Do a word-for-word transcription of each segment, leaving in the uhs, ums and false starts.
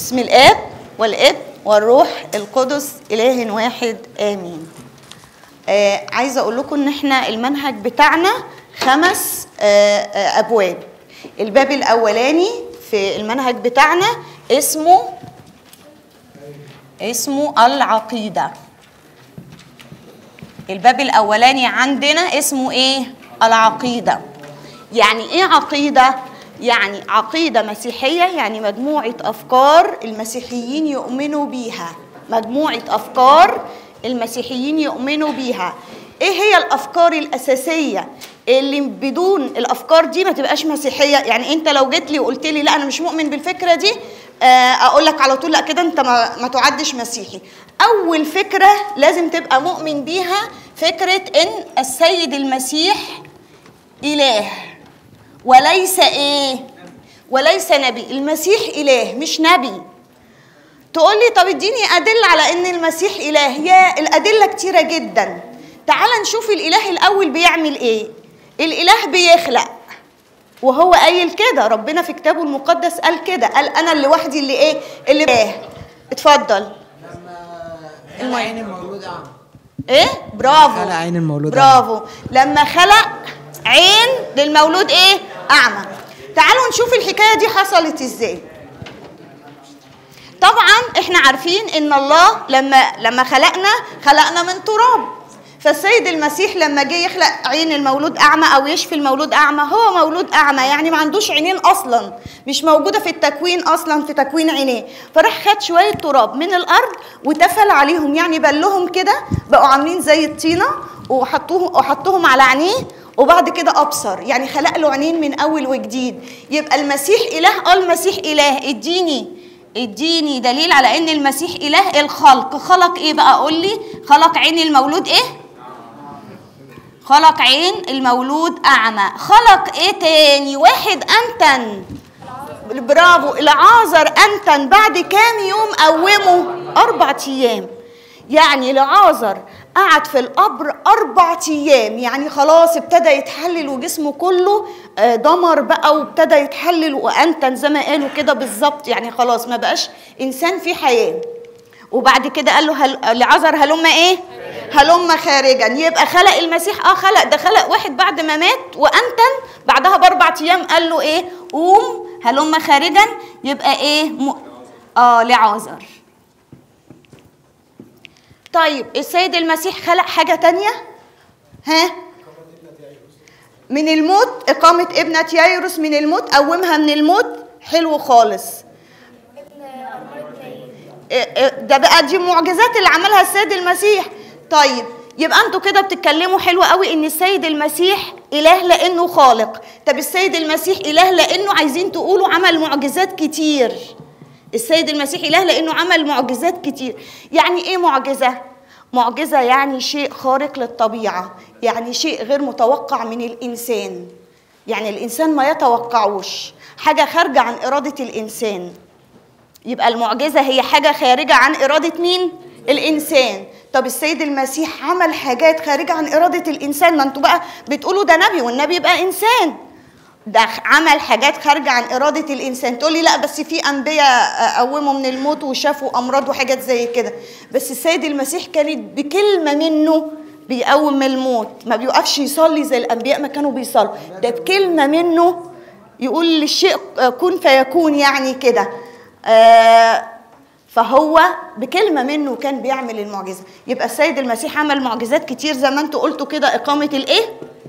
بسم الآب والابن والروح القدس إله واحد آمين. آه عايزة أقول لكم إن إحنا المنهج بتاعنا خمس آه آه أبواب. الباب الأولاني في المنهج بتاعنا اسمه اسمه العقيدة. الباب الأولاني عندنا اسمه إيه؟ العقيدة. يعني إيه عقيدة؟ يعني عقيدة مسيحية، يعني مجموعة أفكار المسيحيين يؤمنوا بيها، مجموعة أفكار المسيحيين يؤمنوا بيها. إيه هي الأفكار الأساسية اللي بدون الأفكار دي ما تبقاش مسيحية؟ يعني أنت لو جيت لي وقلت لي لا أنا مش مؤمن بالفكرة دي، أقول لك على طول لا كده أنت ما, ما تعدش مسيحي. أول فكرة لازم تبقى مؤمن بيها فكرة إن السيد المسيح إله وليس ايه؟ وليس نبي. المسيح اله مش نبي. تقول لي طب اديني ادله على ان المسيح اله. يا الادله كتيره جدا. تعال نشوف الاله الاول بيعمل ايه. الاله بيخلق، وهو قايل كده، ربنا في كتابه المقدس قال كده، قال انا اللي وحدي اللي ايه؟ اللي اله. اتفضل. لما عين المولود اعمى. ايه؟ برافو. خلق عين المولود برافو. لما خلق عين للمولود ايه؟ اعمى. تعالوا نشوف الحكايه دي حصلت ازاي. طبعا احنا عارفين ان الله لما لما خلقنا خلقنا من تراب. فالسيد المسيح لما جه يخلق عين المولود اعمى او يشفي المولود اعمى، هو مولود اعمى يعني ما عندوش عينين اصلا، مش موجوده في التكوين اصلا، في تكوين عينيه. فراح خد شويه تراب من الارض وتفل عليهم، يعني بلهم كده بقوا عاملين زي الطينه، وحطوهم وحطوهم على عينيه، وبعد كده أبصر، يعني خلق له عينين من أول وجديد. يبقى المسيح إله. قال المسيح إله. اديني اديني دليل على إن المسيح إله. الخلق خلق إيه بقى؟ قول لي. خلق عين المولود إيه؟ خلق عين المولود أعمى. خلق إيه تاني؟ واحد أنتن. برافو. العازر أنتن. بعد كام يوم قومه؟ أربع أيام. يعني العازر قعد في القبر أربع أيام، يعني خلاص ابتدى يتحلل وجسمه كله دمر بقى، وابتدى يتحلل وأنتن زي ما قالوا كده بالظبط، يعني خلاص ما بقاش إنسان في حياة. وبعد كده قال له هل... لعازر هلم إيه؟ هلم خارجا. يبقى خلق المسيح اه خلق ده خلق واحد بعد ما مات وأنتن، بعدها بأربع أيام قال له إيه؟ قوم هلم خارجا. يبقى إيه؟ م... اه لعازر. طيب السيد المسيح خلق حاجة تانية؟ ها؟ من الموت. إقامة ابنة يايروس من الموت، قومها من الموت. حلو خالص. ده بقى دي معجزات اللي عملها السيد المسيح. طيب يبقى انتوا كده بتتكلموا حلو قوي ان السيد المسيح إله لأنه خالق. طب السيد المسيح إله لأنه عايزين تقولوا عمل معجزات كتير. السيد المسيح إله لأنه عمل معجزات كتير. يعني إيه معجزة؟ معجزة يعني شيء خارق للطبيعة، يعني شيء غير متوقع من الإنسان، يعني الإنسان ما يتوقعوش، حاجة خارجة عن إرادة الإنسان. يبقى المعجزة هي حاجة خارجة عن إرادة مين؟ الإنسان. طب السيد المسيح عمل حاجات خارجة عن إرادة الإنسان. ما انتوا بقى بتقولوا ده نبي والنبي يبقى إنسان. ده عمل حاجات خارجة عن إرادة الإنسان. تقولي لا بس في أنبياء قوموا من الموت وشافوا أمراض وحاجات زي كده. بس السيد المسيح كانت بكلمة منه بيقوم من الموت، ما بيوقفش يصلي زي الأنبياء ما كانوا بيصلوا، ده بكلمة منه يقول للشيء كن فيكون، يعني كده. آه فهو بكلمة منه كان بيعمل المعجزة. يبقى السيد المسيح عمل معجزات كتير زي ما انتوا قلتوا كده. إقامة الإيه؟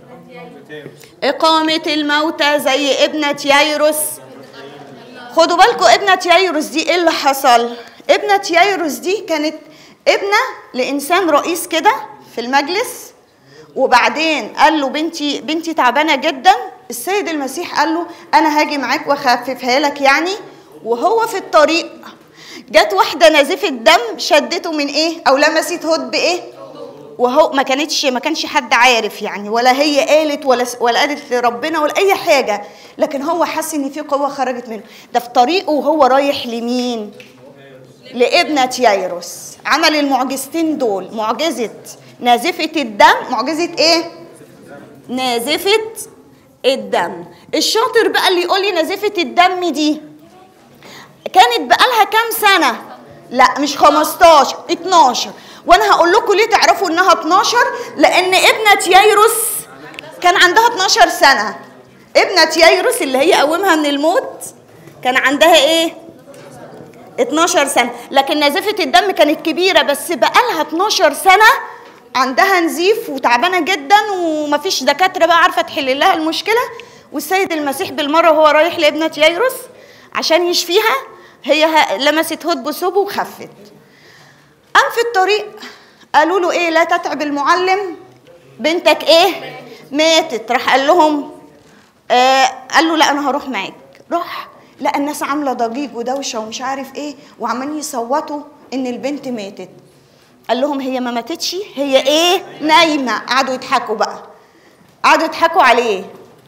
إقامة الموتى زي ابنة يايروس. خدوا بالكم ابنة يايروس دي إيه اللي حصل؟ ابنة يايروس دي كانت ابنة لإنسان رئيس كده في المجلس، وبعدين قال له بنتي بنتي تعبانة جدا. السيد المسيح قال له أنا هاجي معاك وأخففها لك يعني. وهو في الطريق جت واحدة نازفة دم شدته من إيه؟ أو لمست هود بإيه؟ وهو ما كانتش ما كانش حد عارف يعني، ولا هي قالت ولا ولا قالت لربنا ولا اي حاجه، لكن هو حس ان في قوه خرجت منه. ده في طريقه وهو رايح لمين؟ لابنة يايروس. عمل المعجزتين دول، معجزه نازفه الدم. معجزه ايه؟ نازفه الدم. الشاطر بقى اللي يقول لي نازفه الدم دي كانت بقالها كام سنه؟ لا مش خمستاشر، اتناشر. وانا هقول لكم ليه تعرفوا انها اتناشر، لان ابنه ييروس كان عندها اتناشر سنه. ابنه ييروس اللي هي قومها من الموت كان عندها ايه؟ اتناشر سنه. لكن نزيفه الدم كانت كبيره، بس بقالها اتناشر سنه عندها نزيف وتعبانه جدا، ومفيش دكاتره بقى عارفه تحل لها المشكله. والسيد المسيح بالمره وهو رايح لابنه ييروس عشان يشفيها، هي لمست هود بثوبه وخفت. قام في الطريق قالوا له ايه؟ لا تتعب المعلم، بنتك ايه؟ ماتت. راح قال لهم آه قال له لا انا هروح معاك. راح لقى الناس عامله ضجيج ودوشه ومش عارف ايه، وعمالين يصوتوا ان البنت ماتت. قال لهم هي ما ماتتش، هي ايه؟ نايمه. قعدوا يضحكوا بقى، قعدوا يضحكوا عليه.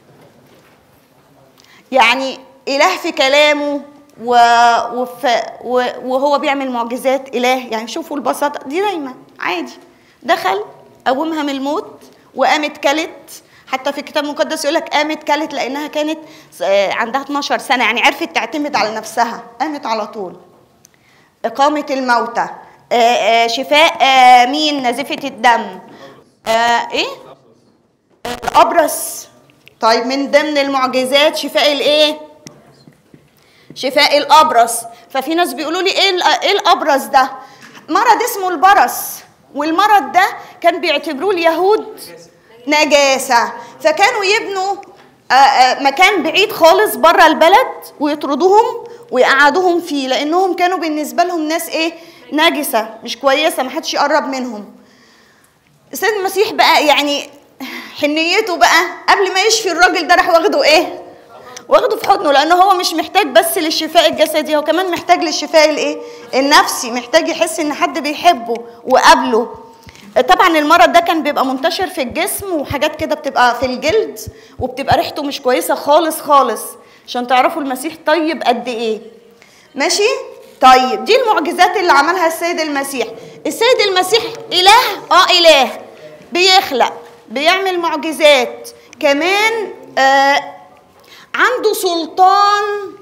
يعني اله في كلامه و... وف... و... وهو بيعمل معجزات. اله يعني شوفوا البساطه دي، نايمه عادي، دخل قومها من الموت وقامت كلت. حتى في الكتاب المقدس يقول لك قامت كلت، لانها كانت عندها اتناشر سنه، يعني عرفت تعتمد على نفسها، قامت على طول. اقامه الموتى، شفاء مين؟ نزفه الدم، ايه؟ الابرص. طيب من ضمن المعجزات شفاء الايه؟ شفاء الابرص. ففي ناس بيقولوا لي ايه ايه الابرص ده؟ مرض اسمه البرص، والمرض ده كان بيعتبروه اليهود نجاسه، فكانوا يبنوا مكان بعيد خالص بره البلد ويطردوهم ويقعدوهم فيه، لانهم كانوا بالنسبه لهم ناس ايه؟ نجسه مش كويسه، ما حدش يقرب منهم. السيد المسيح بقى يعني حنيته بقى قبل ما يشفي الراجل ده راح واخده ايه؟ واخده في حضنه، لانه هو مش محتاج بس للشفاء الجسدي، هو كمان محتاج للشفاء الايه؟ النفسي، محتاج يحس ان حد بيحبه وقابله. طبعا المرض ده كان بيبقى منتشر في الجسم، وحاجات كده بتبقى في الجلد، وبتبقى ريحته مش كويسه خالص خالص، عشان تعرفوا المسيح طيب قد ايه. ماشي؟ طيب دي المعجزات اللي عملها السيد المسيح. السيد المسيح اله، اه اله بيخلق، بيعمل معجزات كمان، آه عنده سلطان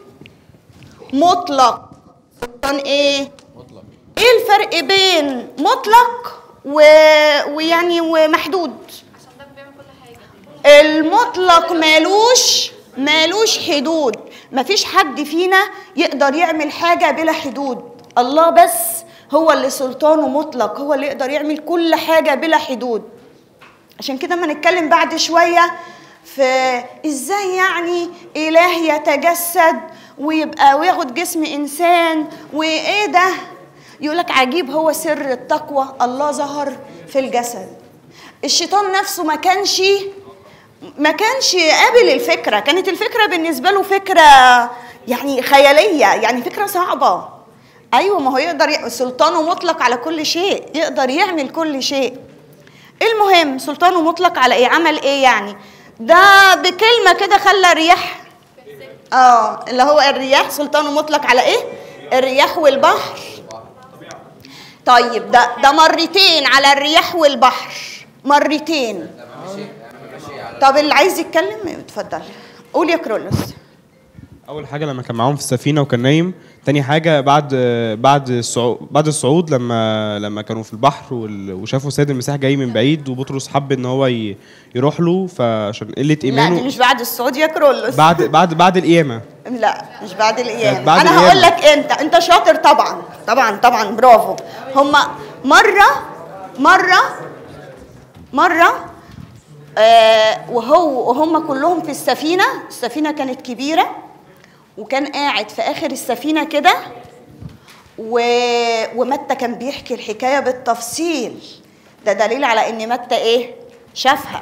مطلق. سلطان ايه؟ مطلق. ايه الفرق بين مطلق و... ويعني ومحدود؟ عشان ده بيعمل كل حاجه. المطلق مالوش مالوش حدود، مفيش حد فينا يقدر يعمل حاجه بلا حدود. الله بس هو اللي سلطانه مطلق، هو اللي يقدر يعمل كل حاجه بلا حدود. عشان كده ما نتكلم بعد شويه في ازاي يعني اله يتجسد ويبقى وياخد جسم انسان، وايه ده؟ يقولك عجيب هو سر التقوى، الله ظهر في الجسد. الشيطان نفسه ما كانش ما كانش قابل الفكره، كانت الفكره بالنسبه له فكره يعني خياليه، يعني فكره صعبه. ايوه ما هو يقدر ي... سلطانه مطلق على كل شيء، يقدر يعمل كل شيء. المهم سلطانه مطلق على ايه؟ عمل ايه يعني؟ ده بكلمه كده خلى الرياح، اه اللي هو الرياح، سلطانه مطلق على ايه؟ الرياح والبحر. طيب ده ده مرتين على الرياح والبحر، مرتين. طب اللي عايز يتكلم اتفضل قول يا كرولوس. اول حاجه لما كان معاهم في السفينه وكان نايم، تاني حاجه بعد بعد الصعود بعد الصعود لما لما كانوا في البحر وشافوا السيد المسيح جاي من بعيد، وبطرس حب ان هو يروح له فعشان قله ايمانه. لا دي مش بعد الصعود يا كرولوس، بعد بعد بعد القيامه. لا مش بعد القيامه، بعد انا القيامة. هقول لك انت انت شاطر طبعا طبعا طبعا برافو. هما مره مره مره آه وهو وهم كلهم في السفينه، السفينه كانت كبيره، وكان قاعد في اخر السفينه كده، و... ومتى كان بيحكي الحكايه بالتفصيل. ده دليل على ان متى ايه؟ شافها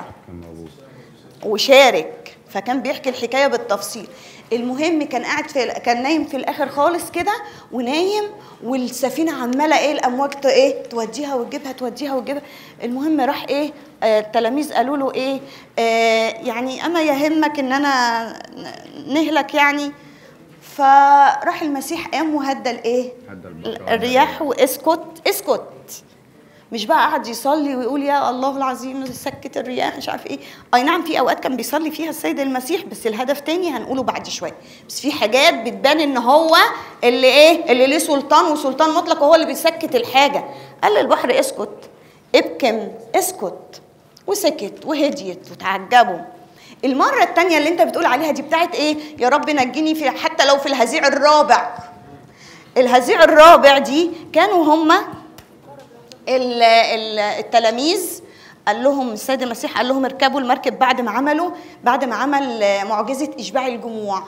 وشارك، فكان بيحكي الحكايه بالتفصيل. المهم كان قاعد في كان نايم في الاخر خالص كده، ونايم والسفينه عماله ايه؟ الامواج ايه؟ توديها وتجيبها توديها وتجيبها. المهم راح ايه؟ آه التلاميذ قالوا له ايه؟ آه يعني اما يهمك ان انا نهلك يعني؟ فراح المسيح قام وهدى الايه؟ الرياح، واسكت اسكت مش بقى قاعد يصلي ويقول يا الله العظيم سكت الرياح مش عارف ايه. اي نعم في اوقات كان بيصلي فيها السيد المسيح، بس الهدف تاني هنقوله بعد شويه. بس في حاجات بتبان ان هو اللي ايه، اللي ليه سلطان وسلطان مطلق، وهو اللي بيسكت الحاجه. قال للبحر اسكت، ابكم اسكت، وسكت وهديت وتعجبوا. المره الثانيه اللي انت بتقول عليها دي بتاعت ايه؟ يا رب نجيني في حتى لو في الهزيع الرابع. الهزيع الرابع دي كانوا هم التلاميذ، قال لهم السيد المسيح قال لهم اركبوا المركب بعد ما عملوا بعد ما عمل معجزه اشباع الجموع.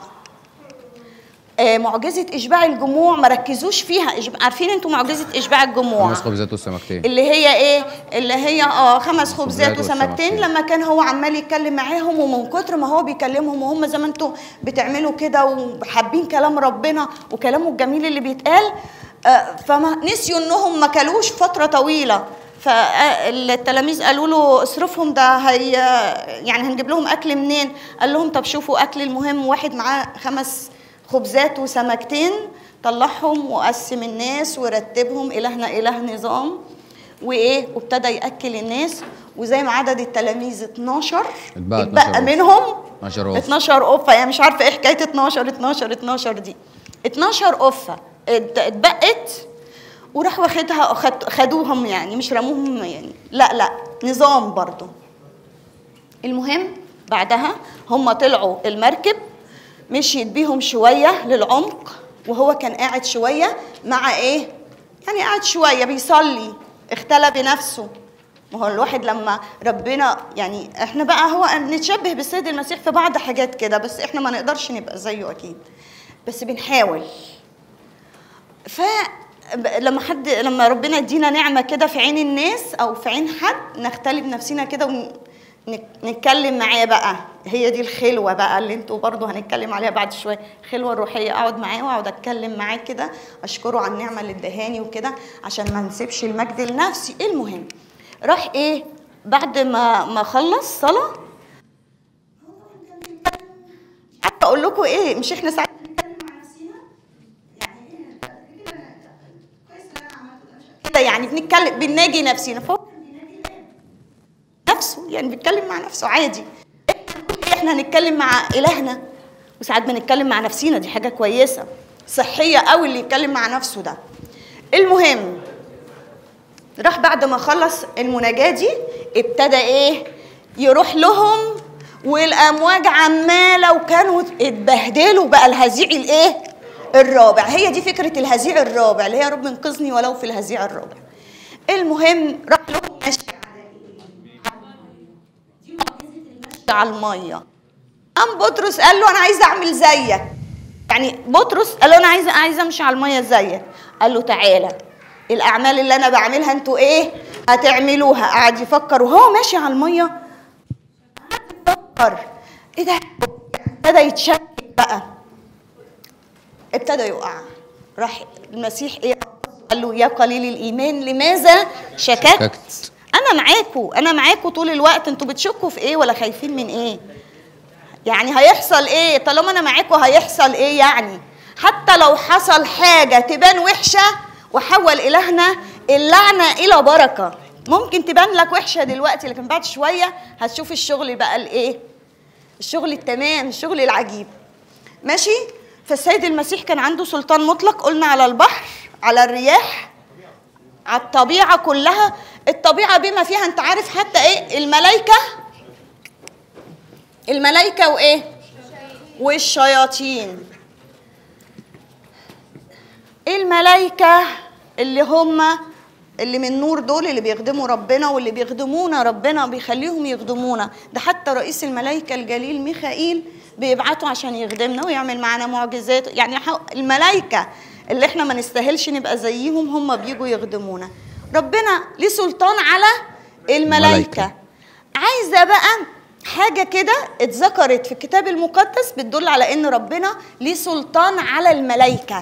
معجزه اشباع الجموع ما ركزوش فيها. عارفين انتوا معجزه اشباع الجموع؟ خمس خبزات وسمكتين، اللي هي ايه؟ اللي هي اه خمس خبزات وسمكتين. لما كان هو عمال يتكلم معاهم، ومن كتر ما هو بيكلمهم وهم زي ما انتوا بتعملوا كده وحابين كلام ربنا وكلامه الجميل اللي بيتقال، آه فما نسيوا انهم ما كلوش فتره طويله. فالتلاميذ قالوا له اصرفهم، ده هي يعني هنجيب لهم اكل منين؟ قال لهم طب شوفوا اكل المهم، واحد معاه خمس خبزات وسمكتين، طلعهم وقسم الناس ورتبهم. إلهنا إله نظام وإيه، وابتدى يأكل الناس. وزي ما عدد التلاميذ اتناشر اتبقى منهم اتناشر قفة. يعني مش عارفة إيه حكاية اتناشر اتناشر اتناشر دي. اتناشر قفة اتبقت، وراح واخدها خدوهم، يعني مش رموهم يعني، لا لا نظام برضو. المهم بعدها هم طلعوا المركب، مشيت بيهم شوية للعمق، وهو كان قاعد شوية مع ايه؟ يعني قاعد شوية بيصلي، اختلى بنفسه. ما هو الواحد لما ربنا يعني احنا بقى هو نتشبه بالسيد المسيح في بعض حاجات كده، بس احنا ما نقدرش نبقى زيه اكيد، بس بنحاول. فلما حد لما ربنا يدينا نعمة كده في عين الناس او في عين حد، نختلي بنفسنا كده ون نتكلم معاه بقى. هي دي الخلوه بقى اللي انتوا برضو هنتكلم عليها بعد شويه، الخلوه الروحيه. اقعد معاه واقعد اتكلم معاه كده، اشكره على النعمه اللي ادهاني وكده، عشان ما نسيبش المجد لنفسي. المهم راح ايه بعد ما ما خلص صلاه، حتى اقول لكم ايه، مش احنا ساعات بنتكلم مع نفسنا يعني ايه كويس اللي انا عملته كده، يعني بنتكلم بنناجي نفسنا فوق نفسه، يعني بيتكلم مع نفسه عادي. احنا هنتكلم مع إلهنا، وساعات بنتكلم مع نفسينا، دي حاجة كويسة صحية قوي اللي يتكلم مع نفسه ده. المهم راح بعد ما خلص المناجاة دي، ابتدى ايه يروح لهم، والأمواج عمالة، وكانوا اتبهدلوا بقى. الهزيع الايه الرابع، هي دي فكرة الهزيع الرابع اللي هي رب انقذني ولو في الهزيع الرابع. المهم راح لهم ماشي على الميه. قام بطرس قال له انا عايز اعمل زيك، يعني بطرس قال له انا عايز عايز امشي على الميه زيك. قال له تعالى، الاعمال اللي انا بعملها انتوا ايه هتعملوها. قعد يفكر وهو ماشي على الميه، فكر ايه ده، ابتدى يتشكك بقى، ابتدى يقع. راح المسيح ايه قال له يا قليل الايمان لماذا شككت؟ انا معاكم انا معاكم طول الوقت، انتوا بتشكوا في ايه ولا خايفين من ايه؟ يعني هيحصل ايه طالما انا معاكم؟ هيحصل ايه يعني؟ حتى لو حصل حاجه تبان وحشه، وحول الهنا اللعنه الى بركه. ممكن تبان لك وحشه دلوقتي، لكن بعد شويه هتشوف الشغل بقى الايه، الشغل التمام، الشغل العجيب. ماشي. فالسيد المسيح كان عنده سلطان مطلق، قلنا على البحر، على الرياح، على الطبيعه كلها. الطبيعه بما فيها انت عارف حتى ايه الملائكه الملائكه وايه والشياطين. الملائكه اللي هم اللي من نور، دول اللي بيخدموا ربنا واللي بيخدمونا ربنا بيخليهم يخدمونا. ده حتى رئيس الملائكه الجليل ميخائيل بيبعته عشان يخدمنا ويعمل معانا معجزات. يعني الملائكه اللي احنا ما نستاهلش نبقى زيهم، هم بيجوا يخدمونا. ربنا ليه سلطان على الملائكة. عايزة بقى حاجة كده اتذكرت في الكتاب المقدس بتدل على ان ربنا ليه سلطان على الملائكة.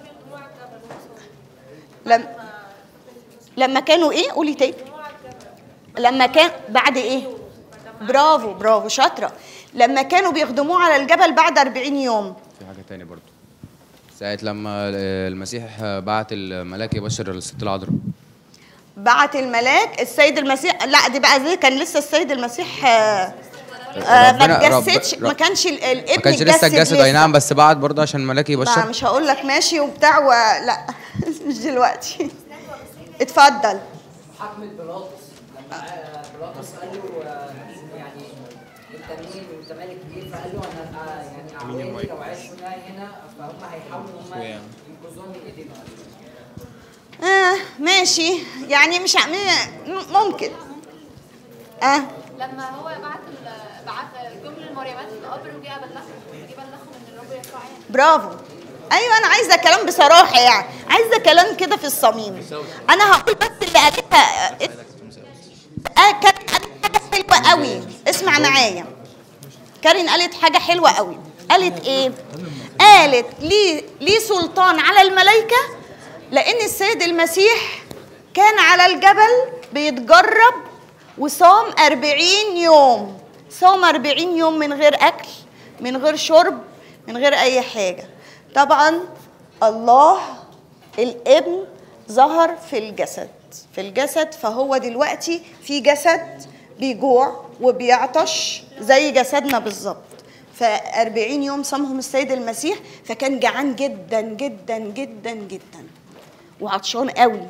لم... لما كانوا ايه قولي تاني. لما كان بعد ايه برافو برافو شاطرة. لما كانوا بيخدموه على الجبل بعد أربعين يوم. في حاجة تاني برضو، ساعة لما المسيح بعت الملاك يبشر الست العذراء. بعت الملاك السيد المسيح. لا دي بقى زي كان لسه السيد المسيح آه آه ما اتجسدش، ما كانش الابن ما كانش لسه اتجسد. اي نعم، بس بعت برضه عشان الملاك يبشر. مش هقول لك ماشي وبتاع و... لا مش دلوقتي. اتفضل. حكمة بيلاطس لما بيلاطس قال له يعني انت مين وانت مالك كبير، فقال له انا يعني اعواني لو عشوا هنا فهم هيحاولوا هم ينقذوهم من ايدينا. اه ماشي، يعني مش ممكن. اه لما هو بعت بعت جمل المريمات في القبر وجه بلغهم جه بلغهم ان الرب يسوع يعني. برافو. ايوه انا عايزه كلام بصراحه، يعني عايزه كلام كده في الصميم. انا هقول بس اللي قالتها. اه كانت حاجه حلوه قوي، اسمع معايا. كارين قالت حاجه حلوه قوي. قالت ايه؟ قالت ليه ليه سلطان على الملائكه، لان السيد المسيح كان على الجبل بيتجرب وصام أربعين يوم. صام أربعين يوم من غير اكل، من غير شرب، من غير اي حاجه. طبعا الله الابن ظهر في الجسد في الجسد فهو دلوقتي في جسد بيجوع وبيعطش زي جسدنا بالظبط. فأربعين يوم صامهم السيد المسيح، فكان جعان جدا جدا جدا جدا وعطشان قوي.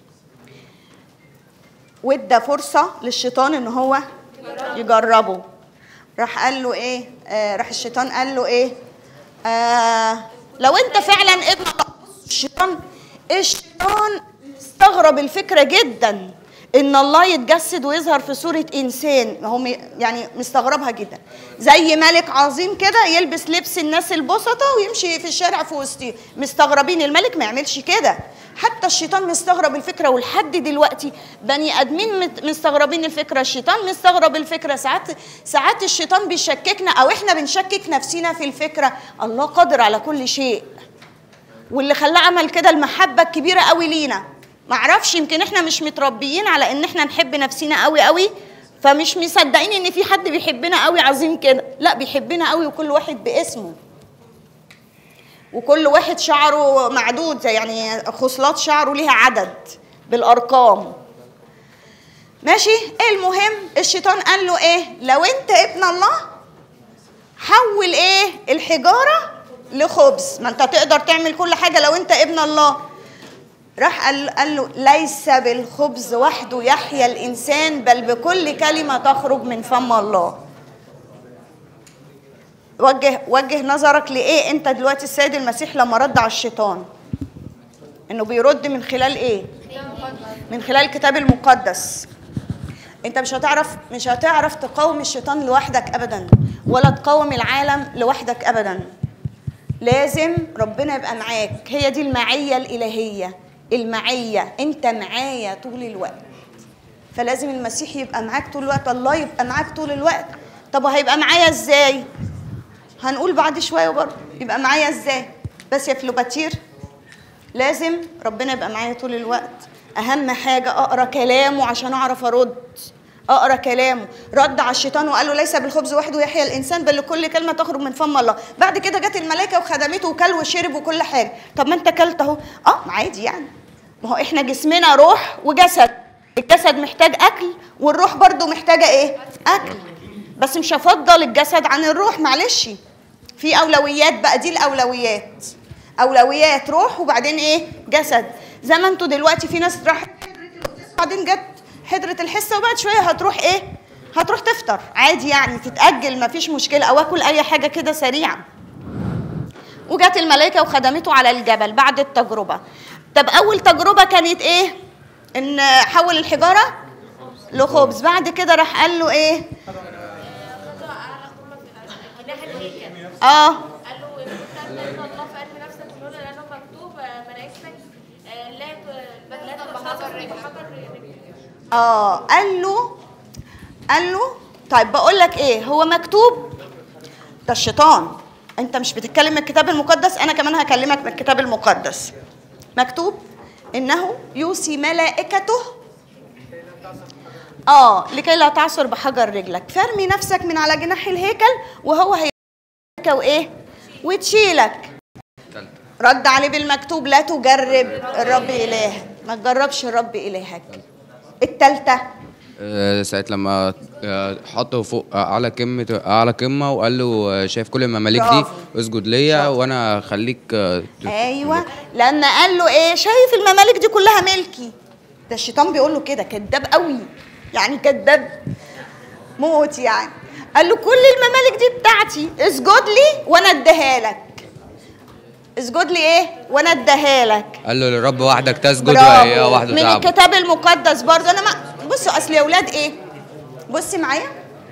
وادى فرصة للشيطان ان هو يجربه. راح قال له ايه؟ آه راح الشيطان قال له ايه؟ آه لو انت فعلا ابن الله. الشيطان الشيطان استغرب الفكرة جدا ان الله يتجسد ويظهر في صورة انسان. هو يعني مستغربها جدا، زي ملك عظيم كده يلبس لبس الناس البسطة ويمشي في الشارع في وسطهم. مستغربين، الملك ما يعملش كده. حتى الشيطان مستغرب الفكرة، ولحد دلوقتي بني ادمين مستغربين الفكرة. الشيطان مستغرب الفكرة. ساعات ساعات الشيطان بيشككنا او احنا بنشكك نفسنا في الفكرة. الله قادر على كل شيء، واللي خلاه عمل كده المحبة الكبيرة قوي لينا. معرفش، يمكن احنا مش متربيين على ان احنا نحب نفسنا قوي قوي، فمش مصدقين ان في حد بيحبنا قوي عظيم كده. لا، بيحبنا قوي، وكل واحد باسمه، وكل واحد شعره معدود، زي يعني خصلات شعره ليها عدد بالارقام. ماشي. المهم الشيطان قال له ايه؟ لو انت ابن الله حول ايه الحجاره لخبز. ما انت تقدر تعمل كل حاجه لو انت ابن الله. راح قال, قال له ليس بالخبز وحده يحيا الانسان، بل بكل كلمه تخرج من فم الله. وجه وجه نظرك لايه انت دلوقتي؟ السيد المسيح لما رد على الشيطان انه بيرد من خلال ايه؟ من خلال الكتاب المقدس. انت مش هتعرف مش هتعرف تقاوم الشيطان لوحدك ابدا، ولا تقاوم العالم لوحدك ابدا. لازم ربنا يبقى معاك. هي دي المعيه الالهيه. المعيه، انت معايا طول الوقت. فلازم المسيح يبقى معاك طول الوقت، الله يبقى معاك طول الوقت. طب وهيبقى معايا ازاي؟ هنقول بعد شويه برضه يبقى معايا ازاي. بس يا فلوباتير لازم ربنا يبقى معايا طول الوقت. اهم حاجه اقرا كلامه عشان اعرف ارد. اقرا كلامه. رد على الشيطان وقال له ليس بالخبز وحده يحيا الانسان، بل لكل كلمه تخرج من فم الله. بعد كده جت الملائكه وخدمته وكل وشرب وكل حاجه. طب ما انت كلت اهو. اه عادي يعني، ما هو احنا جسمنا روح وجسد. الجسد محتاج اكل، والروح برضو محتاجه ايه؟ اكل. بس مش هفضل الجسد عن الروح، معلش. في اولويات بقى، دي الاولويات. اولويات روح وبعدين ايه؟ جسد. زي ما انتوا دلوقتي في ناس راحت بعدين جت حضرة الحصة وبعد شوية هتروح ايه؟ هتروح تفطر عادي يعني، تتأجل مفيش مشكلة، او اكل اي حاجة كده سريعة. وجت الملائكة وخدمته على الجبل بعد التجربة. طب اول تجربة كانت ايه؟ ان حول الحجارة لخبز. بعد كده راح قال له ايه؟ اه قال له ان كنت ابن الله فقال نفسك تقول لانه مكتوب ملائكتك لا لا بحجر رجل. اه قال له قال له طيب بقول لك ايه، هو مكتوب. ده الشيطان، انت مش بتتكلم من الكتاب المقدس، انا كمان هكلمك من الكتاب المقدس. مكتوب انه يوصي ملائكته اه لكي لا تعثر بحجر رجلك، فارمي نفسك من على جناح الهيكل وهو هي وايه وتشيلك. رد عليه بالمكتوب لا تجرب الرب الهك. ما تجربش الرب الهك. التالتة آه، ساعة لما آه، حطه فوق اعلى قمه اعلى قمه وقال له آه، شايف كل المماليك دي برافو. اسجد ليا وانا خليك آه، ت- ايوه، لان قال له ايه؟ شايف الممالك دي كلها ملكي. ده الشيطان بيقول له كده، كذاب قوي، يعني كذاب موت يعني. قال له كل الممالك دي بتاعتي، اسجد لي وانا اديها لك. اسجد لي ايه؟ وانا اديها لك. قال له للرب وحدك تسجد برافو. وهي وحده من تعبد. الكتاب المقدس برضه. انا ما بصوا، اصل يا اولاد ايه؟ بصي معايا،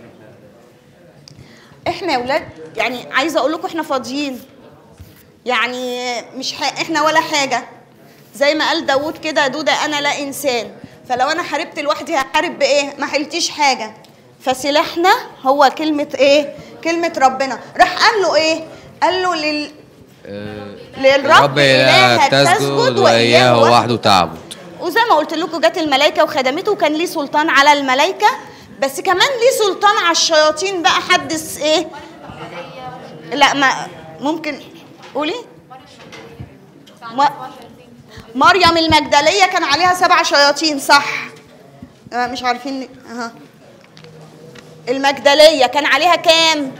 احنا يا اولاد يعني عايزه اقول لكم احنا فاضيين، يعني مش ح... احنا ولا حاجه. زي ما قال داوود كده، دوده انا لا انسان، فلو انا حاربت لوحدي هحارب بايه؟ ما حلتيش حاجه. فسلاحنا هو كلمه ايه؟ كلمه ربنا. راح قال له ايه؟ قال له لل آه، للرب إلهك تسجد وإياه وحده تعبد. وزي ما قلت لكم جت الملائكة وخدمته، وكان ليه سلطان على الملائكة، بس كمان ليه سلطان على الشياطين. بقى حدث ايه؟ لا ما ممكن قولي. م... مريم المجدلية كان عليها سبع شياطين صح؟ آه مش عارفين. اها المجدلية كان عليها كام؟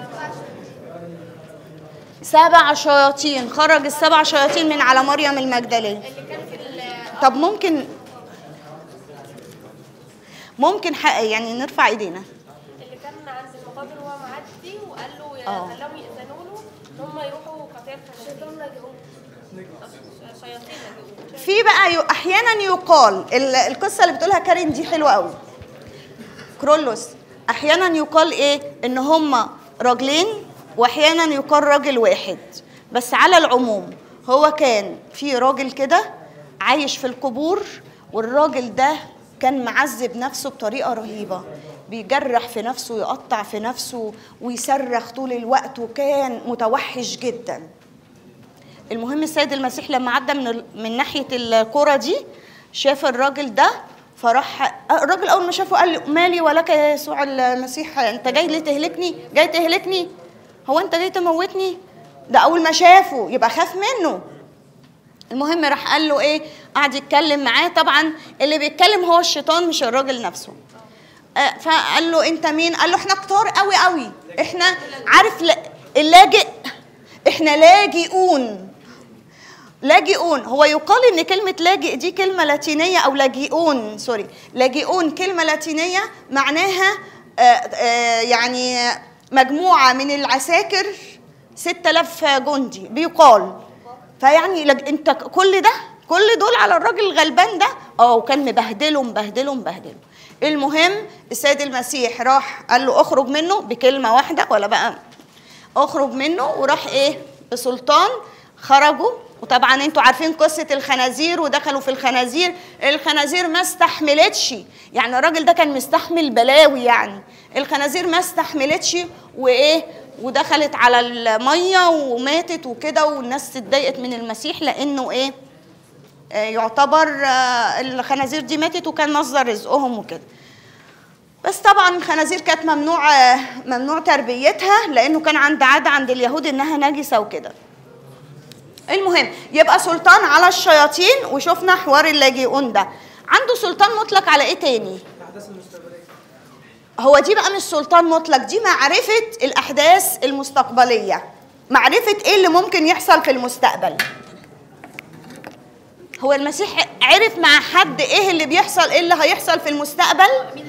سبع شياطين. خرج السبع شياطين من على مريم المجدلية. طب ممكن ممكن حق يعني نرفع ايدينا. اللي كان عند المقابر وهو معدي وقال له آه. خلاهم يأذنوا له ان هم يروحوا قطيع الشيطان لجؤوه. شياطين لجؤوه. في بقى ي- احيانا يقال ال- القصه اللي بتقولها كارين دي حلوه قوي. كرولوس احيانا يقال ايه؟ ان هم راجلين، واحيانا يقال راجل واحد. بس على العموم هو كان في راجل كده عايش في القبور، والراجل ده كان معذب نفسه بطريقه رهيبه، بيجرح في نفسه ويقطع في نفسه ويصرخ طول الوقت، وكان متوحش جدا. المهم السيد المسيح لما عدى من ال- من ناحيه القرى دي شاف الراجل ده، فراح الراجل اول ما شافه قال له مالي ولك يا يسوع المسيح، انت جاي ليه تهلكني؟ جاي تهلكني؟ هو انت جاي تموتني؟ ده اول ما شافه يبقى خاف منه. المهم راح قال له ايه؟ قعد يتكلم معاه. طبعا اللي بيتكلم هو الشيطان مش الراجل نفسه. آه، فقال له انت مين؟ قال له احنا كتار قوي قوي، احنا عارف لا- اللاجئ، احنا لاجئون. لاجئون، هو يقال ان كلمه لاجئ دي كلمه لاتينيه، او لاجئون سوري لاجئون كلمه لاتينيه معناها آه، آه، يعني مجموعه من العساكر ستة آلاف جندي بيقال. فيعني لج- انت كل ده كل دول على الراجل الغلبان ده؟ اه، وكان مبهدله مبهدله مبهدله. المهم السيد المسيح راح قال له اخرج منه بكلمه واحده، ولا بقى اخرج منه، وراح ايه؟ بسلطان خرجوا. وطبعا انتوا عارفين قصه الخنازير، ودخلوا في الخنازير، الخنازير ما استحملتش، يعني الراجل ده كان مستحمل بلاوي، يعني الخنازير ما استحملتش وايه، ودخلت على الميه وماتت وكده، والناس اتضايقت من المسيح لانه ايه؟ آه، يعتبر آه، الخنازير دي ماتت وكان مصدر رزقهم وكده. بس طبعا الخنازير كانت ممنوع آه، ممنوع تربيتها، لانه كان عند عاده عند اليهود انها نجسه وكده. المهم يبقى سلطان على الشياطين، وشفنا حوار اللاجئون ده. عنده سلطان مطلق على ايه تاني؟ هو دي بقى مش سلطان مطلق، دي معرفة الأحداث المستقبلية، معرفة ايه اللي ممكن يحصل في المستقبل. هو المسيح عرف مع حد ايه اللي بيحصل، ايه اللي هيحصل في المستقبل؟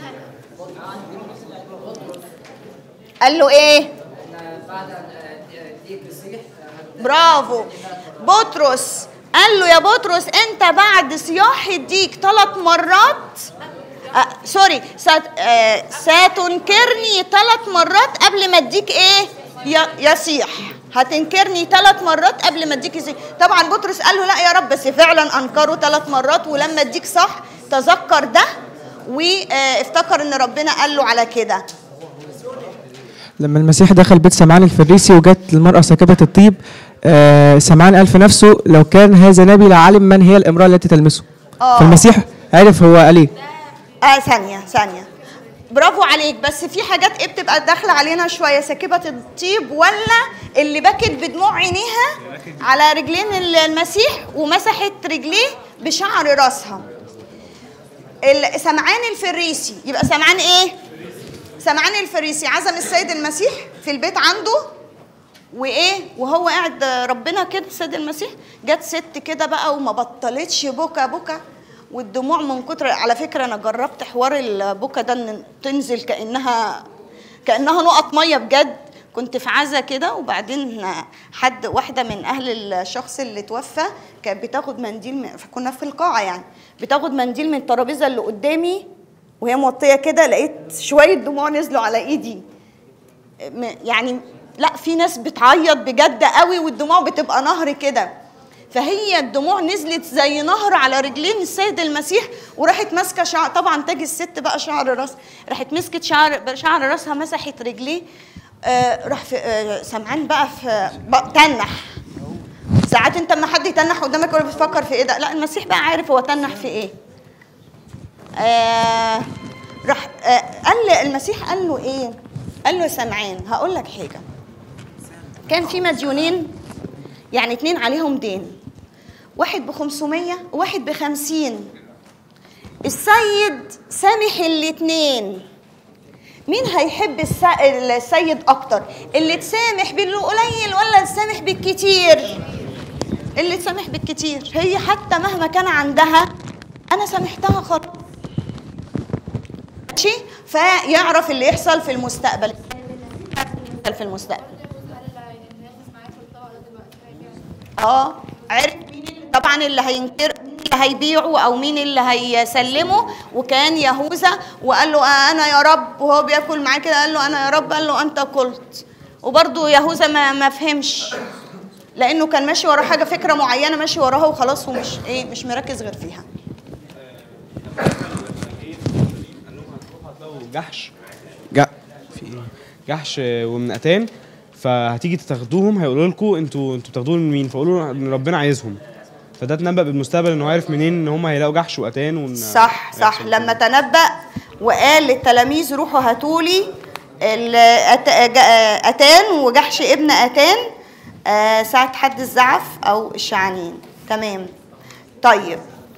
قال له ايه؟ بعد ديك يصيح برافو بطرس. قال له يا بطرس انت بعد صياح الديك ثلاث مرات آه سوري سات آه ستنكرني ثلاث مرات قبل ما اديك ايه يصيح. هتنكرني ثلاث مرات قبل ما اديك يصيح. طبعا بطرس قال له لا يا رب، بس فعلا انكره ثلاث مرات، ولما اديك صح تذكر ده وافتكر ان ربنا قال له على كده. لما المسيح دخل بيت سمعان الفريسي وجت المرأة ساكبة الطيب، آه سمعان قال في نفسه لو كان هذا نبي لعلم من هي الامرأة التي تلمسه. آه. فالمسيح عرف هو قال ايه. اه ثانية ثانية برافو عليك. بس في حاجات ايه بتبقى داخلة علينا شوية، ساكبة الطيب ولا اللي بكت بدموع عينيها على رجلين المسيح ومسحت رجليه بشعر راسها. سمعان الفريسي، يبقى سمعان ايه؟ سمعان الفريسي عزم السيد المسيح في البيت عنده، وايه وهو قاعد ربنا كده السيد المسيح، جت ست كده بقى وما بطلتش بكا بكا والدموع من كتر. على فكره انا جربت حوار البكا ده ان تنزل كانها كانها نقط ميه بجد. كنت في عزا كده وبعدين حد واحده من اهل الشخص اللي توفى كانت بتاخد منديل من، كنا في القاعه يعني، بتاخد منديل من الترابيزه اللي قدامي وهي موطيه كده، لقيت شويه دموع نزلوا على ايدي. يعني لا في ناس بتعيط بجد قوي والدموع بتبقى نهر كده، فهي الدموع نزلت زي نهر على رجلين السيد المسيح، وراحت ماسكه شعر، طبعا تاج الست بقى شعر راس، راحت مسكت شعر شعر راسها مسحت رجليه. آه راح في آه سمعان بقى في بقى تنح. ساعات انت لما حد يتنح قدامك ولا بتفكر في ايه ده، لا المسيح بقى عارف هو تنح في ايه. آه راح آه قال المسيح قال له ايه؟ قال له سمعان هقول لك حاجه، كان في مديونين يعني اتنين عليهم دين، واحد بخمسمية وواحد بخمسين. السيد سامح الاتنين، مين هيحب السيد اكتر؟ اللي تسامح بالقليل ولا تسامح بالكتير؟ اللي تسامح بالكتير. هي حتى مهما كان عندها انا سامحتها خلاص، ماشي، فيعرف اللي يحصل في المستقبل في المستقبل. اه عرف مين طبعا اللي هينكر، مين اللي هيبيعه او مين اللي هيسلمه، وكان يهوذا وقال له آه انا يا رب، وهو بياكل معاه كده قال له انا يا رب، قال له انت قلت. وبرضه يهوذا ما ما فهمش، لانه كان ماشي ورا حاجه، فكره معينه ماشي وراها وخلاص، ومش ايه مش مركز غير فيها. جحش جا في ايه جحش ومن اتان، فهتيجي تاخدوهم هيقولوا لكم انتوا انتوا بتاخدوهم من مين، فقولوا ان ربنا عايزهم. فده تنبأ بالمستقبل انه عارف منين ان هم هيلاقوا جحش واتان وان صح صح. لما تنبأ وقال للتلاميذ روحوا هاتوا لي اتان وجحش ابن اتان آه ساعة حد الزعف او الشعانين. تمام. طيب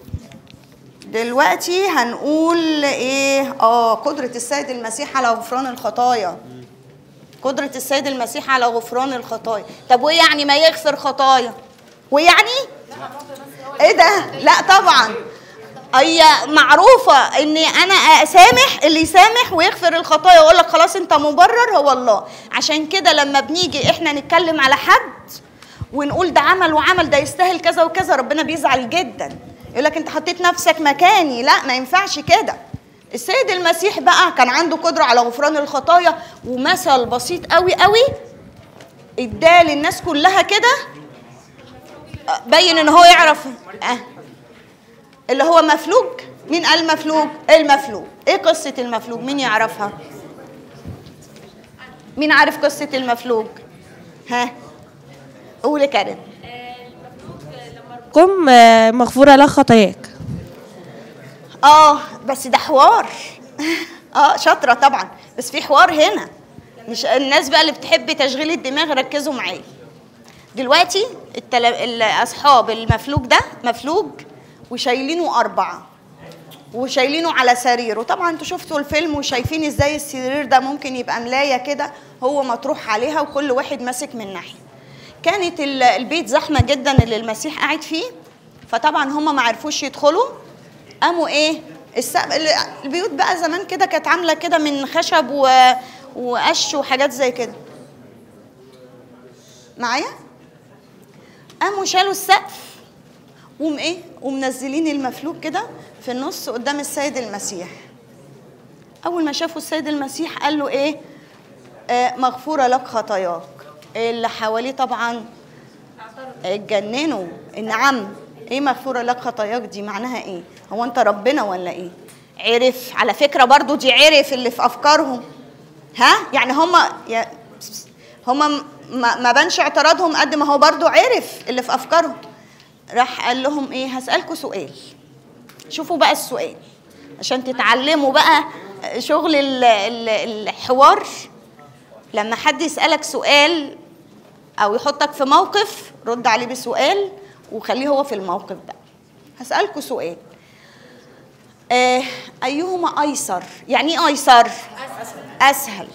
دلوقتي هنقول ايه؟ اه قدرة السيد المسيح على غفران الخطايا. قدرة السيد المسيح على غفران الخطايا. طب وايه يعني ما يغفر خطايا؟ ويعني ايه ده؟ لا طبعا هي معروفة ان انا اسامح، اللي يسامح ويغفر الخطايا ويقول لك خلاص انت مبرر هو الله. عشان كده لما بنيجي احنا نتكلم على حد ونقول ده عمل وعمل ده يستاهل كذا وكذا، ربنا بيزعل جدا، يقول لك انت حطيت نفسك مكاني. لا ما ينفعش كده. السيد المسيح بقى كان عنده قدرة على غفران الخطايا، ومثل بسيط قوي قوي اداه للناس كلها كده، بين ان هو يعرف اه اللي هو مفلوج. مين قال مفلوج؟ المفلوج. ايه قصة المفلوج؟ مين يعرفها؟ مين عارف قصة المفلوج؟ ها قولي كارم. قم مغفورة لك خطاياك. اه بس ده حوار. اه شاطرة طبعا، بس في حوار هنا. مش الناس بقى اللي بتحب تشغيل الدماغ ركزوا معايا. دلوقتي التل... اصحاب المفلوج ده مفلوج وشايلينه أربعة وشايلينه على سرير، وطبعا انتوا شفتوا الفيلم وشايفين ازاي السرير ده ممكن يبقى ملاية كده هو مطروح عليها وكل واحد ماسك من ناحية. كانت البيت زحمة جدا اللي المسيح قاعد فيه، فطبعا هم ما عرفوش يدخلوا. قاموا ايه السقف، البيوت بقى زمان كده كانت عاملة كده من خشب و... وقش وحاجات زي كده معايا. قاموا شالوا السقف وم ايه ومنزلين المفلوج كده في النص قدام السيد المسيح. اول ما شافوا السيد المسيح قال له ايه؟ آه مغفوره لك خطاياك. اللي حواليه طبعا اتجننوا. نعم ايه مغفوره لك خطاياك دي معناها ايه؟ هو انت ربنا ولا ايه؟ عرف على فكره برضو دي عرف اللي في افكارهم. ها يعني هم هم ما بانش اعتراضهم قد ما هو برضو عرف اللي في افكارهم. راح قال لهم ايه؟ هسألكوا سؤال. شوفوا بقى السؤال عشان تتعلموا بقى شغل الحوار. لما حد يسألك سؤال او يحطك في موقف رد عليه بسؤال وخليه هو في الموقف ده. هسألكوا سؤال. آه أيهما أيسر؟ يعني إيه أيسر؟ أسهل.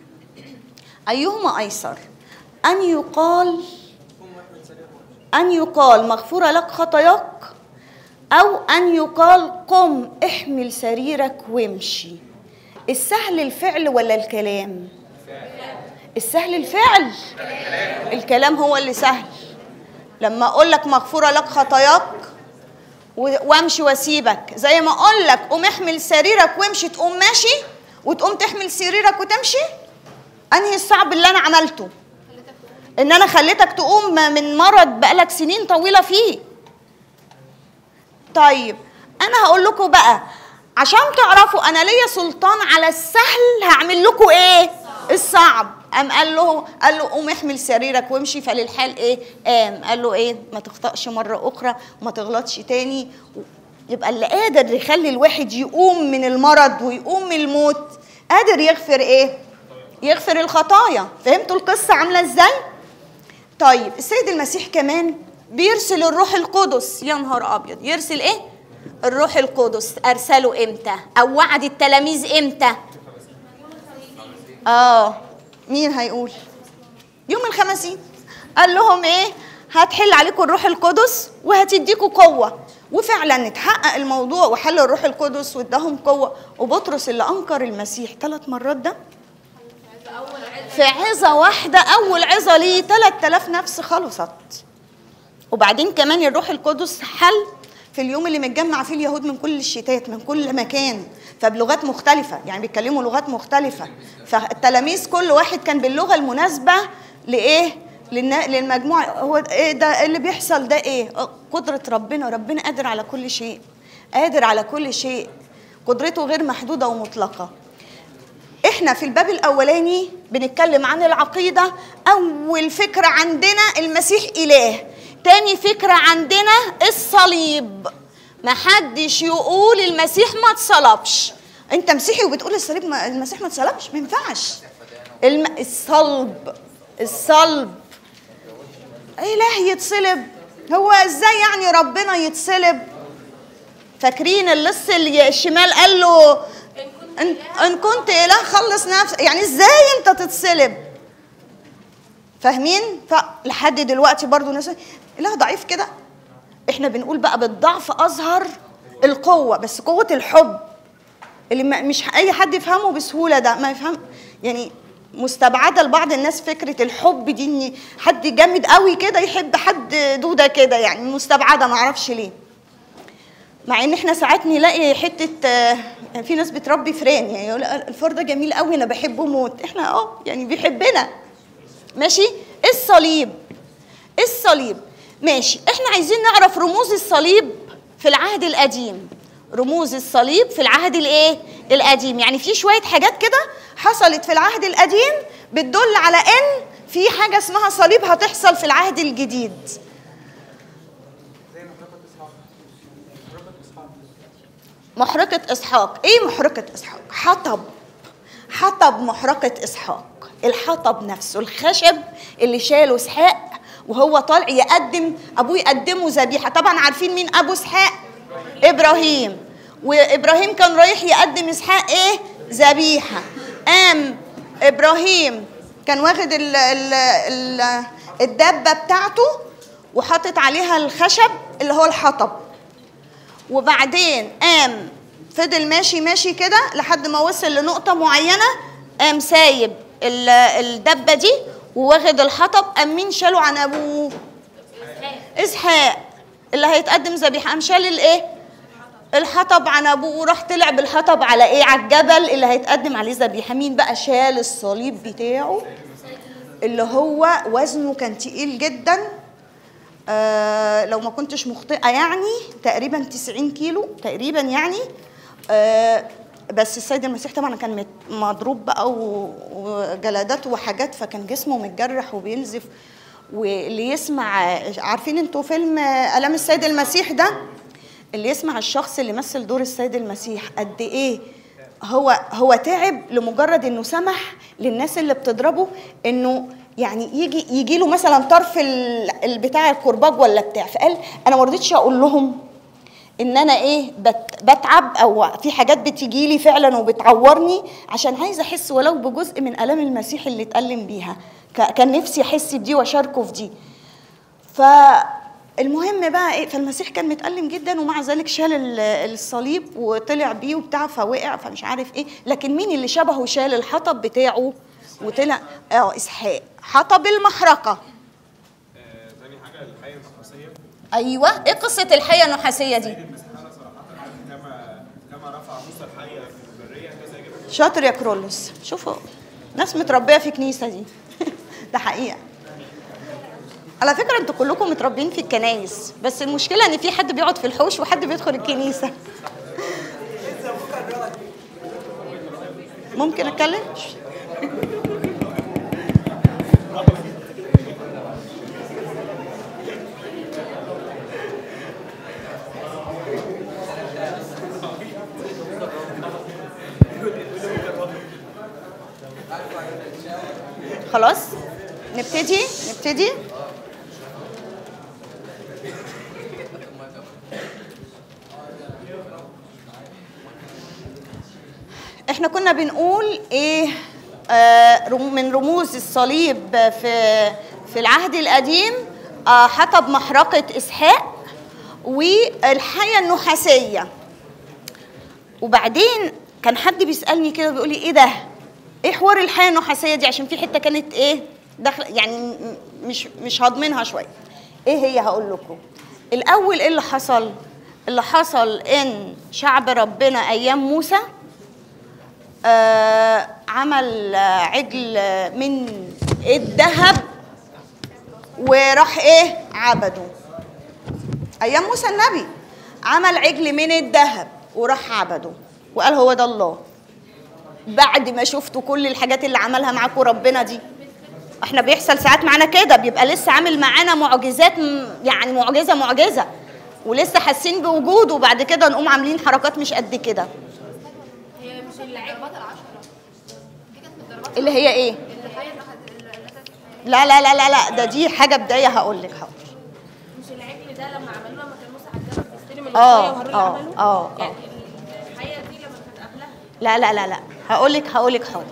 أيهما أيسر؟ أن يقال أن يقال مغفورة لك خطاياك، أو أن يقال قم احمل سريرك وامشي. السهل الفعل ولا الكلام؟ السهل الفعل. الكلام هو اللي سهل. لما أقول لك مغفورة لك خطاياك وامشي واسيبك، زي ما أقول لك قم احمل سريرك وامشي تقوم ماشي، وتقوم تحمل سريرك وتمشي. أنهي الصعب اللي أنا عملته؟ إن أنا خليتك تقوم من مرض بقالك سنين طويلة فيه. طيب أنا هقول لكم بقى عشان تعرفوا أنا ليا سلطان على السهل هعمل لكم إيه؟ الصعب. قام قال له قال له قوم احمل سريرك وامشي، فللحال إيه؟ قام قال له إيه؟ ما تخطأش مرة أخرى وما تغلطش تاني. يبقى اللي قادر يخلي الواحد يقوم من المرض ويقوم من الموت قادر يغفر إيه؟ يغفر الخطايا. فهمتوا القصة عاملة إزاي؟ طيب السيد المسيح كمان بيرسل الروح القدس. يا نهار أبيض، يرسل إيه؟ الروح القدس. أرسله إمتى؟ أو وعد التلاميذ إمتى؟ آه مين هيقول؟ يوم الخمسين. قال لهم إيه؟ هتحل عليكم الروح القدس وهتديكوا قوة. وفعلا اتحقق الموضوع وحل الروح القدس واداهم قوة. وبطرس اللي أنكر المسيح ثلاث مرات ده في عظة واحدة، أول عظة ليه ثلاث آلاف نفس خلصت. وبعدين كمان الروح القدس حل في اليوم اللي متجمع فيه اليهود من كل الشتات من كل مكان، فبلغات مختلفة، يعني بيتكلموا لغات مختلفة. فالتلاميذ كل واحد كان باللغة المناسبة لإيه؟ للمجموعة. هو إيه ده اللي بيحصل ده؟ إيه؟ قدرة ربنا. ربنا قادر على كل شيء، قادر على كل شيء، قدرته غير محدودة ومطلقة. احنا في الباب الاولاني بنتكلم عن العقيدة. اول فكرة عندنا المسيح اله. تاني فكرة عندنا الصليب. محدش يقول المسيح ما اتصلبش. انت مسيحي وبتقول الصليب ما المسيح ما اتصلبش؟ ما ينفعش. الم... الصلب الصلب اله يتصلب؟ هو ازاي يعني ربنا يتصلب؟ فاكرين اللص اللي الشمال قال له إن, إن كنت إله خلص نفسك؟ يعني إزاي أنت تتصلب؟ فاهمين؟ فلحد دلوقتي برضو ناس إله ضعيف كده. إحنا بنقول بقى بالضعف أظهر القوة، بس قوة الحب اللي مش أي حد يفهمه بسهولة. ده ما يفهم، يعني مستبعدة لبعض الناس فكرة الحب دي، إن حد جامد قوي كده يحب حد دودة كده، يعني مستبعدة معرفش ليه. مع ان احنا ساعات نلاقي حته في ناس بتربي فران، يعني يقول الفار ده جميل قوي انا بحبه موت. احنا اه يعني بيحبنا ماشي. الصليب الصليب ماشي. احنا عايزين نعرف رموز الصليب في العهد القديم. رموز الصليب في العهد الايه القديم، يعني في شويه حاجات كده حصلت في العهد القديم بتدل على ان في حاجه اسمها صليب هتحصل في العهد الجديد. محرقة إسحاق. إيه محرقة إسحاق؟ حطب. حطب محرقة إسحاق. الحطب نفسه، الخشب اللي شاله إسحاق وهو طالع يقدم أبوه يقدمه ذبيحة. طبعا عارفين مين أبو إسحاق؟ إبراهيم. وإبراهيم كان رايح يقدم إسحاق إيه؟ ذبيحة. قام إبراهيم كان واخد ال ال ال الدابة بتاعته وحاطط عليها الخشب اللي هو الحطب، وبعدين قام فضل ماشي ماشي كده لحد ما وصل لنقطة معينة، قام سايب الدبة دي وواخد الحطب. قام مين شاله عن أبوه؟ إسحاق اللي هيتقدم ذبيحة. قام شال الإيه؟ الحطب عن أبوه وراح طلع بالحطب على إيه؟ على الجبل اللي هيتقدم عليه ذبيحة. مين بقى شال الصليب بتاعه اللي هو وزنه كان تقيل جدا؟ آه لو ما كنتش مخطئة يعني تقريبا تسعين كيلو تقريبا يعني. آه بس السيد المسيح طبعا كان مضروب بقى وجلدات وحاجات، فكان جسمه متجرح وبينزف. واللي يسمع، عارفين انتوا فيلم آلام السيد المسيح ده؟ اللي يسمع الشخص اللي مثل دور السيد المسيح قد ايه هو هو تعب لمجرد انه سمح للناس اللي بتضربه انه يعني يجي يجي له مثلا طرف بتاع الكرباج ولا بتاع. فقال انا ما رضيتش اقول لهم ان انا ايه بت بتعب او في حاجات بتيجي لي فعلا وبتعورني عشان عايزه احس ولو بجزء من الام المسيح اللي اتألم بيها. كان نفسي احس بدي واشاركه في دي. فالمهم بقى ايه، فالمسيح كان متألم جدا ومع ذلك شال الصليب وطلع بيه وبتاع فوقع فمش عارف ايه، لكن مين اللي شبهه شال الحطب بتاعه وطلع؟ اه اسحاق، حطب المحرقه. ثاني حاجه الحيه النحاسيه. ايوه، ايه قصه الحيه النحاسيه دي؟ كما كما رفع موسى الحيه في البريه كذا يجب. شاطر يا كرولوس، شوفوا ناس متربيه في كنيسه دي. ده حقيقه. على فكره انتوا كلكم متربيين في الكنايس، بس المشكله ان في حد بيقعد في الحوش وحد بيدخل الكنيسه. ممكن اتكلم؟ خلاص نبتدي نبتدي احنا كنا بنقول ايه آه من رموز الصليب في في العهد القديم، آه حطب محرقة اسحاق والحية النحاسية. وبعدين كان حد بيسألني كده بيقول لي ايه ده؟ ايه حوار الحية النحاسية دي؟ عشان في حتة كانت ايه داخله يعني مش مش هضمنها شوية. ايه هي؟ هقول لكم. الاول ايه اللي حصل؟ اللي حصل ان شعب ربنا ايام موسى آه عمل عجل من الذهب وراح ايه عبده. ايام موسى النبي عمل عجل من الذهب وراح عبده وقال هو ده الله. بعد ما شفتوا كل الحاجات اللي عملها معاكم ربنا دي، احنا بيحصل ساعات معانا كده، بيبقى لسه عامل معانا معجزات، يعني معجزه معجزه ولسه حاسين بوجوده، وبعد كده نقوم عاملين حركات مش قد كده. هي مش الضربات العشرة دي كانت من الضربات اللي هي ايه؟ الحية لا لا لا لا لا ده دي حاجه بدايه هقول لك. حاضر. مش العجل ده لما عملوه لما كان موسى على الجبل بيستلم اه الوصايا وهارون اه عمله؟ اه يعني الحية دي لما كانت قبلها. لا لا لا لا هقول لك هقول لك حاضر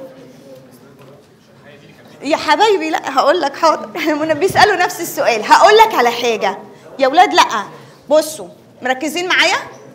يا حبايبي. لا هقول لك حاضر. بيسالوا نفس السؤال. هقول لك على حاجه يا ولاد. لا بصوا مركزين معايا.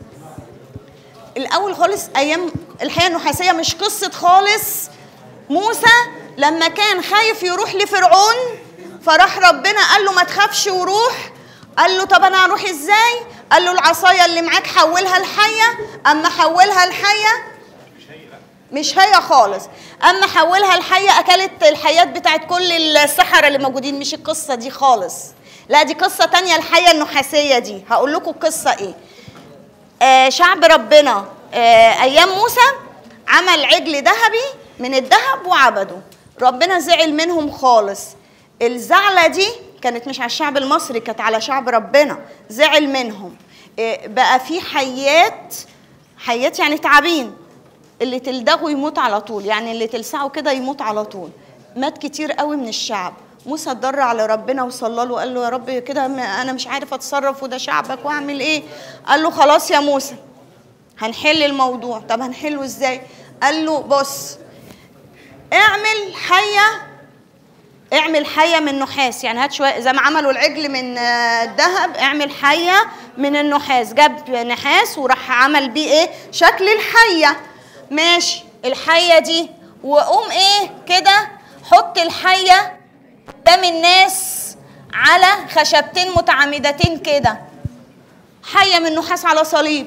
الاول خالص ايام الحياه النحاسيه مش قصه خالص. موسى لما كان خايف يروح لفرعون فراح ربنا قال له ما تخافش وروح. قال له طب انا هروح ازاي؟ قال له العصايه اللي معاك حولها الحيه. اما حولها الحيه مش هي خالص. اما حولها الحيه اكلت الحيات بتاعت كل السحره اللي موجودين. مش القصه دي خالص، لا دي قصه تانية. الحيه النحاسيه دي هقول لكم القصه ايه. آه شعب ربنا آه ايام موسى عمل عجل ذهبي من الذهب وعبده. ربنا زعل منهم خالص. الزعله دي كانت مش على الشعب المصري، كانت على شعب ربنا. زعل منهم. آه بقى في حيات، حيات يعني تعابين، اللي تلدغه يموت على طول، يعني اللي تلسعه كده يموت على طول. مات كتير قوي من الشعب. موسى اتضرع على ربنا وصلى له وقال له يا رب كده انا مش عارف اتصرف وده شعبك واعمل ايه. قال له خلاص يا موسى هنحل الموضوع. طب هنحله ازاي؟ قال له بص اعمل حيه، اعمل حيه من نحاس. يعني هات شويه زي ما عملوا العجل من الذهب، اعمل حيه من النحاس. جاب نحاس وراح عمل بيه ايه شكل الحيه. ماشي الحيه دي، وقوم ايه كده حط الحيه قدام الناس على خشبتين متعامدتين كده، حيه من نحاس على صليب.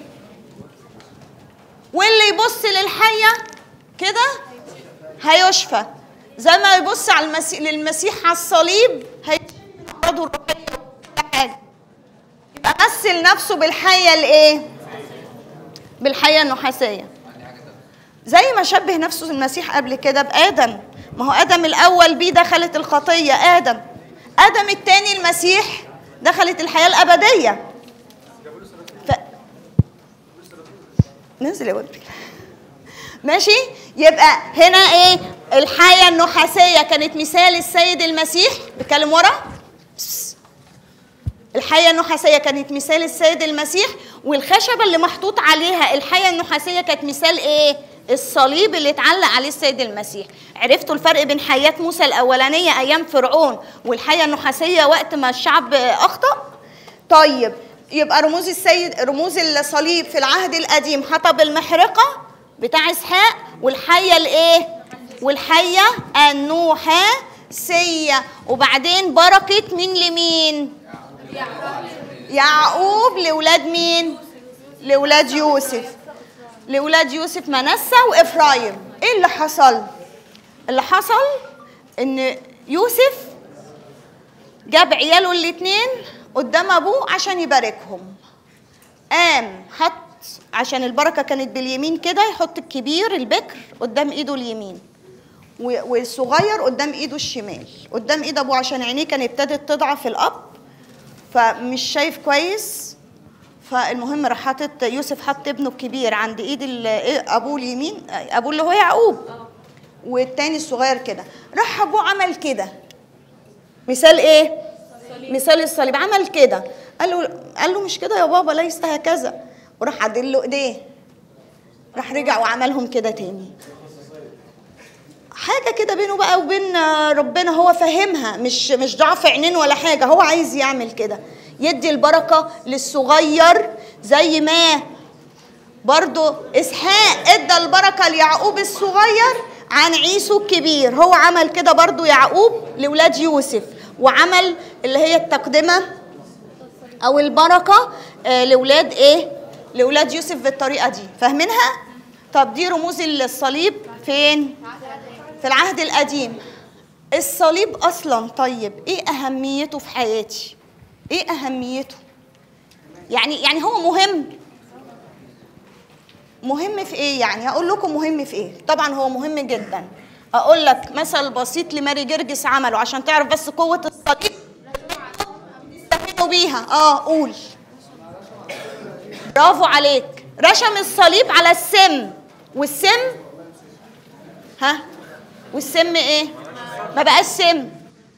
واللي يبص للحيه كده هيشفى، زي ما يبص على المسيح للمسيح على الصليب هيشفى من امراضه الروحيه وكل حاجه. يبقى مثل نفسه بالحيه الايه؟ بالحيه النحاسيه. زي ما شبه نفسه المسيح قبل كده بآدم. ما هو آدم الأول بيه دخلت الخطية آدم. آدم الثاني المسيح دخلت الحياة الأبدية. ف... ننزل يا ولدي. ماشي؟ يبقى هنا إيه؟ الحياة النحاسية كانت مثال السيد المسيح. بتكلم ورا؟ الحية النحاسية كانت مثال السيد المسيح، والخشبة اللي محطوط عليها الحية النحاسية كانت مثال ايه؟ الصليب اللي اتعلق عليه السيد المسيح. عرفتوا الفرق بين حياة موسى الأولانية أيام فرعون والحية النحاسية وقت ما الشعب أخطأ؟ طيب يبقى رموز السيد رموز الصليب في العهد القديم حطب المحرقة بتاع إسحاق، والحية الإيه؟ والحية النحاسية. وبعدين بركة مين لمين؟ يعقوب لولاد مين؟ لولاد يوسف. لولاد يوسف منسى وإفرايم. إيه اللي حصل؟ اللي حصل إن يوسف جاب عياله الاتنين قدام أبوه عشان يباركهم. قام حط عشان البركة كانت باليمين كده، يحط الكبير البكر قدام إيده اليمين والصغير قدام إيده الشمال، قدام إيد أبوه عشان عينيه كانت ابتدت تضعف الأب فمش شايف كويس. فالمهم راح حاطط يوسف حط ابنه الكبير عند ايد ابوه اليمين، ابوه اللي هو يعقوب، والتاني الصغير كده. راح ابوه عمل كده، مثال ايه؟ مثال الصليب. عمل كده، قال له قال له مش كده يا بابا، ليس هكذا، وراح عدل له ايديه. راح رجع وعملهم كده تاني. حاجه كده بينه بقى وبين ربنا، هو فاهمها، مش مش ضعف عينين ولا حاجه، هو عايز يعمل كده، يدي البركه للصغير زي ما برضو اسحاق ادى البركه ليعقوب الصغير عن عيسو الكبير. هو عمل كده برضو يعقوب لولاد يوسف، وعمل اللي هي التقدمه او البركه لولاد ايه؟ لولاد يوسف بالطريقه دي. فاهمينها؟ طب دي رموز الصليب فين؟ في العهد القديم. الصليب اصلا طيب ايه اهميته في حياتي؟ ايه اهميته؟ يعني يعني هو مهم مهم في ايه؟ يعني هقول لكم مهم في ايه. طبعا هو مهم جدا. اقول لك مثل بسيط لماري جرجس عمله عشان تعرف بس قوه الصليب تستفيدوا بيها. اه قول. برافو عليك. رشم الصليب على السم، والسم ها والسم ايه؟ ما بقاش سم.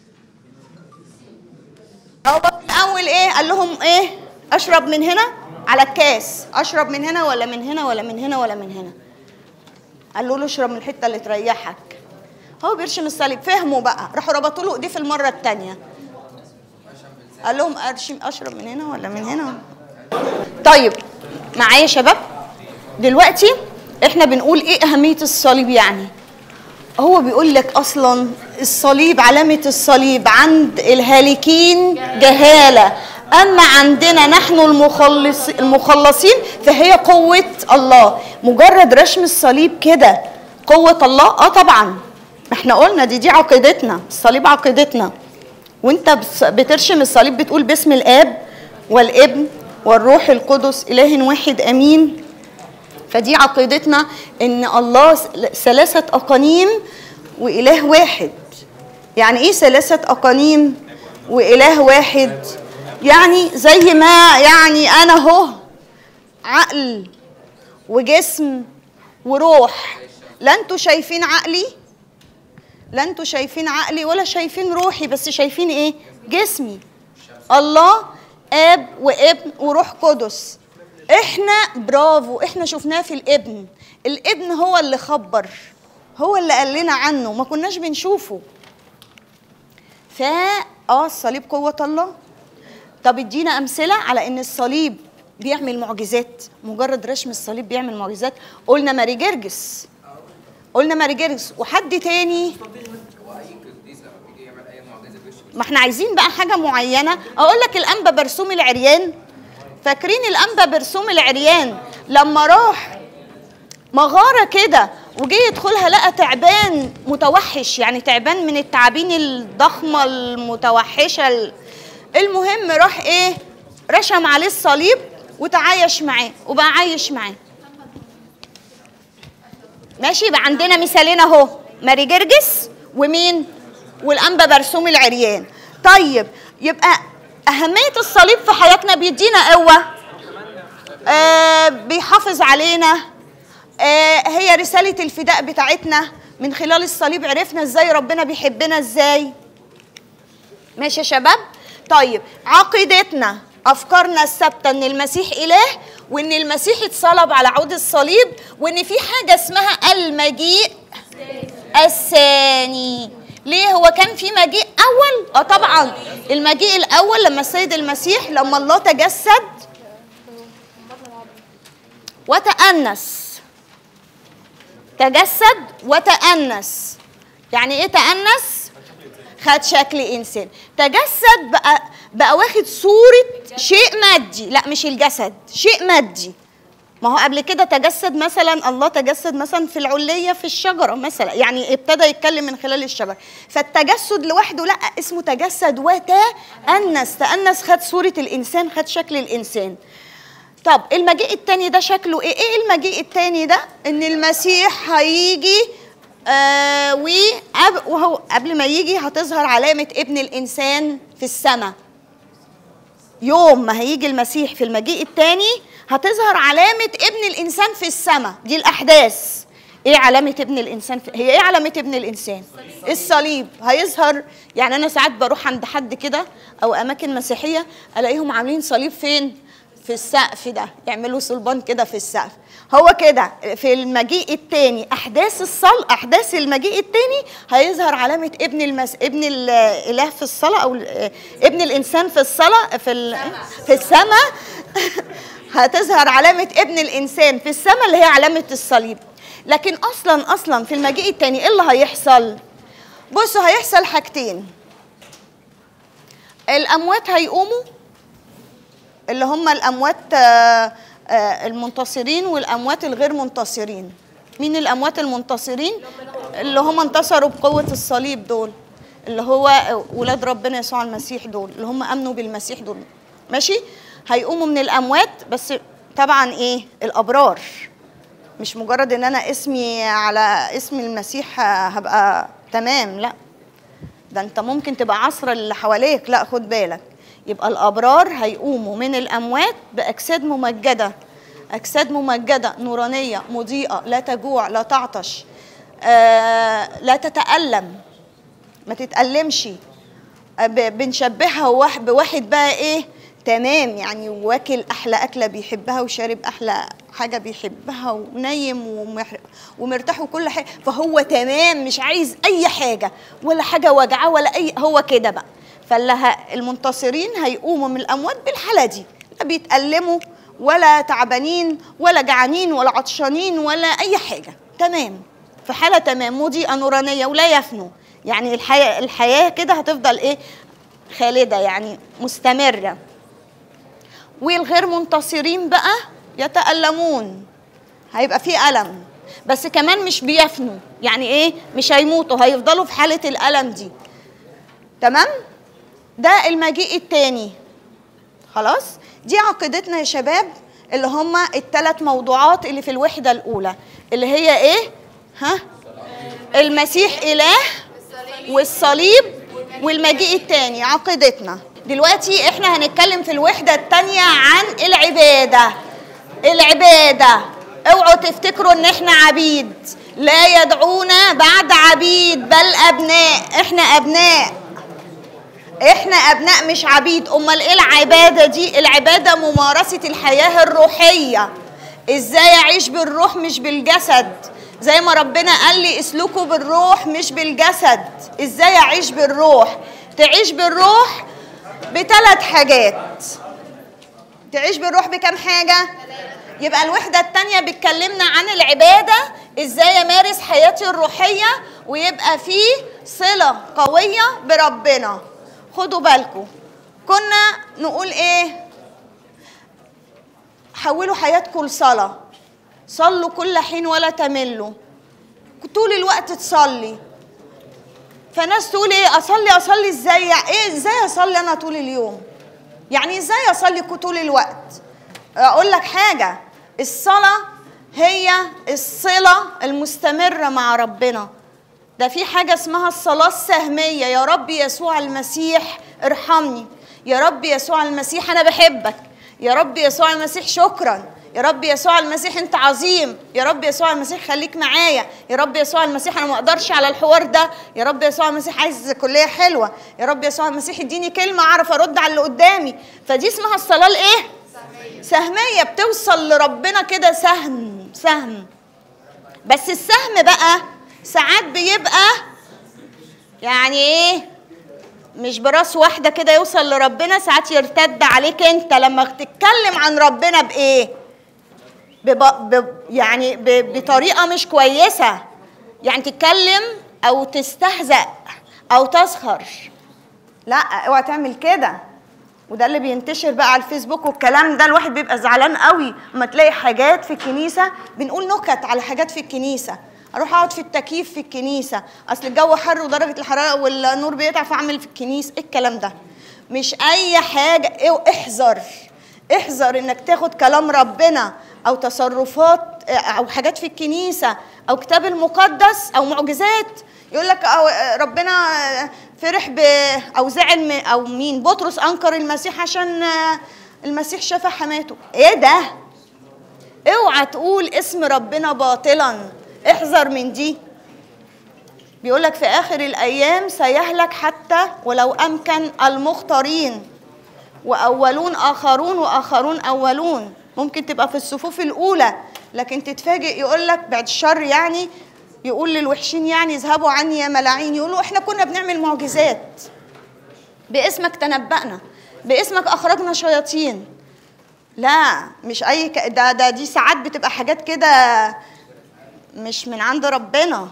هو الاول ايه؟ قال لهم ايه؟ اشرب من هنا على الكاس، اشرب من هنا ولا من هنا ولا من هنا ولا من هنا؟ قالوا له اشرب من الحته اللي تريحك. هو بيرشم الصليب. فهموا بقى، راحوا ربطوا له ايديه في المره الثانيه. قال لهم ارشم اشرب من هنا ولا من هنا؟ طيب معايا يا شباب؟ دلوقتي احنا بنقول ايه اهميه الصليب. يعني هو بيقول لك اصلا الصليب، علامه الصليب عند الهالكين جهاله، اما عندنا نحن المخلص المخلصين فهي قوه الله. مجرد رشم الصليب كده قوه الله؟ اه طبعا، احنا قلنا دي دي عقيدتنا، الصليب عقيدتنا. وانت بترشم الصليب بتقول باسم الاب والابن والروح القدس اله واحد امين. فدي عقيدتنا ان الله ثلاثه اقانيم واله واحد. يعني ايه ثلاثه اقانيم واله واحد؟ يعني زي ما يعني انا اهو عقل وجسم وروح. لا انتوا شايفين عقلي، لا انتوا شايفين عقلي ولا شايفين روحي، بس شايفين ايه؟ جسمي. الله اب وابن وروح قدس. احنا برافو، احنا شفناه في الابن. الابن هو اللي خبر، هو اللي قال لنا عنه، ما كناش بنشوفه. فا اه الصليب قوة الله. طب ادينا امثلة على ان الصليب بيعمل معجزات. مجرد رشم الصليب بيعمل معجزات. قلنا ماري جرجس، قلنا ماري جرجس وحد تاني. ما احنا عايزين بقى حاجة معينة. اقول لك الانبا برسوم العريان. فاكرين الانبا برسوم العريان لما راح مغارة كده وجي يدخلها لقى تعبان متوحش، يعني تعبان من التعابين الضخمة المتوحشة. المهم راح ايه؟ رشم عليه الصليب وتعايش معاه وبقى عايش معاه. ماشي، يبقى عندنا مثالين اهو، ماري جرجس ومين؟ والانبا برسوم العريان. طيب يبقى أهمية الصليب في حياتنا، بيدينا قوة، آه بيحافظ علينا، آه هي رسالة الفداء بتاعتنا. من خلال الصليب عرفنا ازاي ربنا بيحبنا ازاي. ماشي يا شباب؟ طيب عقيدتنا افكارنا الثابته ان المسيح اله، وان المسيح اتصلب على عود الصليب، وان في حاجه اسمها المجيء الثاني. ليه؟ هو كان في مجيء اول؟ اه طبعا. المجيء الاول لما السيد المسيح لما الله تجسد وتأنس، تجسد وتأنس. يعني ايه تأنس؟ خد شكل انسان. تجسد بقى بقى واخد صورة شيء مادي، لا مش الجسد، شيء مادي. ما هو قبل كده تجسد مثلا، الله تجسد مثلا في العلية في الشجرة مثلا، يعني ابتدى يتكلم من خلال الشجرة. فالتجسد لوحده لا، اسمه تجسد وتأنس. تأنس خد صورة الإنسان، خد شكل الإنسان. طب المجيء التاني ده شكله ايه؟ ايه المجيء التاني ده؟ ان المسيح هيجي آه وهو قبل ما يجي هتظهر علامة ابن الإنسان في السماء. يوم ما هيجي المسيح في المجيء التاني هتظهر علامة ابن الإنسان في السماء. دي الأحداث. ايه علامة ابن الإنسان في... هي ايه علامة ابن الإنسان؟ الصليب. هيظهر. يعني أنا ساعات بروح عند حد كده أو أماكن مسيحية ألاقيهم عاملين صليب فين؟ في السقف ده، يعملوا صلبان كده في السقف. هو كده في المجيء الثاني، احداث الصل احداث المجيء الثاني هيظهر علامه ابن المس... ابن الاله في الصلاه، او ابن الانسان في الصلاه في ال... في السماء. هتظهر علامه ابن الانسان في السماء اللي هي علامه الصليب. لكن اصلا اصلا في المجيء الثاني ايه اللي هيحصل؟ بصوا، هيحصل حاجتين. الاموات هيقوموا، اللي هم الأموات المنتصرين والأموات الغير منتصرين. مين الأموات المنتصرين؟ اللي هم انتصروا بقوة الصليب دول، اللي هو ولاد ربنا يسوع المسيح دول، اللي هم أمنوا بالمسيح دول. ماشي؟ هيقوموا من الأموات، بس طبعا إيه؟ الأبرار. مش مجرد إن أنا اسمي على اسم المسيح هبقى تمام، لا. ده أنت ممكن تبقى عصر اللي حواليك، لا خد بالك. يبقى الأبرار هيقوموا من الأموات بأجساد ممجدة، أجساد ممجدة نورانية مضيئة، لا تجوع لا تعطش، آه لا تتألم، ما تتألمش. بنشبهها بواحد بقى إيه؟ تمام، يعني واكل أحلى أكلة بيحبها وشارب أحلى حاجة بيحبها ونايم ومرتاح وكل حاجة، فهو تمام، مش عايز أي حاجة ولا حاجة وجعه ولا أي، هو كده بقى. فالمنتصرين هيقوموا من الأموات بالحالة دي، لا بيتألموا ولا تعبانين ولا جعانين ولا عطشانين ولا أي حاجة، تمام، في حالة تمام مضيئة نورانية ولا يفنوا. يعني الحياة الحياة كده هتفضل إيه؟ خالدة، يعني مستمرة. والغير منتصرين بقى يتألمون، هيبقى فيه ألم، بس كمان مش بيفنوا. يعني إيه؟ مش هيموتوا، هيفضلوا في حالة الألم دي. تمام؟ ده المجيء التاني. خلاص؟ دي عقيدتنا يا شباب، اللي هما الثلاث موضوعات اللي في الوحدة الأولى، اللي هي إيه؟ ها؟ المسيح إله، والصليب، والمجيء التاني. عقيدتنا. دلوقتي إحنا هنتكلم في الوحدة التانية عن العبادة. العبادة. اوعوا تفتكروا إن إحنا عبيد. لا يدعونا بعد عبيد بل أبناء. إحنا أبناء. احنا ابناء مش عبيد. امال ايه العباده دي؟ العباده ممارسه الحياه الروحيه. ازاي اعيش بالروح مش بالجسد، زي ما ربنا قال لي اسلكوا بالروح مش بالجسد. ازاي اعيش بالروح؟ تعيش بالروح بثلاث حاجات. تعيش بالروح بكم حاجه؟ يبقى الوحده الثانيه بتكلمنا عن العباده، ازاي امارس حياتي الروحيه ويبقى فيه صله قويه بربنا. خدوا بالكم، كنا نقول ايه؟ حولوا حياتكم لصلاة، صلوا كل حين ولا تملوا، طول الوقت تصلي. فناس تقول ايه؟ اصلي اصلي ازاي؟ ايه ازاي اصلي انا طول اليوم؟ يعني ازاي اصلي طول الوقت؟ اقول لك حاجة، الصلاة هي الصلة المستمرة مع ربنا. ده في حاجة اسمها الصلاة السهمية. يا رب يسوع المسيح ارحمني، يا رب يسوع المسيح أنا بحبك، يا رب يسوع المسيح شكرا، يا رب يسوع المسيح انت عظيم، يا رب يسوع المسيح خليك معايا، يا رب يسوع المسيح انا ما اقدرش على الحوار ده، يا رب يسوع المسيح عايز كليه حلوه، يا رب يسوع المسيح اديني كلمه اعرف ارد على اللي قدامي. فدي اسمها الصلاه الايه؟ سهميه، بتوصل لربنا كده سهم سهم. بس السهم بقى ساعات بيبقى يعني ايه، مش براس واحده كده يوصل لربنا، ساعات يرتد عليك انت لما تتكلم عن ربنا بايه؟ بب... ب... يعني ب... بطريقه مش كويسه، يعني تتكلم او تستهزأ او تسخر. لا اوعى تعمل كده. وده اللي بينتشر بقى على الفيسبوك والكلام ده، الواحد بيبقى زعلان قوي اما تلاقي حاجات في الكنيسه، بنقول نكت على حاجات في الكنيسه، اروح اقعد في التكييف في الكنيسه اصل الجو حر ودرجه الحراره والنور بيقطع فاعمل في الكنيسه. ايه الكلام ده؟ مش اي حاجه. إيه، احذر احذر انك تاخد كلام ربنا او تصرفات او حاجات في الكنيسه او كتاب المقدس او معجزات، يقول لك ربنا فرح ب او زعل او مين، بطرس انكر المسيح عشان المسيح شفى حماته. ايه ده؟ اوعى تقول اسم ربنا باطلا، احذر من دي. بيقول لك في اخر الايام سيهلك حتى ولو امكن المختارين، واولون اخرون واخرون اولون. ممكن تبقى في الصفوف الاولى لكن تتفاجئ يقول لك بعد الشر، يعني يقول للوحشين يعني اذهبوا عني يا ملاعين، يقولوا احنا كنا بنعمل معجزات باسمك، تنبأنا باسمك، اخرجنا شياطين. لا مش اي ك... ده ده دي ساعات بتبقى حاجات كده مش من عند ربنا.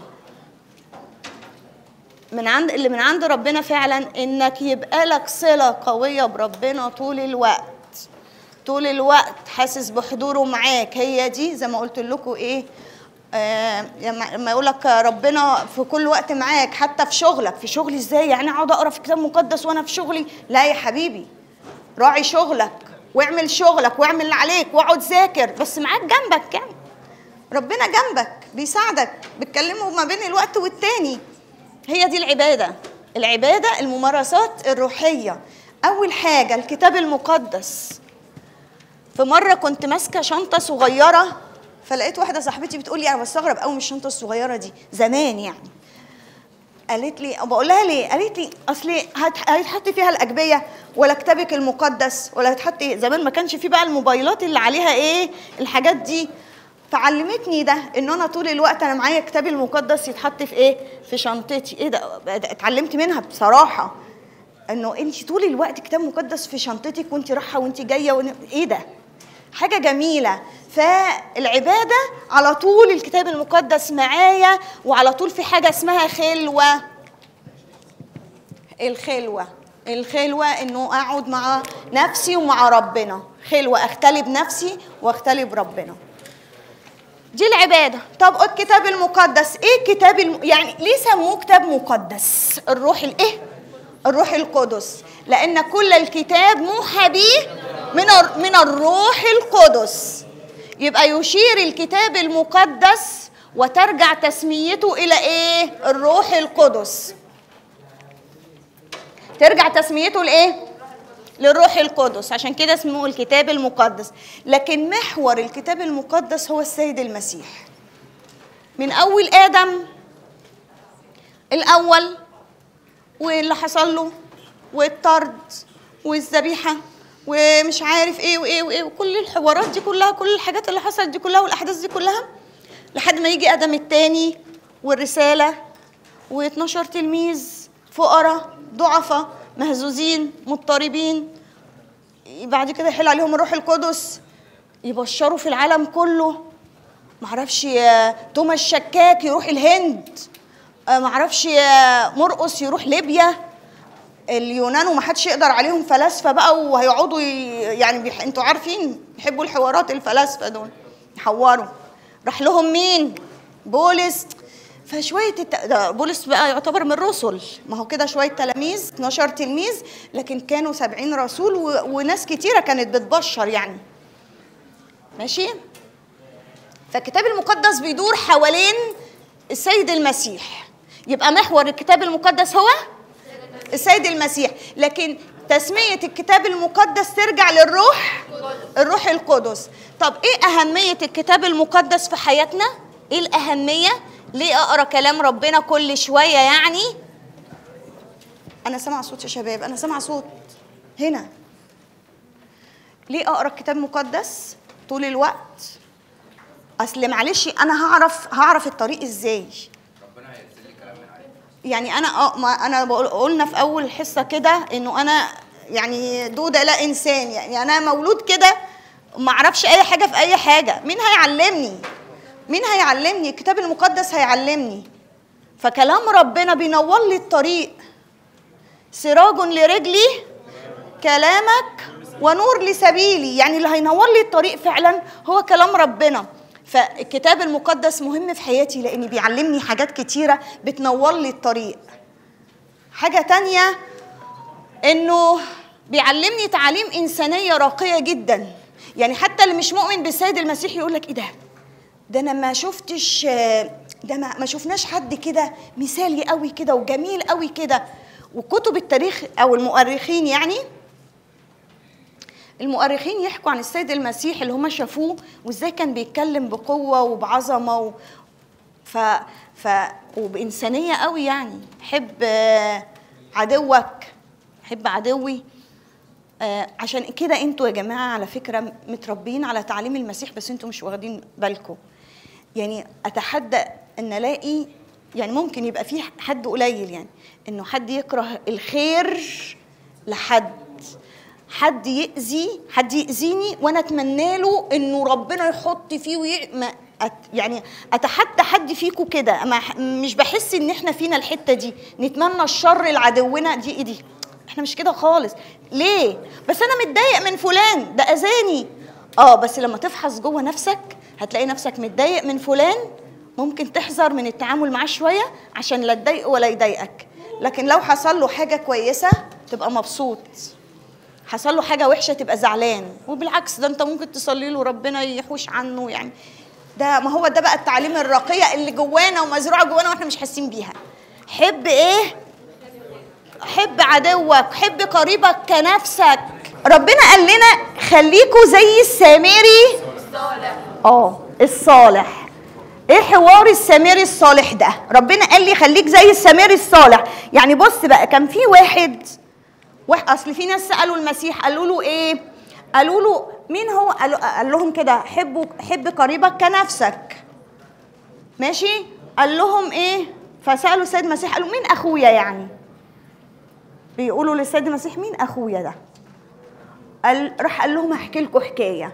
من عند اللي من عند ربنا فعلا انك يبقى لك صلة قوية بربنا طول الوقت، طول الوقت حاسس بحضوره معاك. هي دي زي ما قلت لكم ايه، آه لما يقول لك ربنا في كل وقت معاك، حتى في شغلك. في شغلي ازاي يعني اقعد اقرا في كتاب مقدس وانا في شغلي؟ لا يا حبيبي، راعي شغلك واعمل شغلك واعمل اللي عليك واقعد ذاكر، بس معاك جنبك يعني ربنا جنبك بيساعدك، بتكلمه ما بين الوقت والتاني. هي دي العبادة. العبادة الممارسات الروحية. أول حاجة الكتاب المقدس. في مرة كنت ماسكة شنطة صغيرة، فلقيت واحدة صاحبتي بتقول لي أنا بستغرب قوي من الشنطة الصغيرة دي زمان يعني. قالت لي، بقول لها ليه؟ قالت لي أصل هيتحط فيها الأجبية ولا كتابك المقدس ولا هيتحط إيه؟ زمان ما كانش فيه بقى الموبايلات اللي عليها إيه الحاجات دي. فعلمتني ده ان انا طول الوقت انا معايا كتابي المقدس يتحط في ايه؟ في شنطتي. ايه ده؟ اتعلمت منها بصراحه انه انت طول الوقت كتاب مقدس في شنطتك وانت رايحه وانت جايه ون... ايه ده؟ حاجه جميله. فالعباده على طول الكتاب المقدس معايا، وعلى طول في حاجه اسمها خلوه. الخلوه الخلوه انه اقعد مع نفسي ومع ربنا، خلوه اختلي بنفسي واختلي بربنا. دي العبادة. طب الكتاب المقدس ايه؟ الكتاب الم... يعني ليه سموه كتاب مقدس؟ الروح الايه؟ الروح القدس، لأن كل الكتاب موحى به من من الروح القدس. يبقى يشير الكتاب المقدس وترجع تسميته إلى ايه؟ الروح القدس. ترجع تسميته لإيه؟ للروح القدس، عشان كده اسمه الكتاب المقدس. لكن محور الكتاب المقدس هو السيد المسيح. من أول آدم الأول واللي حصل له والطرد والذبيحة ومش عارف ايه وايه وايه وكل الحوارات دي كلها، كل الحاجات اللي حصلت دي كلها والأحداث دي كلها، لحد ما يجي آدم الثاني والرسالة واثناشر تلميذ فقراء ضعفاء مهزوزين مضطربين. بعد كده يحل عليهم الروح القدس يبشروا في العالم كله. معرفش توما الشكاك يروح الهند، معرفش مرقس يروح ليبيا. اليونان وما حدش يقدر عليهم، فلاسفه بقى وهيقعدوا يعني بيح... انتوا عارفين بيحبوا الحوارات الفلاسفه دول يحوروا. راح لهم مين؟ بولس. فشويه الت... بولس بقى يعتبر من الرسل، ما هو كده شويه تلاميذ اثناشر تلميذ، لكن كانوا سبعين رسول و... وناس كتيره كانت بتبشر يعني. ماشي؟ فالكتاب المقدس بيدور حوالين السيد المسيح. يبقى محور الكتاب المقدس هو السيد المسيح، لكن تسمية الكتاب المقدس ترجع للروح الروح القدس. طب ايه اهميه الكتاب المقدس في حياتنا؟ ايه الاهميه؟ ليه اقرا كلام ربنا كل شويه يعني؟ انا سامعه صوت يا شباب، انا سامعه صوت هنا. ليه اقرا الكتاب المقدس طول الوقت؟ اصل معلش انا هعرف هعرف الطريق ازاي؟ ربنا هيرسل لي كلام من عليه. يعني انا اه ما انا بقول قلنا في اول حصه كده انه انا يعني دوده لا انسان، يعني انا مولود كده ما اعرفش اي حاجه في اي حاجه. مين هيعلمني؟ مين هيعلمني؟ الكتاب المقدس هيعلمني. فكلام ربنا بينور لي الطريق. سراج لرجلي كلامك ونور لسبيلي، يعني اللي هينور لي الطريق فعلا هو كلام ربنا. فالكتاب المقدس مهم في حياتي لأني بيعلمني حاجات كتيرة بتنور لي الطريق. حاجة تانية إنه بيعلمني تعاليم إنسانية راقية جدا. يعني حتى اللي مش مؤمن بالسيد المسيح يقول لك إيه ده؟ ده أنا ما شفتش، ده ما, ما شفناش حد كده مثالي قوي كده وجميل قوي كده. وكتب التاريخ أو المؤرخين، يعني المؤرخين يحكوا عن السيد المسيح اللي هم شافوه وازاي كان بيتكلم بقوة وبعظمة و... ف... ف... وبإنسانية قوي. يعني حب عدوك، حب عدوي. آه عشان كده انتوا يا جماعة على فكرة متربيين على تعليم المسيح بس انتوا مش واخدين بالكم. يعني أتحدى أن ألاقي، يعني ممكن يبقى فيه حد قليل يعني إنه حد يكره الخير لحد، حد يأذي حد يأذيني وأنا أتمنى له إنه ربنا يحط فيه وي... ما أت... يعني أتحدى حد فيكم كده. مش بحس إن إحنا فينا الحتة دي نتمنى الشر لعدونا. دي إيه دي؟ إحنا مش كده خالص. ليه؟ بس أنا متضايق من فلان، ده أذاني. آه بس لما تفحص جوه نفسك هتلاقي نفسك متضايق من فلان، ممكن تحذر من التعامل معاه شوية عشان لا تضايقه ولا يضايقك. لكن لو حصل له حاجة كويسة تبقى مبسوط، حصل له حاجة وحشة تبقى زعلان. وبالعكس ده انت ممكن تصلي له ربنا يحوش عنه. يعني ده ما هو ده بقى التعليم الراقية اللي جوانا ومزروعة جوانا واحنا مش حاسين بيها. حب ايه؟ حب عدوك، حب قريبك كنفسك. ربنا قال لنا خليكوا زي السامري اه الصالح. ايه حوار السامري الصالح ده؟ ربنا قال لي خليك زي السامري الصالح. يعني بص بقى، كان في واحد واحد اصل في ناس سالوا المسيح قالوا له ايه؟ قالوا له مين هو؟ قال لهم كده حبوا حب قريبك كنفسك. ماشي؟ قال لهم ايه؟ فسالوا السيد المسيح قالوا مين اخويا؟ يعني بيقولوا للسيد المسيح مين اخويا ده؟ قال راح قال لهم هحكي لكم حكايه.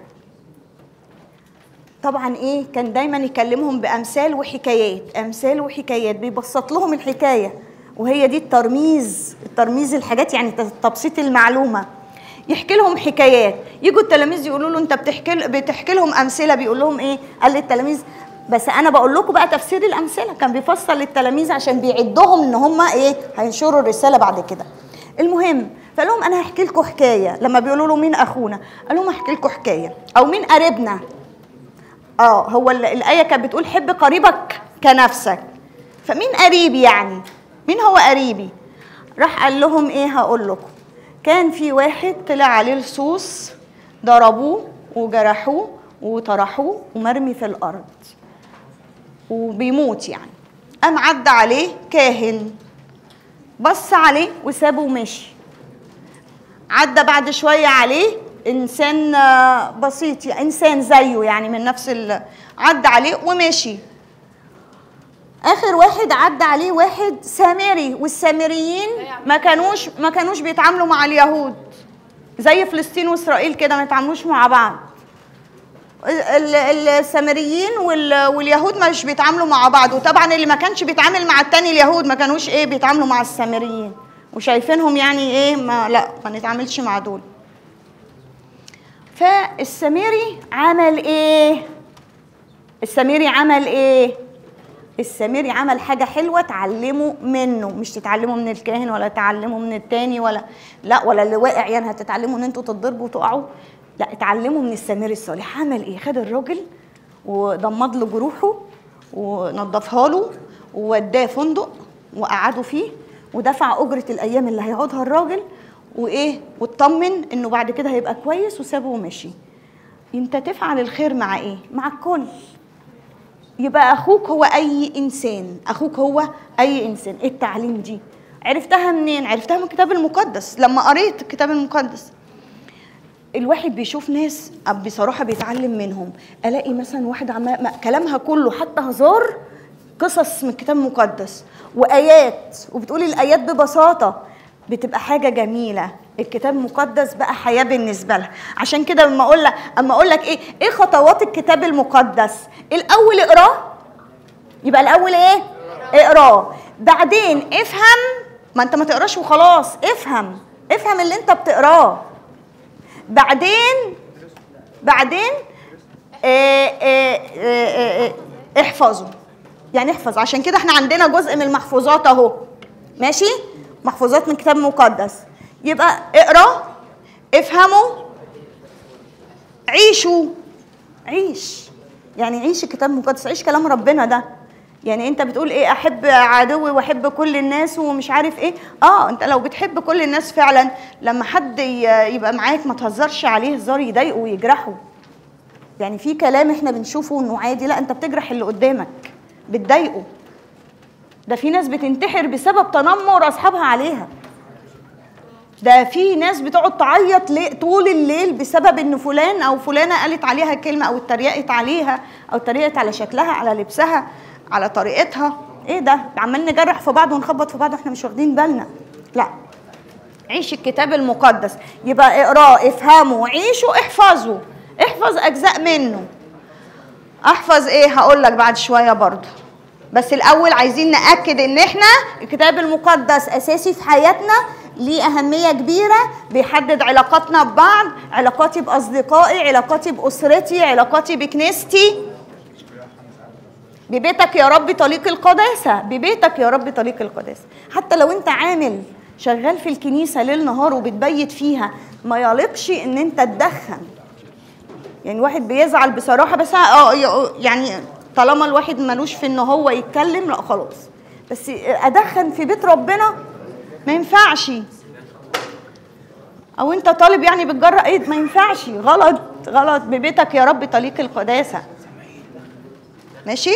طبعا ايه؟ كان دايما يكلمهم بامثال وحكايات، امثال وحكايات، بيبسط لهم الحكايه. وهي دي الترميز، الترميز الحاجات يعني تبسيط المعلومه. يحكي لهم حكايات، يجوا التلاميذ يقولوا له انت بتحكي بتحكي لهم امثله. بيقول لهم ايه؟ قال للتلاميذ بس انا بقول لكم بقى تفسير الامثله. كان بيفسر للتلاميذ عشان بيعدهم ان هم ايه؟ هينشروا الرساله بعد كده. المهم فقال لهم انا هحكي لكم حكايه. لما بيقولوا له مين اخونا؟ قال لهم هحكي لكم حكايه. او مين قريبنا؟ اه هو الايه كانت بتقول حب قريبك كنفسك. فمين قريبي يعني؟ مين هو قريبي؟ راح قال لهم ايه؟ هقول لكم. كان في واحد طلع عليه لصوص، ضربوه وجرحوه وطرحوه ومرمي في الارض وبيموت يعني. قام عدى عليه كاهن، بص عليه وسابه ومشي. عدى بعد شويه عليه انسان بسيط، انسان زيه يعني من نفس ال... عدى عليه ومشي. اخر واحد عدى عليه واحد سامري، والسامريين ما كانوش ما كانوش بيتعاملوا مع اليهود زي فلسطين واسرائيل كده، ما يتعاملوش مع بعض. السامريين واليهود مش بيتعاملوا مع بعض. وطبعا اللي ما كانش بيتعامل مع التاني اليهود ما كانوش ايه بيتعاملوا مع السامريين، وشايفينهم يعني ايه ما لا ما نتعاملش مع دول. فالسامري عمل ايه؟ السامري عمل ايه؟ السامري عمل حاجة حلوة تعلموا منه، مش تتعلموا من الكاهن ولا تتعلموا من التاني ولا لا ولا اللي واقع يعني هتتعلموا ان انتوا تتضربوا وتقعوا. لا، اتعلموا من السامري الصالح. عمل ايه؟ خد الراجل وضمد له جروحه ونضفها له ووداه فندق وقعدوا فيه ودفع اجرة الايام اللي هيقعدها الراجل، وايه واطمن انه بعد كده هيبقى كويس وسابه ومشي. انت تفعل الخير مع ايه؟ مع الكل. يبقى اخوك هو اي انسان، اخوك هو اي انسان. ايه التعليم دي؟ عرفتها منين؟ عرفتها من الكتاب المقدس. لما قريت الكتاب المقدس الواحد بيشوف ناس بصراحه بيتعلم منهم. الاقي مثلا واحده عمال كلامها كله حتى هزار، قصص من الكتاب المقدس وايات، وبتقولي الايات ببساطه، بتبقى حاجه جميله. الكتاب المقدس بقى حياه بالنسبه لها. عشان كده لما اقول لك اما اقول لك ايه ايه خطوات الكتاب المقدس، الاول اقراه. يبقى الاول ايه؟ اقراه. بعدين افهم. ما انت ما تقراش وخلاص، افهم افهم اللي انت بتقراه. بعدين بعدين اه اه اه اه احفظه. يعني احفظ. عشان كده احنا عندنا جزء من المحفوظات اهو، ماشي؟ محفوظات من الكتاب المقدس. يبقى اقرا، افهموا، عيشوا. عيش يعني عيش الكتاب المقدس، عيش كلام ربنا ده. يعني انت بتقول ايه؟ احب عدوي واحب كل الناس ومش عارف ايه. اه انت لو بتحب كل الناس فعلا، لما حد يبقى معاك ما تهزرش عليه هزار يضايقه ويجرحه. يعني في كلام احنا بنشوفه انه عادي، لا انت بتجرح اللي قدامك، بتضايقه. ده في ناس بتنتحر بسبب تنمر اصحابها عليها. ده في ناس بتقعد تعيط طول الليل بسبب ان فلان او فلانه قالت عليها كلمه او اتريقت عليها او اتريقت على شكلها، على لبسها، على طريقتها. ايه ده؟ عمال نجرح في بعض ونخبط في بعض واحنا مش واخدين بالنا. لا، عيش الكتاب المقدس. يبقى اقراه، افهمه، عيشه، احفظه. احفظ اجزاء منه. احفظ ايه؟ هقول لك بعد شويه برضه. بس الاول عايزين ناكد ان احنا الكتاب المقدس اساسي في حياتنا، ليه اهميه كبيره، بيحدد علاقاتنا ببعض، علاقاتي باصدقائي، علاقاتي باسرتي، علاقاتي بكنيستي. ببيتك يا رب طريق القداسه، ببيتك يا رب طريق القداسه. حتى لو انت عامل شغال في الكنيسه ليل نهار وبتبيت فيها، ما يليقش ان انت تدخن. يعني واحد بيزعل بصراحه، بس اه يعني طالما الواحد ملوش في ان هو يتكلم، لا خلاص. بس ادخن في بيت ربنا ما ينفعش. او انت طالب يعني بتجرأ ايد، ما ينفعش. غلط غلط. ببيتك يا رب طريق القداسه. ماشي؟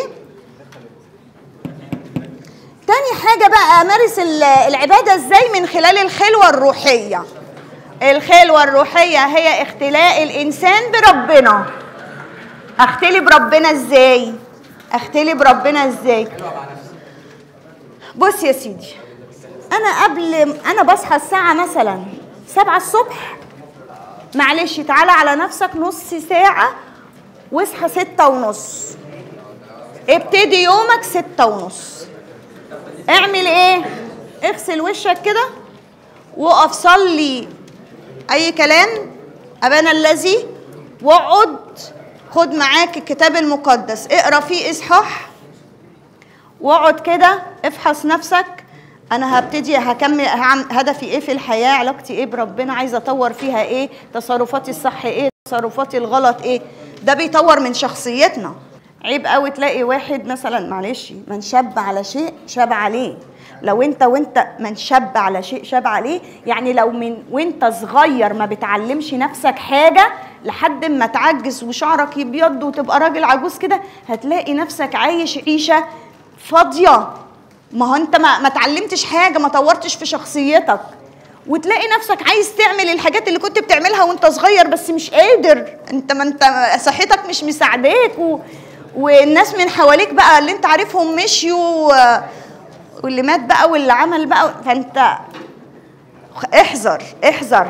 تاني حاجه بقى، امارس العباده ازاي؟ من خلال الخلوه الروحيه. الخلوه الروحيه هي اختلاء الانسان بربنا. اختلي بربنا ازاي؟ اختلي بربنا ازاي؟ بص يا سيدي، انا قبل انا بصحى الساعه مثلا سبعة الصبح، معلش تعالى على نفسك نص ساعه واصحى ستة ونص. ابتدي يومك ستة ونص. اعمل ايه؟ اغسل وشك كده وقف صلي اي كلام، ابانا الذي، واقعد خد معاك الكتاب المقدس، اقرا فيه اصحاح، واقعد كده افحص نفسك. انا هبتدي هكمل هدفي ايه في الحياه، علاقتي ايه بربنا، عايزه اطور فيها ايه، تصرفاتي الصح ايه، تصرفاتي الغلط ايه. ده بيطور من شخصيتنا. عيب قوي تلاقي واحد مثلا، معلش، من شاب على شيء شاب عليه. لو انت وانت من شاب على شيء شاب عليه، يعني لو من وانت صغير ما بتعلمش نفسك حاجه لحد ما تعجز وشعرك يبيض وتبقى راجل عجوز كده، هتلاقي نفسك عايش عيشه فاضيه. ما هو انت ما, ما تعلمتش حاجه، ما طورتش في شخصيتك، وتلاقي نفسك عايز تعمل الحاجات اللي كنت بتعملها وانت صغير بس مش قادر. انت ما انت صحتك مش مساعداك، و... والناس من حواليك بقى اللي انت عارفهم مشيوا، واللي مات بقى واللي عمل بقى. فانت احذر احذر.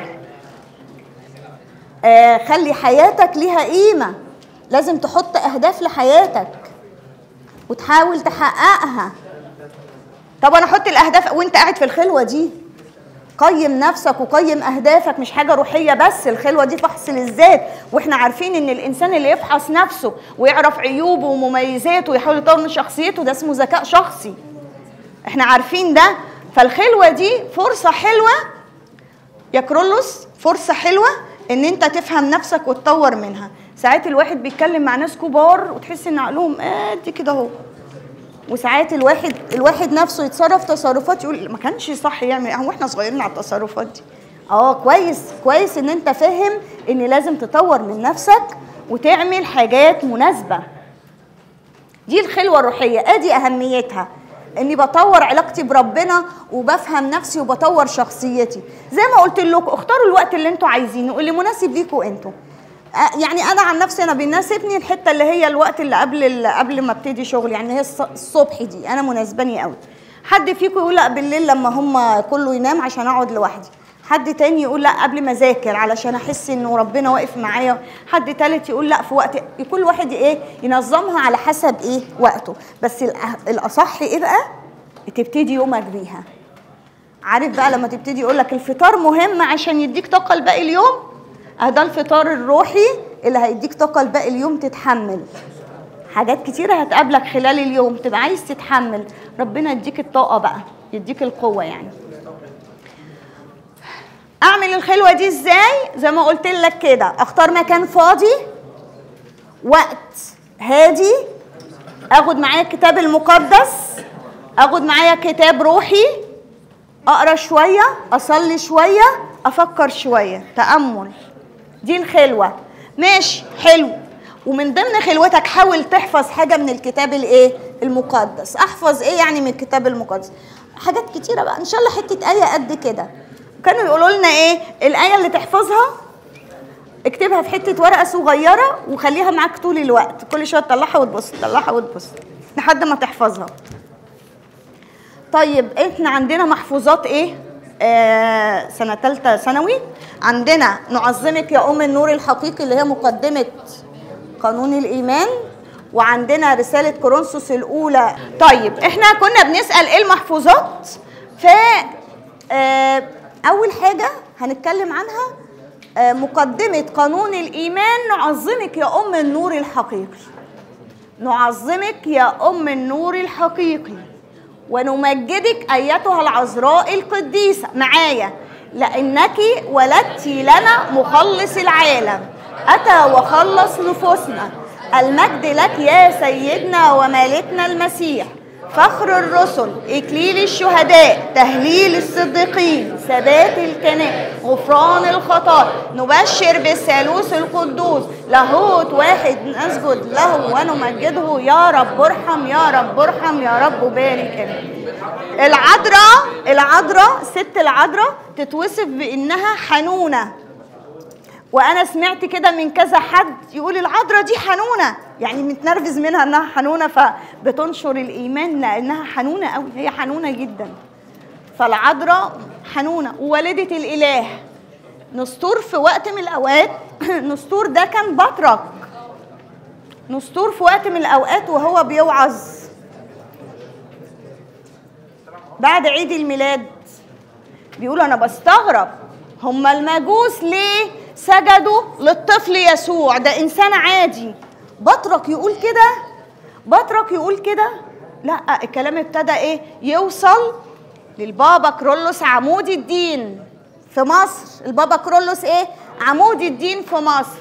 آه خلي حياتك ليها قيمه. لازم تحط اهداف لحياتك وتحاول تحققها. طب انا احط الاهداف وانت قاعد في الخلوه دي؟ قيم نفسك وقيم اهدافك. مش حاجه روحيه بس، الخلوه دي فحص للذات، واحنا عارفين ان الانسان اللي يفحص نفسه ويعرف عيوبه ومميزاته ويحاول يطور من شخصيته، ده اسمه ذكاء شخصي. احنا عارفين ده. فالخلوه دي فرصه حلوه يا كرولوس، فرصه حلوه ان انت تفهم نفسك وتطور منها. ساعات الواحد بيتكلم مع ناس كبار وتحس ان عقلهم قد كده اهو، وساعات الواحد الواحد نفسه يتصرف تصرفات يقول ما كانش صح يعمل، هو احنا صغيرين على التصرفات دي؟ اه كويس كويس ان انت فاهم ان لازم تطور من نفسك وتعمل حاجات مناسبه. دي الخلوه الروحيه، ادي اهميتها، اني بطور علاقتي بربنا وبفهم نفسي وبطور شخصيتي. زي ما قلت لكم اختاروا الوقت اللي انتوا عايزينه اللي مناسب ليكوا انتوا. يعني انا عن نفسي انا بيناسبني الحته اللي هي الوقت اللي قبل اللي قبل ما ابتدي شغل، يعني هي الصبح دي انا مناسباني قوي. حد فيكم يقول لا بالليل لما هم كله ينام عشان اقعد لوحدي، حد تاني يقول لا قبل ما اذاكر علشان احس انه ربنا واقف معايا، حد تالت يقول لا في وقت. كل واحد ايه ينظمها على حسب ايه وقته. بس الاصح ايه بقى؟ تبتدي يومك بيها. عارف بقى لما تبتدي يقول لك الفطار مهم عشان يديك طاقه لباقي اليوم، ده الفطار الروحي اللي هيديك طاقه لباقي اليوم تتحمل حاجات كتيره هتقابلك خلال اليوم، تبقى عايز تتحمل، ربنا يديك الطاقه بقى، يديك القوه. يعني اعمل الخلوه دي ازاي؟ زي ما قلت لك كده، اختار مكان فاضي، وقت هادي، اخد معايا الكتاب المقدس، اخد معايا كتاب روحي، اقرا شويه، اصلي شويه، افكر شويه، تامل. دي الخلوه. ماشي حلو. ومن ضمن خلوتك حاول تحفظ حاجه من الكتاب الايه المقدس. احفظ ايه يعني من الكتاب المقدس؟ حاجات كتيره بقى، ان شاء الله حته ايه قد كده. كانوا يقولوا لنا ايه الايه اللي تحفظها اكتبها في حته ورقه صغيره وخليها معاك طول الوقت، كل شويه تطلعها وتبص تطلعها وتبص لحد ما تحفظها. طيب احنا عندنا محفوظات ايه؟ آه سنه ثالثه ثانوي عندنا نعظمك يا ام النور الحقيقي اللي هي مقدمه قانون الايمان، وعندنا رساله كورنثوس الاولى. طيب احنا كنا بنسال ايه المحفوظات؟ ف آه اول حاجه هنتكلم عنها آه مقدمه قانون الايمان، نعظمك يا ام النور الحقيقي، نعظمك يا ام النور الحقيقي ونمجدك ايتها العذراء القديسه. معايا، لانك ولدت لنا مخلص العالم، اتى وخلص نفوسنا. المجد لك يا سيدنا ومالكنا المسيح، فخر الرسل، اكليل الشهداء، تهليل الصديقين، ثبات الكنائس، غفران الخطايا. نبشر بالثالوث القدوس، لاهوت واحد نسجد له ونمجده. يا رب ارحم، يا رب ارحم، يا رب بارك. العذراء العذراء ست العذراء تتوصف بانها حنونه، وانا سمعت كده من كذا حد يقول العذراء دي حنونه، يعني متنرفز منها انها حنونه فبتنشر الايمان لانها حنونه قوي، هي حنونه جدا. فالعذراء حنونه ووالده الاله. نسطور في وقت من الاوقات نسطور ده كان بطرك، نسطور في وقت من الاوقات وهو بيوعظ بعد عيد الميلاد بيقول انا بستغرب هم المجوس ليه سجدوا للطفل يسوع، ده انسان عادي. بطرك يقول كده، بطرك يقول كده. لا، الكلام ابتدى ايه يوصل للبابا كرولوس عمود الدين في مصر. البابا كرولوس ايه عمود الدين في مصر،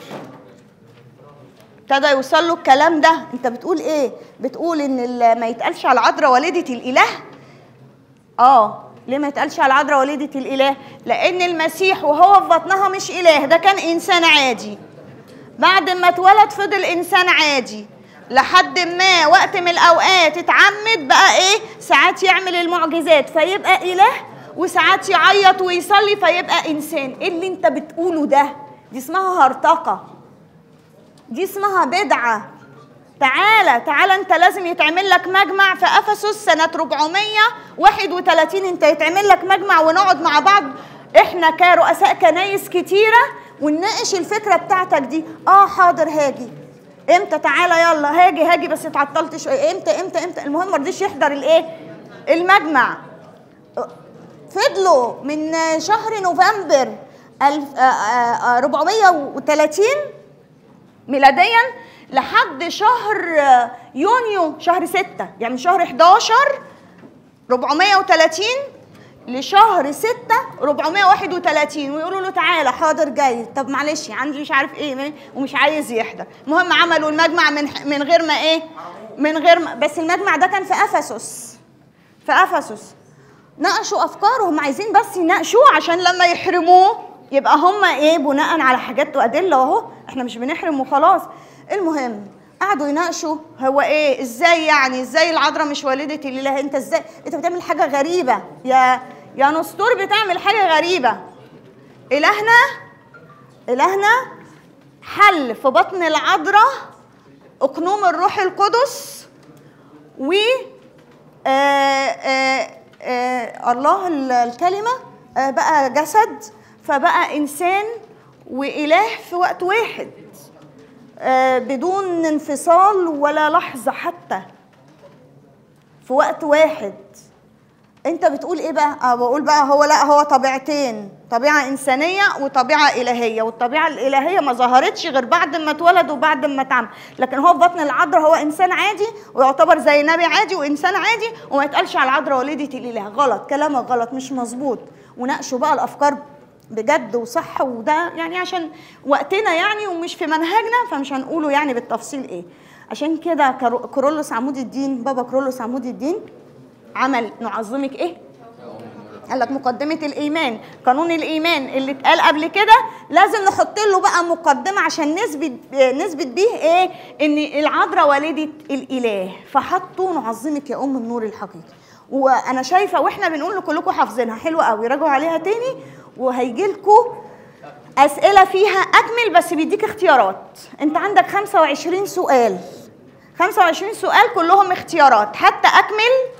ابتدى يوصل له الكلام ده. انت بتقول ايه؟ بتقول ان ما يتقالش على العذراء والده الاله؟ اه ليه ما يتقالش على العذراء والده الاله؟ لان المسيح وهو في بطنها مش اله، ده كان انسان عادي. بعد ما اتولد فضل انسان عادي لحد ما وقت من الاوقات اتعمد بقى ايه، ساعات يعمل المعجزات فيبقى اله، وساعات يعيط ويصلي فيبقى انسان. ايه اللي انت بتقوله ده؟ دي اسمها هرطقه، دي اسمها بدعه. تعالى تعالى انت لازم يتعمل لك مجمع في افسس سنه أربعمية وواحد وثلاثين، انت يتعمل لك مجمع ونقعد مع بعض احنا كرؤساء كنايس كتيره ونناقش الفكره بتاعتك دي. اه حاضر هاجي. امتى؟ تعالى يلا هاجي هاجي بس اتعطلت شويه. امتى امتى امتى المهم ما رضيش يحضر الايه المجمع. فضلوا من شهر نوفمبر أربعمية وثلاثين ميلاديا لحد شهر يونيو شهر ستة، يعني شهر حداشر أربعمية وثلاثين لشهر ستة أربعمية وواحد وثلاثين، ويقولوا له تعالى حاضر جاي. طب معلش عندي مش عارف ايه ومش عايز يحضر. المهم عملوا المجمع من من غير ما ايه من غير ما، بس المجمع ده كان في افسس، في افسس. ناقشوا افكارهم، عايزين بس يناقشوه عشان لما يحرموه يبقى هم ايه بناء على حاجات وادله اهو، احنا مش بنحرم وخلاص. المهم قعدوا يناقشوا هو ايه، ازاي يعني، ازاي العذراء مش والده الاله؟ انت ازاي انت بتعمل حاجه غريبه يا يا نسطور، بتعمل حاجه غريبه. الهنا الهنا حل في بطن العذراء اقنوم الروح القدس، و آآ آآ آآ الله الكلمه بقى جسد، فبقى انسان واله في وقت واحد بدون انفصال ولا لحظه حتى، في وقت واحد. انت بتقول ايه بقى؟ اه بقول بقى هو لا، هو طبيعتين، طبيعه انسانيه وطبيعه الهيه، والطبيعه الالهيه ما ظهرتش غير بعد ما اتولد وبعد ما اتعمل، لكن هو في بطن العذراء هو انسان عادي ويعتبر زي نبي عادي وانسان عادي، وما يتقالش على العذراء والده الاله. غلط، كلامك غلط، مش مظبوط. وناقشوا بقى الافكار بجد وصح، وده يعني عشان وقتنا يعني ومش في منهجنا، فمش هنقوله يعني بالتفصيل ايه. عشان كده كورولوس عمود الدين، بابا كورولوس عمود الدين عمل نعظمك ايه؟ قال لك مقدمة الإيمان، قانون الإيمان اللي اتقال قبل كده لازم نحط له بقى مقدمة عشان نثبت نثبت بيه ايه؟ إن العذراء والدة الإله، فحطوا نعظمك يا أم النور الحقيقي. وأنا شايفة وإحنا بنقول لكلكم حافظينها حلوة قوي، راجعوا عليها تاني وهيجي لكم أسئلة فيها أكمل، بس بيديك اختيارات. أنت عندك خمسة وعشرين سؤال، خمسة وعشرين سؤال كلهم اختيارات، حتى أكمل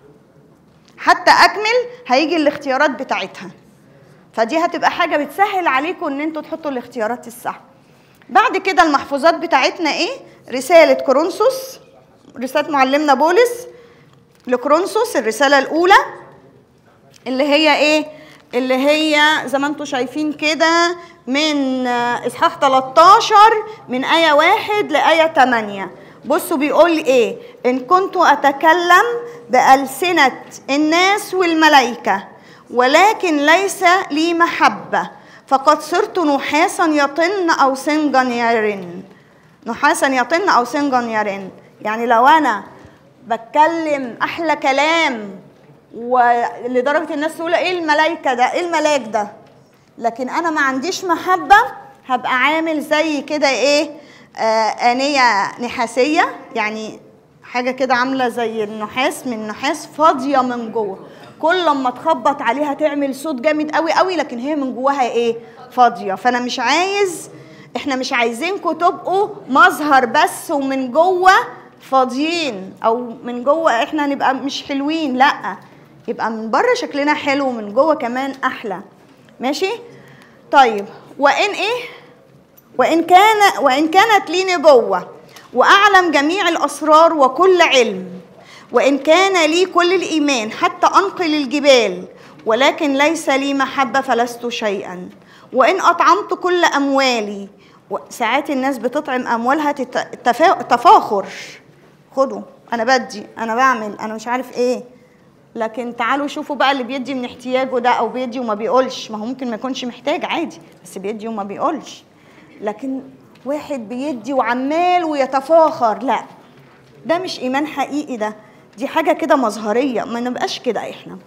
حتى أكمل هيجي الاختيارات بتاعتها، فدي هتبقى حاجة بتسهل عليكم إن أنتوا تحطوا الاختيارات الصح. بعد كده المحفوظات بتاعتنا إيه؟ رسالة كورنثوس، رسالة معلمنا بولس لكورنثوس، الرسالة الأولى اللي هي إيه؟ اللي هي زي ما انتم شايفين كده من إصحاح تلتاشر من آية واحد لآية تمانية. بصوا بيقول ايه؟ ان كنت اتكلم بألسنة الناس والملائكة ولكن ليس لي محبة فقد صرت نحاسا يطن او سنجا يرن. نحاسا يطن او سنجا يرن، يعني لو انا بتكلم احلى كلام ولدرجة الناس تقول ايه الملائكة ده، ايه الملاك ده، لكن انا ما عنديش محبة، هبقى عامل زي كده ايه؟ آه آنية نحاسية، يعني حاجة كده عاملة زي النحاس، من نحاس فاضية من جوه، كل لما تخبط عليها تعمل صوت جامد قوي قوي، لكن هي من جواها ايه؟ فاضية. فأنا مش عايز، احنا مش عايزينكم تبقوا مظهر بس ومن جوه فاضيين، أو من جوه احنا نبقى مش حلوين، لأ، يبقى من بره شكلنا حلو ومن جوه كمان أحلى. ماشي؟ طيب، وإن ايه؟ وإن كان وإن كانت لي نبوة وأعلم جميع الأسرار وكل علم، وإن كان لي كل الإيمان حتى أنقل الجبال، ولكن ليس لي محبة فلست شيئا. وإن أطعمت كل أموالي، ساعات الناس بتطعم أموالها تفاخر، خدوا أنا بدي، أنا بعمل، أنا مش عارف إيه، لكن تعالوا شوفوا بقى اللي بيدي من احتياجه ده أو بيدي وما بيقولش، ما هو ممكن ما يكونش محتاج عادي بس بيدي وما بيقولش. لكن واحد بيدي وعمال ويتفاخر، لا، ده مش إيمان حقيقي، ده دي حاجة كده مظهرية، ما نبقاش كده إحنا.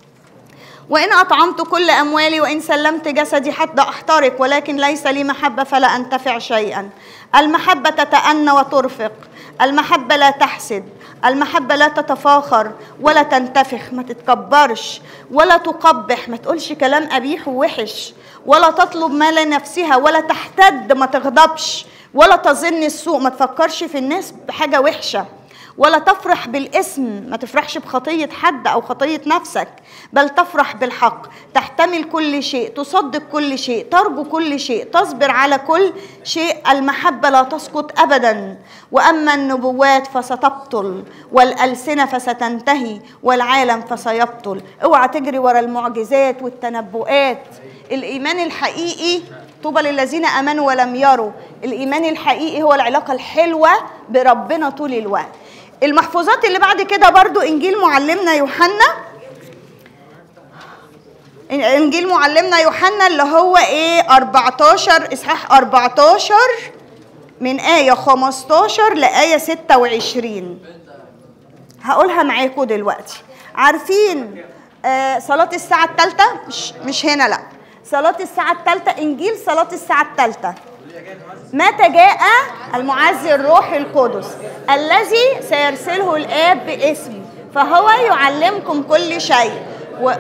وإن أطعمت كل أموالي وإن سلمت جسدي حتى أحترق ولكن ليس لي محبة فلا أنتفع شيئا. المحبة تتأنى وترفق، المحبة لا تحسد، المحبة لا تتفاخر ولا تنتفخ، ما تتكبرش ولا تقبح، ما تقولش كلام قبيح ووحش، ولا تطلب ما لنفسها ولا تحتد، ما تغضبش، ولا تظن السوء، ما تفكرش في الناس بحاجة وحشة، ولا تفرح بالاسم، ما تفرحش بخطية حد أو خطية نفسك، بل تفرح بالحق، تحتمل كل شيء، تصدق كل شيء، ترجو كل شيء، تصبر على كل شيء. المحبة لا تسقط أبدا. وأما النبوات فستبطل، والألسنة فستنتهي، والعالم فسيبطل. اوعى تجري ورا المعجزات والتنبؤات. الإيمان الحقيقي، طوبى للذين آمنوا ولم يروا، الإيمان الحقيقي هو العلاقة الحلوة بربنا طول الوقت. المحفوظات اللي بعد كده برضو إنجيل معلمنا يوحنا، إنجيل معلمنا يوحنا اللي هو إيه؟ أربعتاشر، إصحاح أربعتاشر من آية خمستاشر لآية ستة وعشرين. هقولها معاكم دلوقتي. عارفين آه صلاة الساعة الثالثة، مش مش هنا لا، صلاة الساعة الثالثة، إنجيل صلاة الساعة الثالثة. متى جاء المعزي الروح القدس الذي سيرسله الآب باسمي فهو يعلمكم كل شيء و...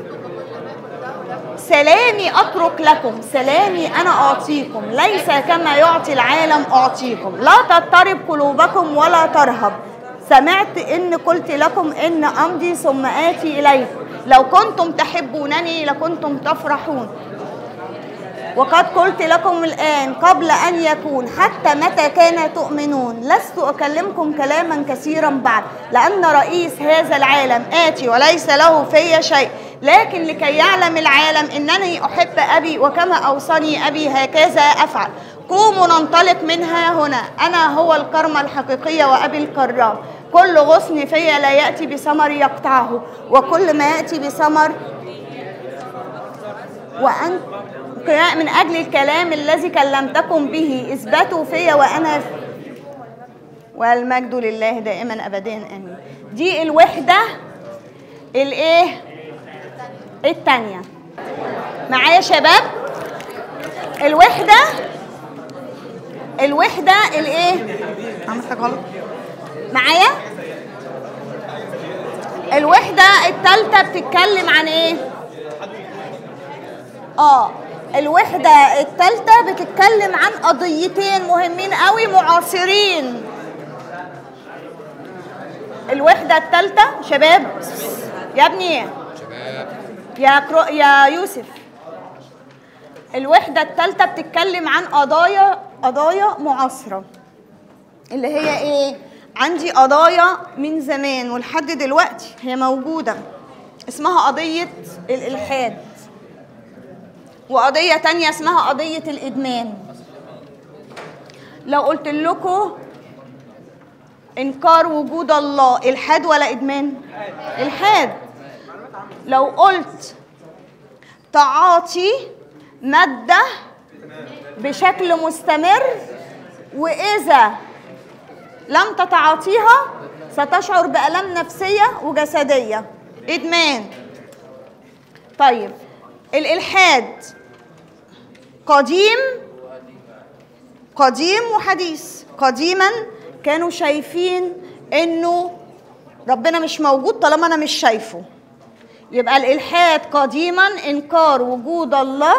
سلامي أترك لكم، سلامي أنا أعطيكم، ليس كما يعطي العالم أعطيكم، لا تضطرب قلوبكم ولا ترهب. سمعت إن قلت لكم إن أمضي ثم آتي إليكم، لو كنتم تحبونني لكنتم تفرحون، وقد قلت لكم الآن قبل أن يكون، حتى متى كان تؤمنون. لست أكلمكم كلاما كثيرا بعد، لأن رئيس هذا العالم آتي وليس له في شيء، لكن لكي يعلم العالم إنني أحب أبي، وكما أوصاني أبي هكذا أفعل. قوموا ننطلق منها هنا، أنا هو الكرمة الحقيقية وأبي الكرام. كل غصن فيا لا يأتي بثمر يقطعه، وكل ما يأتي بثمر وأنت من أجل الكلام الذي كلمتكم به اثبتوا فيا وأنا في. والمجد لله دائما أبدا آمين. دي الوحدة الإيه؟ التانية. معايا شباب؟ الوحدة الوحدة الإيه؟ عملت حاجة غلط؟ معايا؟ الوحدة التالتة بتتكلم عن إيه؟ آه الوحدة الثالثة بتتكلم عن قضيتين مهمين قوي معاصرين. الوحدة الثالثة شباب يا ابني يا كرو يا يوسف، الوحدة الثالثة بتتكلم عن قضايا قضايا معاصرة، اللي هي ايه؟ عندي قضايا من زمان ولحد دلوقتي هي موجودة، اسمها قضية الإلحاد، وقضية تانية اسمها قضية الإدمان. لو قلت لكم إنكار وجود الله إلحاد ولا إدمان؟ إلحاد. لو قلت تعاطي مادة بشكل مستمر وإذا لم تتعاطيها ستشعر بألم نفسية وجسدية، إدمان. طيب الإلحاد قديم قديم وحديث. قديما كانوا شايفين إنه ربنا مش موجود طالما أنا مش شايفه، يبقى الإلحاد قديما إنكار وجود الله.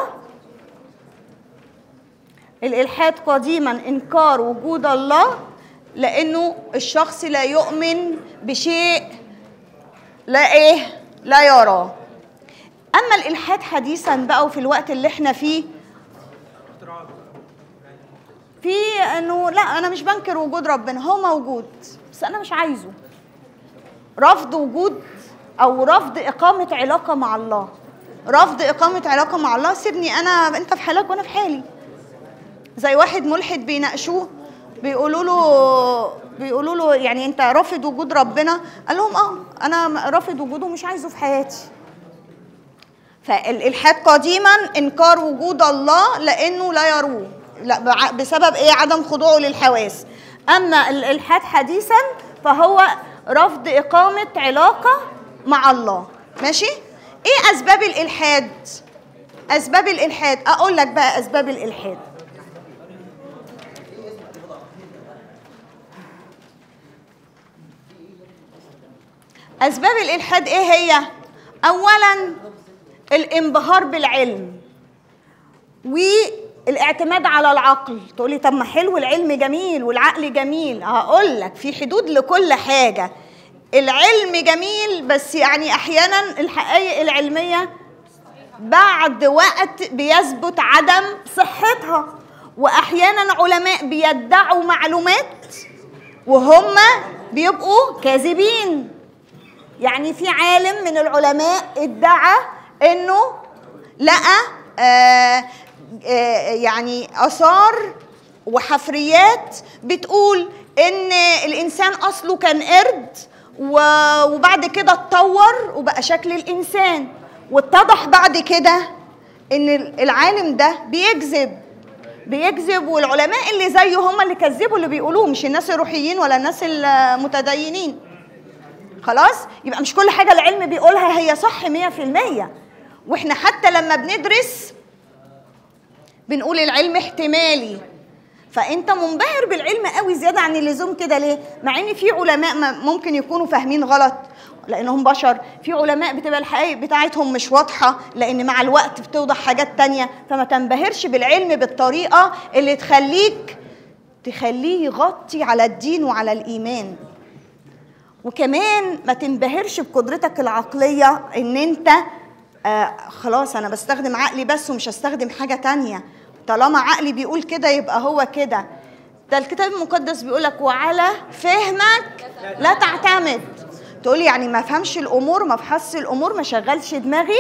الإلحاد قديما إنكار وجود الله لأنه الشخص لا يؤمن بشيء لا إيه لا يراه. أما الإلحاد حديثا بقى وفي الوقت اللي احنا فيه في إنه لا أنا مش بنكر وجود ربنا، هو موجود بس أنا مش عايزه. رفض وجود أو رفض إقامة علاقة مع الله. رفض إقامة علاقة مع الله، سيبني أنا، أنت في حالك وأنا في حالي. زي واحد ملحد بيناقشوه بيقولوا له بيقولوا له يعني أنت رافض وجود ربنا؟ قال لهم أه أنا رافض وجوده ومش عايزه في حياتي. فالإلحاد قديما إنكار وجود الله لأنه لا يروه، لا بسبب إيه؟ عدم خضوعه للحواس. أما الإلحاد حديثا فهو رفض إقامة علاقة مع الله. ماشي؟ إيه أسباب الإلحاد؟ أسباب الإلحاد أقول لك بقى أسباب الإلحاد. أسباب الإلحاد إيه هي؟ أولاً الانبهار بالعلم والاعتماد على العقل. تقولي طب ما حلو العلم جميل والعقل جميل، هقول لك في حدود لكل حاجة. العلم جميل بس يعني أحياناً الحقائق العلمية بعد وقت بيثبت عدم صحتها، وأحياناً علماء بيدعوا معلومات وهم بيبقوا كاذبين. يعني في عالم من العلماء ادعى انه لقى آآ آآ يعني آثار وحفريات بتقول ان الانسان اصله كان قرد وبعد كده اتطور وبقى شكل الانسان، واتضح بعد كده ان العالم ده بيكذب بيكذب والعلماء اللي زيه هم اللي كذبوا اللي بيقولوه، مش الناس الروحيين ولا الناس المتدينين. خلاص؟ يبقى مش كل حاجه العلم بيقولها هي صح مية في المية. واحنا حتى لما بندرس بنقول العلم احتمالي. فانت منبهر بالعلم قوي زياده عن اللزوم كده ليه؟ مع ان في علماء ممكن يكونوا فاهمين غلط لانهم بشر، في علماء بتبقى الحقائق بتاعتهم مش واضحه لان مع الوقت بتوضح حاجات تانية، فما تنبهرش بالعلم بالطريقه اللي تخليك تخليه يغطي على الدين وعلى الايمان. وكمان ما تنبهرش بقدرتك العقليه ان انت آه خلاص انا بستخدم عقلي بس ومش هستخدم حاجه تانية، طالما عقلي بيقول كده يبقى هو كده. ده الكتاب المقدس بيقولك وعلى فهمك لا تعتمد. تقولي يعني ما فهمش الامور، ما افحصش الامور، ما شغلش دماغي؟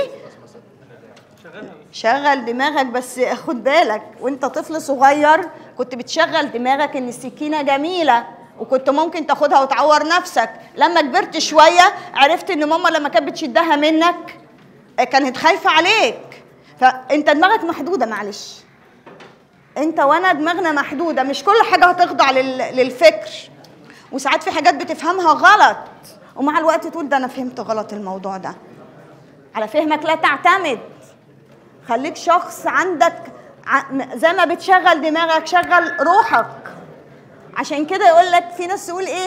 شغل دماغك بس خد بالك وانت طفل صغير كنت بتشغل دماغك ان السكينه جميله وكنت ممكن تاخدها وتعور نفسك. لما كبرت شويه عرفت ان ماما لما كانت بتشدها منك كانت خايفه عليك. فانت دماغك محدوده، معلش انت وانا دماغنا محدوده، مش كل حاجه هتخضع للفكر، وساعات في حاجات بتفهمها غلط ومع الوقت تقول ده انا فهمت غلط الموضوع ده. على فهمك لا تعتمد. خليك شخص عندك زي ما بتشغل دماغك شغل روحك. عشان كده يقول لك في ناس تقول ايه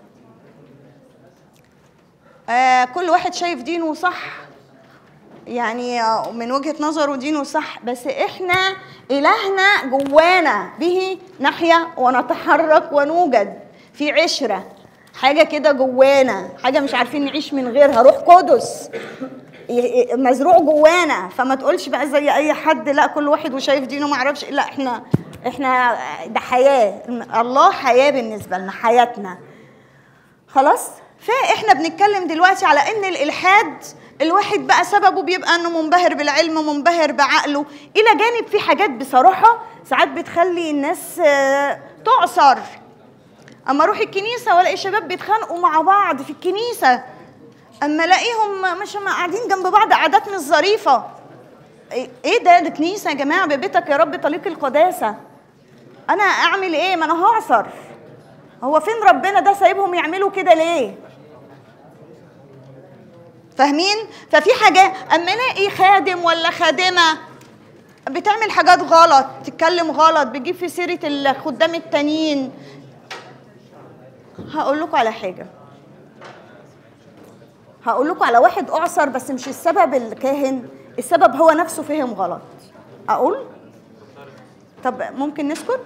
آه كل واحد شايف دينه صح، يعني من وجهة نظره دينه صح، بس احنا إلهنا جوانا به نحيا ونتحرك ونوجد في عشرة، حاجة كده جوانا، حاجة مش عارفين نعيش من غيرها، روح قدس مزروع جوانا. فما تقولش بقى زي أي حد لا كل واحد وشايف دينه ما عرفش، لا احنا احنا ده حياة، الله حياة بالنسبة لنا، حياتنا. خلاص؟ فاحنا بنتكلم دلوقتي على ان الإلحاد الواحد بقى سببه بيبقى انه منبهر بالعلم منبهر بعقله، الى جانب في حاجات بصراحه ساعات بتخلي الناس تعصر. اما اروح الكنيسه والاقي شباب بيتخانقوا مع بعض في الكنيسه، اما الاقيهم مش قاعدين جنب بعض قعدات مش ظريفه. ايه ده؟ ده كنيسه يا جماعه، ببيتك يا رب طليق القداسه. انا اعمل ايه؟ ما انا هعصر. هو فين ربنا ده سايبهم يعملوا كده ليه؟ فاهمين؟ ففي حاجات اما الاقي خادم ولا خادمه بتعمل حاجات غلط، تتكلم غلط، بتجيب في سيره الخدام التانيين. هقول لكم على حاجه، هقول لكم على واحد اعصر بس مش السبب الكاهن، السبب هو نفسه فهم غلط. اقول؟ طب ممكن نسكت؟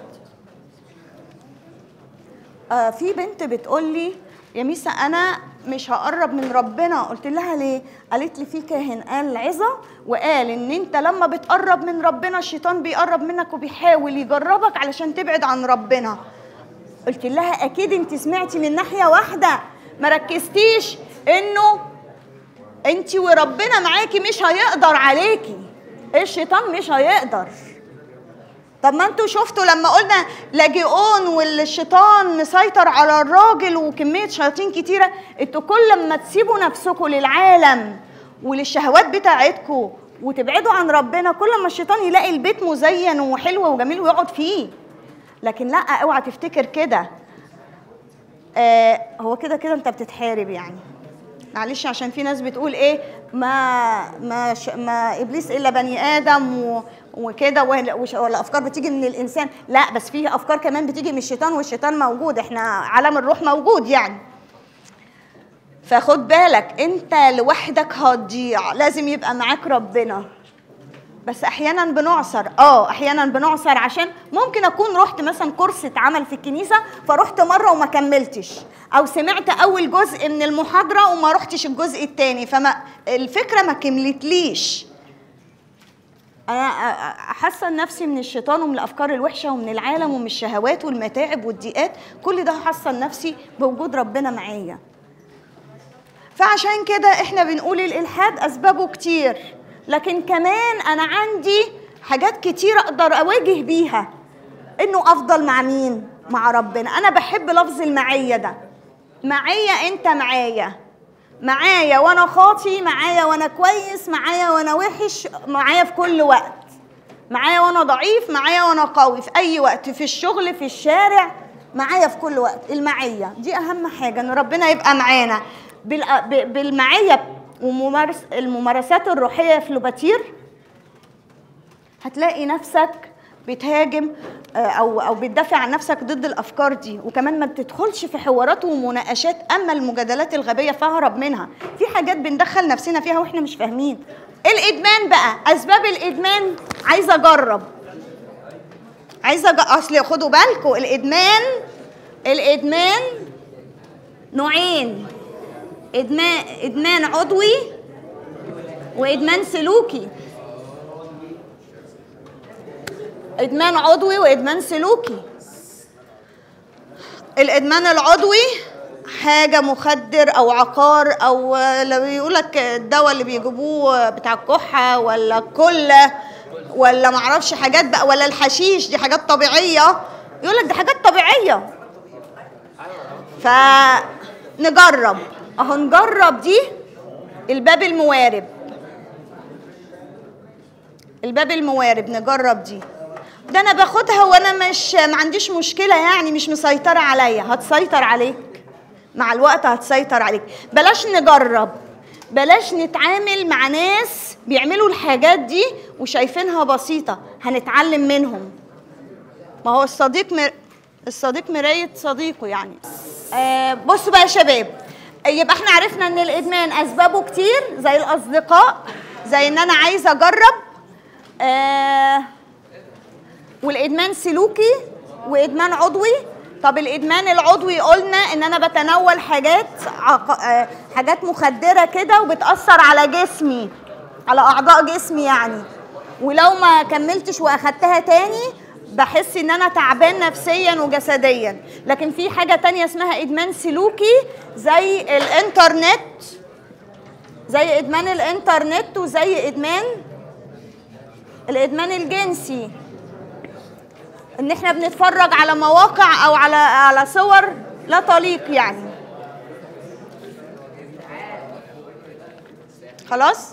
آه في بنت بتقول لي يا ميسا انا مش هقرب من ربنا. قلت لها ليه؟ قالت لي في كاهن قال عظه وقال ان انت لما بتقرب من ربنا الشيطان بيقرب منك وبيحاول يجربك علشان تبعد عن ربنا. قلت لها اكيد انت سمعتي من ناحيه واحده، ما ركزتيش انه انت وربنا معاكي مش هيقدر عليكي، الشيطان مش هيقدر. طب ما انتوا شفتوا لما قلنا لاجئون والشيطان مسيطر على الراجل وكمية شياطين كتيرة، انتوا كل ما تسيبوا نفسكم للعالم وللشهوات بتاعتكم وتبعدوا عن ربنا كل ما الشيطان يلاقي البيت مزين وحلو وجميل ويقعد فيه. لكن لا، اوعى تفتكر كده. آه هو كده كده انت بتتحارب يعني، معلش عشان في ناس بتقول ايه ما ما ما ابليس الا بني ادم و وكده، والافكار بتيجي من الانسان. لا، بس فيه افكار كمان بتيجي من الشيطان، والشيطان موجود، احنا عالم الروح موجود يعني. فخد بالك انت لوحدك هتضيع، لازم يبقى معاك ربنا. بس احيانا بنعصر، اه احيانا بنعصر عشان ممكن اكون رحت مثلا كورس اتعمل في الكنيسه فرحت مره وما كملتش، او سمعت اول جزء من المحاضره وما رحتش الجزء الثاني، فما الفكره ما كملتليش. انا احسن نفسي من الشيطان ومن الافكار الوحشه ومن العالم ومن الشهوات والمتاعب والضيقات، كل ده احسن نفسي بوجود ربنا معايا. فعشان كده احنا بنقول الالحاد اسبابه كتير، لكن كمان انا عندي حاجات كتير اقدر اواجه بيها انه افضل مع مين؟ مع ربنا. انا بحب لفظ المعيه ده، معيه انت معايا، معايا وانا خاطي، معايا وانا كويس، معايا وانا وحش، معايا في كل وقت، معايا وانا ضعيف، معايا وانا قوي، في اي وقت، في الشغل، في الشارع، معايا في كل وقت. المعيه دي اهم حاجه، ان ربنا يبقى معانا. بالمعيه وممارس الممارسات الروحيه في لوباتير هتلاقي نفسك بتهاجم او او بتدافع عن نفسك ضد الافكار دي، وكمان ما بتدخلش في حوارات ومناقشات. اما المجادلات الغبيه فاهرب منها. في حاجات بندخل نفسنا فيها واحنا مش فاهمين. الادمان بقى، اسباب الادمان عايزه اجرب، عايزه أج... اصل خدوا بالكم الادمان الادمان نوعين، ادمان ادمان عضوي وادمان سلوكي. ادمان عضوي وادمان سلوكي. الادمان العضوي حاجه مخدر او عقار، او لو يقولك الدواء اللي بيجيبوه بتاع الكحه ولا الكله ولا معرفش حاجات بقى، ولا الحشيش، دي حاجات طبيعيه، يقولك دي حاجات طبيعيه. فنجرب اهو، نجرب دي. الباب الموارب، الباب الموارب نجرب دي. ده انا باخدها وانا مش ما عنديش مشكله، يعني مش مسيطره عليا. هتسيطر عليك مع الوقت، هتسيطر عليك. بلاش نجرب، بلاش نتعامل مع ناس بيعملوا الحاجات دي وشايفينها بسيطه، هنتعلم منهم. ما هو الصديق مر... الصديق مرايه صديقه يعني. آه بصوا بقى يا شباب، يبقى احنا عرفنا ان الادمان اسبابه كتير، زي الاصدقاء، زي ان انا عايزه اجرب، آه والادمان سلوكي وادمان عضوي. طب الادمان العضوي قلنا ان انا بتناول حاجات عق... آه حاجات مخدره كده وبتاثر على جسمي، على اعضاء جسمي يعني، ولو ما كملتش واخدتها تاني بحس ان انا تعبان نفسيا وجسديا. لكن في حاجه تانية اسمها ادمان سلوكي، زي الانترنت، زي ادمان الانترنت، وزي ادمان الادمان الجنسي، ان احنا بنتفرج على مواقع او على على صور لا تليق يعني. خلاص؟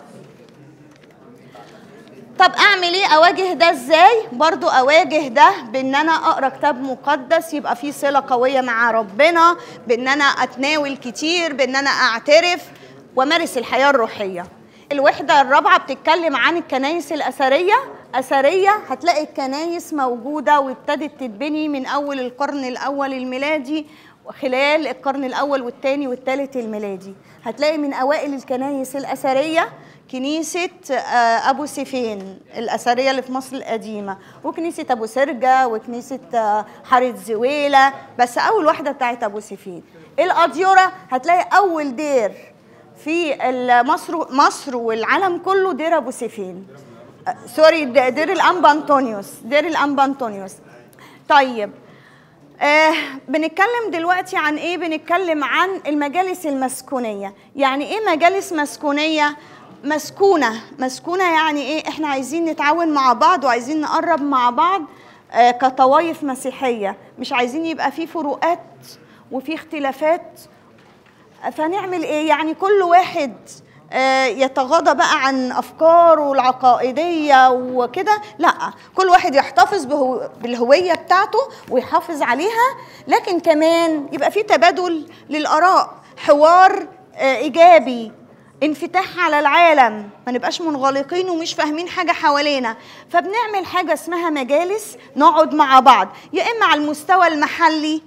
طب اعمل ايه؟ اواجه ده ازاي؟ برضو اواجه ده بان انا اقرا كتاب مقدس، يبقى في صله قويه مع ربنا، بان انا اتناول كتير، بان انا اعترف وامارس الحياه الروحيه. الوحده الرابعه بتتكلم عن الكنائس الاثريه. اثريه هتلاقي الكنائس موجوده وابتدت تتبني من اول القرن الاول الميلادي، وخلال القرن الاول والثاني والثالث الميلادي. هتلاقي من اوائل الكنائس الاثريه كنيسة أبو سيفين الأثرية اللي في مصر القديمة، وكنيسة أبو سرجة، وكنيسة حارة زويلة، بس أول واحدة بتاعت أبو سيفين. الأديرة هتلاقي أول دير في مصر مصر والعالم كله دير أبو سيفين، سوري دير الأنبا أنطونيوس، دير الأنبا أنطونيوس. طيب آه بنتكلم دلوقتي عن إيه؟ بنتكلم عن المجالس المسكونية. يعني إيه مجالس مسكونية؟ مسكونة، مسكونة يعني ايه؟ احنا عايزين نتعاون مع بعض وعايزين نقرب مع بعض آه كطوائف مسيحية، مش عايزين يبقى في فروقات وفي اختلافات. فنعمل ايه؟ يعني كل واحد آه يتغاضى بقى عن افكاره العقائدية وكده، لا، كل واحد يحتفظ بهو بالهوية بتاعته ويحافظ عليها، لكن كمان يبقى في تبادل للآراء، حوار آه ايجابي، انفتاح على العالم، ما نبقاش منغلقين ومش فاهمين حاجة حوالينا. فبنعمل حاجة اسمها مجالس، نقعد مع بعض، يا إما على المستوى المحلي،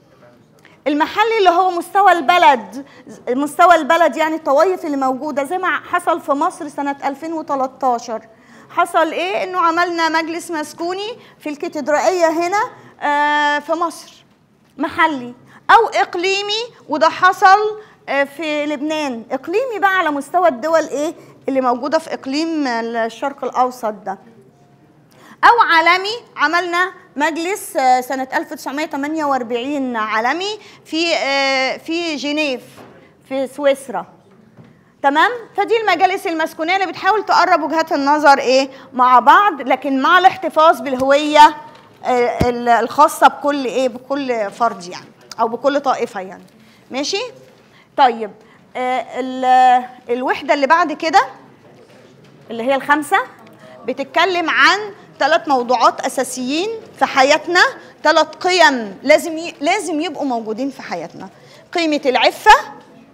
المحلي اللي هو مستوى البلد، مستوى البلد يعني الطوائف اللي موجودة، زي ما حصل في مصر سنة ألفين وثلاثة عشر. حصل إيه؟ إنه عملنا مجلس مسكوني في الكاتدرائية هنا آه في مصر، محلي أو إقليمي، وده حصل في لبنان. اقليمي بقى على مستوى الدول ايه اللي موجوده في اقليم الشرق الاوسط ده، او عالمي. عملنا مجلس سنه ألف وتسعمائة وثمانية وأربعين عالمي في في جنيف في سويسرا. تمام؟ فدي المجالس المسكونيه اللي بتحاول تقرب وجهات النظر ايه مع بعض، لكن مع الاحتفاظ بالهويه الخاصه بكل ايه بكل فرد يعني، او بكل طائفه يعني. ماشي؟ طيب آه الوحدة اللي بعد كده اللي هي الخامسة بتتكلم عن ثلاث موضوعات أساسيين في حياتنا، ثلاث قيم لازم ي... لازم يبقوا موجودين في حياتنا. قيمة العفة،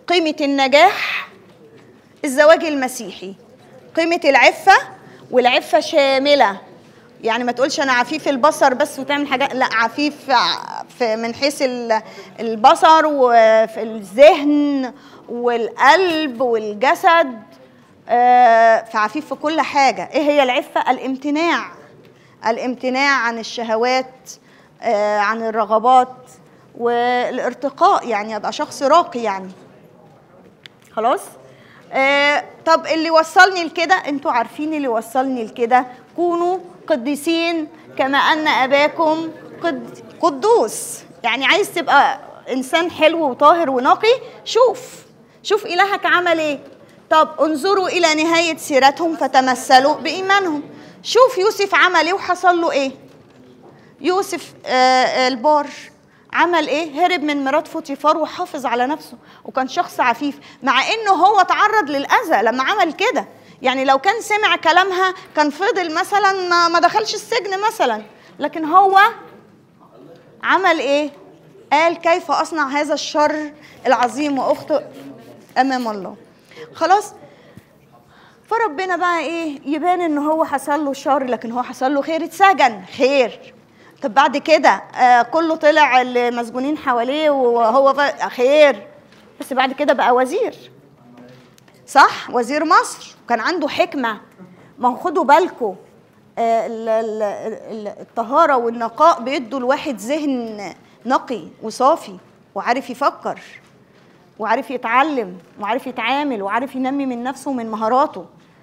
قيمة النجاح الزواج المسيحي، قيمة العفة، والعفة شاملة. يعني ما تقولش أنا عفيف البصر بس وتعمل حاجات، لا، عفيف في من حيث البصر وفي الذهن والقلب والجسد، فعفيف في كل حاجة. إيه هي العفة؟ الامتناع، الامتناع عن الشهوات، عن الرغبات، والارتقاء، يعني أبقى شخص راقي يعني. خلاص؟ آه طب اللي وصلني لكده، انتوا عارفين اللي وصلني لكده، كونوا قديسين كما أن أباكم قد قدوس. يعني عايز تبقى إنسان حلو وطاهر ونقي، شوف شوف إلهك عمل إيه. طب انظروا إلى نهاية سيرتهم فتمثلوا بإيمانهم. شوف يوسف عمل إيه وحصل له إيه. يوسف آه البار عمل ايه؟ هرب من مرات فوتيفار وحافظ على نفسه، وكان شخص عفيف، مع انه هو تعرض للاذى لما عمل كده. يعني لو كان سمع كلامها كان فضل مثلا ما دخلش السجن مثلا، لكن هو عمل ايه؟ قال كيف اصنع هذا الشر العظيم واخطئ امام الله. خلاص، فربنا بقى ايه؟ يبان ان هو حصل له شر، لكن هو حصل له خير، اتسجن خير. طب بعد كده آه كله طلع المسجونين حواليه وهو خير، بس بعد كده بقى وزير، صح؟ وزير مصر، وكان عنده حكمة. ما هو خدوا بالكم، آه الطهارة والنقاء بيدوا الواحد ذهن نقي وصافي، وعارف يفكر، وعارف يتعلم، وعارف يتعامل، وعارف ينمي من نفسه ومن مهاراته.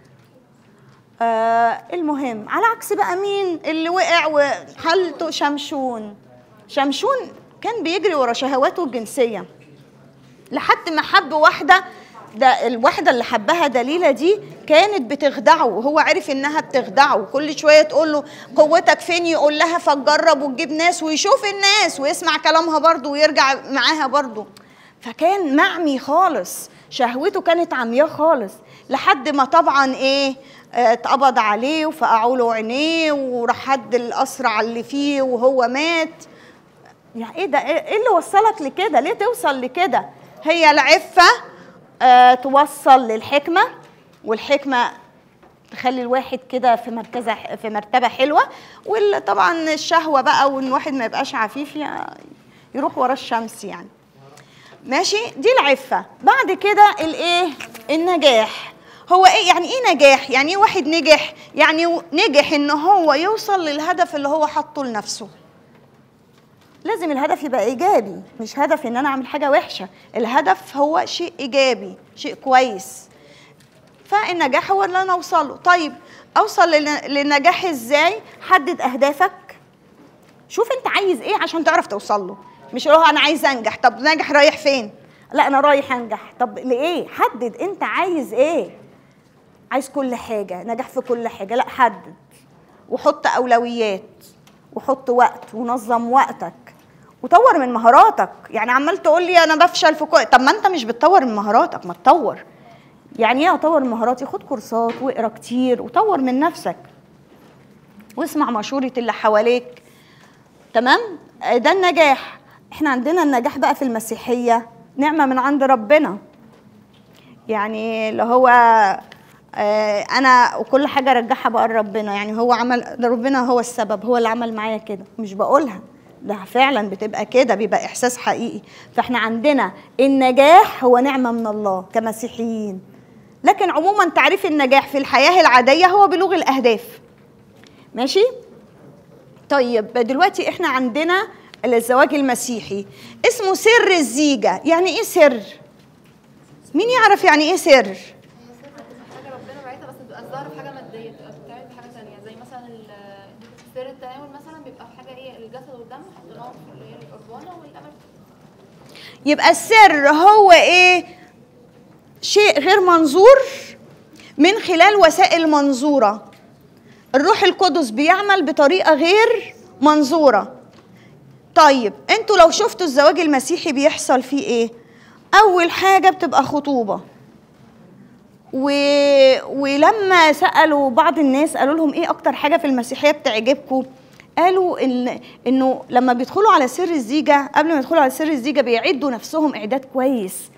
آه المهم، على عكس بقى مين اللي وقع وحالته؟ شمشون. شمشون كان بيجري ورا شهواته الجنسية لحد ما حب واحدة. ده الواحدة اللي حبها دليلة دي كانت بتخدعه، وهو عرف انها بتخدعه، وكل شوية تقول له قوتك فين، يقول لها فتجرب وتجيب ناس ويشوف الناس ويسمع كلامها برضه ويرجع معاها برضه. فكان معمي خالص، شهوته كانت عمياه خالص، لحد ما طبعا ايه اتقبض عليه وفقعوا له عينيه وراح حد الاسرع اللي فيه وهو مات. يعني ايه ده؟ ايه اللي وصلك لكده؟ ليه توصل لكده؟ هي العفة اه توصل للحكمة، والحكمة تخلي الواحد كده في مركزة في مرتبة حلوة، وطبعا الشهوة بقى وان الواحد ما يبقاش عفيف يروح ورا الشمس يعني. ماشي، دي العفة. بعد كده الايه؟ النجاح. هو ايه يعني ايه نجاح؟ يعني ايه واحد نجح؟ يعني نجح ان هو يوصل للهدف اللي هو حاطه لنفسه. لازم الهدف يبقى ايجابي، مش هدف ان انا اعمل حاجه وحشه، الهدف هو شيء ايجابي، شيء كويس. فالنجاح هو اللي انا اوصله. طيب اوصل للنجاح ازاي؟ حدد اهدافك، شوف انت عايز ايه عشان تعرف توصل له. مش اللي هو انا عايز انجح، طب ناجح رايح فين؟ لا انا رايح انجح، طب لايه؟ حدد انت عايز ايه. عايز كل حاجه، نجاح في كل حاجه؟ لا، حدد وحط اولويات وحط وقت ونظم وقتك وطور من مهاراتك. يعني عمال تقول لي انا بفشل في كل، طب ما انت مش بتطور من مهاراتك، ما تطور. يعني ايه اطور من مهاراتي؟ خد كورسات واقرا كتير وطور من نفسك واسمع مشورة اللي حواليك. تمام؟ ده النجاح. احنا عندنا النجاح بقى في المسيحية نعمة من عند ربنا، يعني اللي هو آه انا وكل حاجة ارجعها بقى لربنا. يعني هو عمل، ربنا هو السبب، هو اللي عمل معايا كده، مش بقولها، ده فعلا بتبقى كده، بيبقى احساس حقيقي. فاحنا عندنا النجاح هو نعمة من الله كمسيحيين. لكن عموما تعريف النجاح في الحياة العادية هو بلوغ الاهداف. ماشي؟ طيب دلوقتي احنا عندنا الزواج المسيحي اسمه سر الزيجة. يعني ايه سر؟ مين يعرف يعني ايه سر؟ حاجه ربنا بعتها، بس بتبقى الظاهر في حاجه ماديه، بتبقى بتتعمل بحاجه ثانيه، زي مثلا سر التناول مثلا بيبقى في حاجه ايه؟ الجسد والدم حطيناهم في اللي هي القربانه والامر. يبقى السر هو ايه؟ شيء غير منظور من خلال وسائل منظوره. الروح القدس بيعمل بطريقه غير منظوره. طيب انتوا لو شفتوا الزواج المسيحي بيحصل فيه ايه؟ اول حاجه بتبقى خطوبه، و... ولما سالوا بعض الناس قالوا لهم ايه اكتر حاجه في المسيحيه بتعجبكم، قالوا إن... انه لما بيدخلوا على سر الزيجه، قبل ما يدخلوا على سر الزيجه بيعدوا نفسهم اعداد كويس،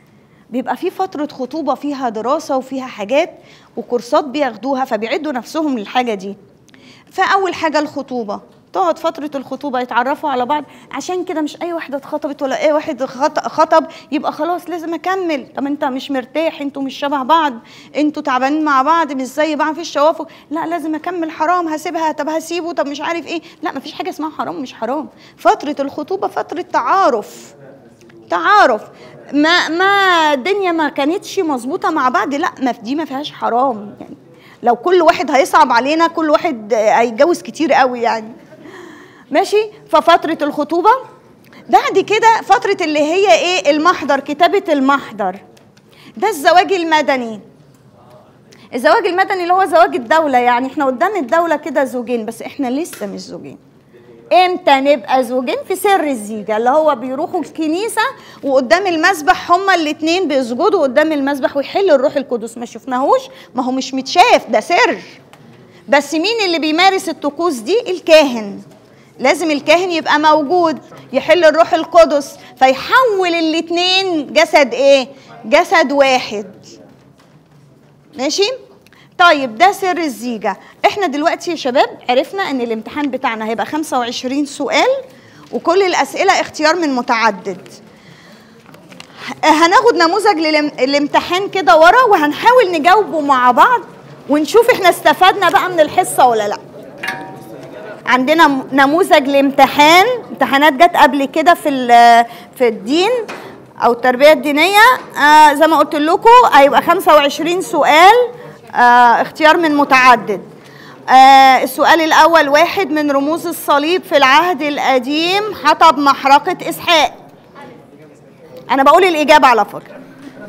بيبقى في فترة خطوبة فيها دراسة وفيها حاجات وكورسات بياخدوها، فبيعدوا نفسهم للحاجة دي. فأول حاجة الخطوبة، تقعد فترة الخطوبة يتعرفوا على بعض. عشان كده مش أي واحدة اتخطبت ولا أي واحد خطب يبقى خلاص لازم أكمل. طب أنت مش مرتاح، أنتوا مش شبه بعض، أنتوا تعبانين مع بعض، مش زي بعض، مفيش توافق، لا لازم أكمل. حرام هسيبها، طب هسيبه، طب مش عارف إيه. لا مفيش حاجة اسمها حرام مش حرام. فترة الخطوبة فترة تعارف، تعارف. ما ما الدنيا ما كانتش مظبوطة مع بعض، لا ما دي ما فيهاش حرام. يعني لو كل واحد هيصعب علينا كل واحد هيتجوز كتير قوي يعني. ماشي. ففترة الخطوبة. بعد كده فترة اللي هي ايه؟ المحضر، كتابة المحضر. ده الزواج المدني. الزواج المدني اللي هو زواج الدولة، يعني احنا قدام الدولة كده زوجين بس احنا لسه مش زوجين. امتى نبقى زوجين؟ في سر الزيجة، اللي هو بيروحوا الكنيسة وقدام المسبح هما الاتنين بيسجدوا قدام المسبح ويحل الروح القدس. ما شفناهوش، ما هو مش متشاف، ده سر. بس مين اللي بيمارس الطقوس دي؟ الكاهن. لازم الكاهن يبقى موجود يحل الروح القدس فيحول الاتنين جسد ايه؟ جسد واحد. ماشي؟ طيب ده سر الزيجة. احنا دلوقتي يا شباب عرفنا ان الامتحان بتاعنا هيبقى خمسة وعشرين سؤال وكل الاسئلة اختيار من متعدد. هناخد نموذج للامتحان كده ورا وهنحاول نجاوبه مع بعض ونشوف احنا استفدنا بقى من الحصة ولا لا. عندنا نموذج لامتحان، امتحانات جت قبل كده في في الدين او التربيه الدينيه. آه زي ما قلت لكم هيبقى خمسة وعشرين سؤال آه اختيار من متعدد. آه السؤال الاول: واحد من رموز الصليب في العهد القديم حطب محرقه اسحاق. انا بقول الاجابه على فكره.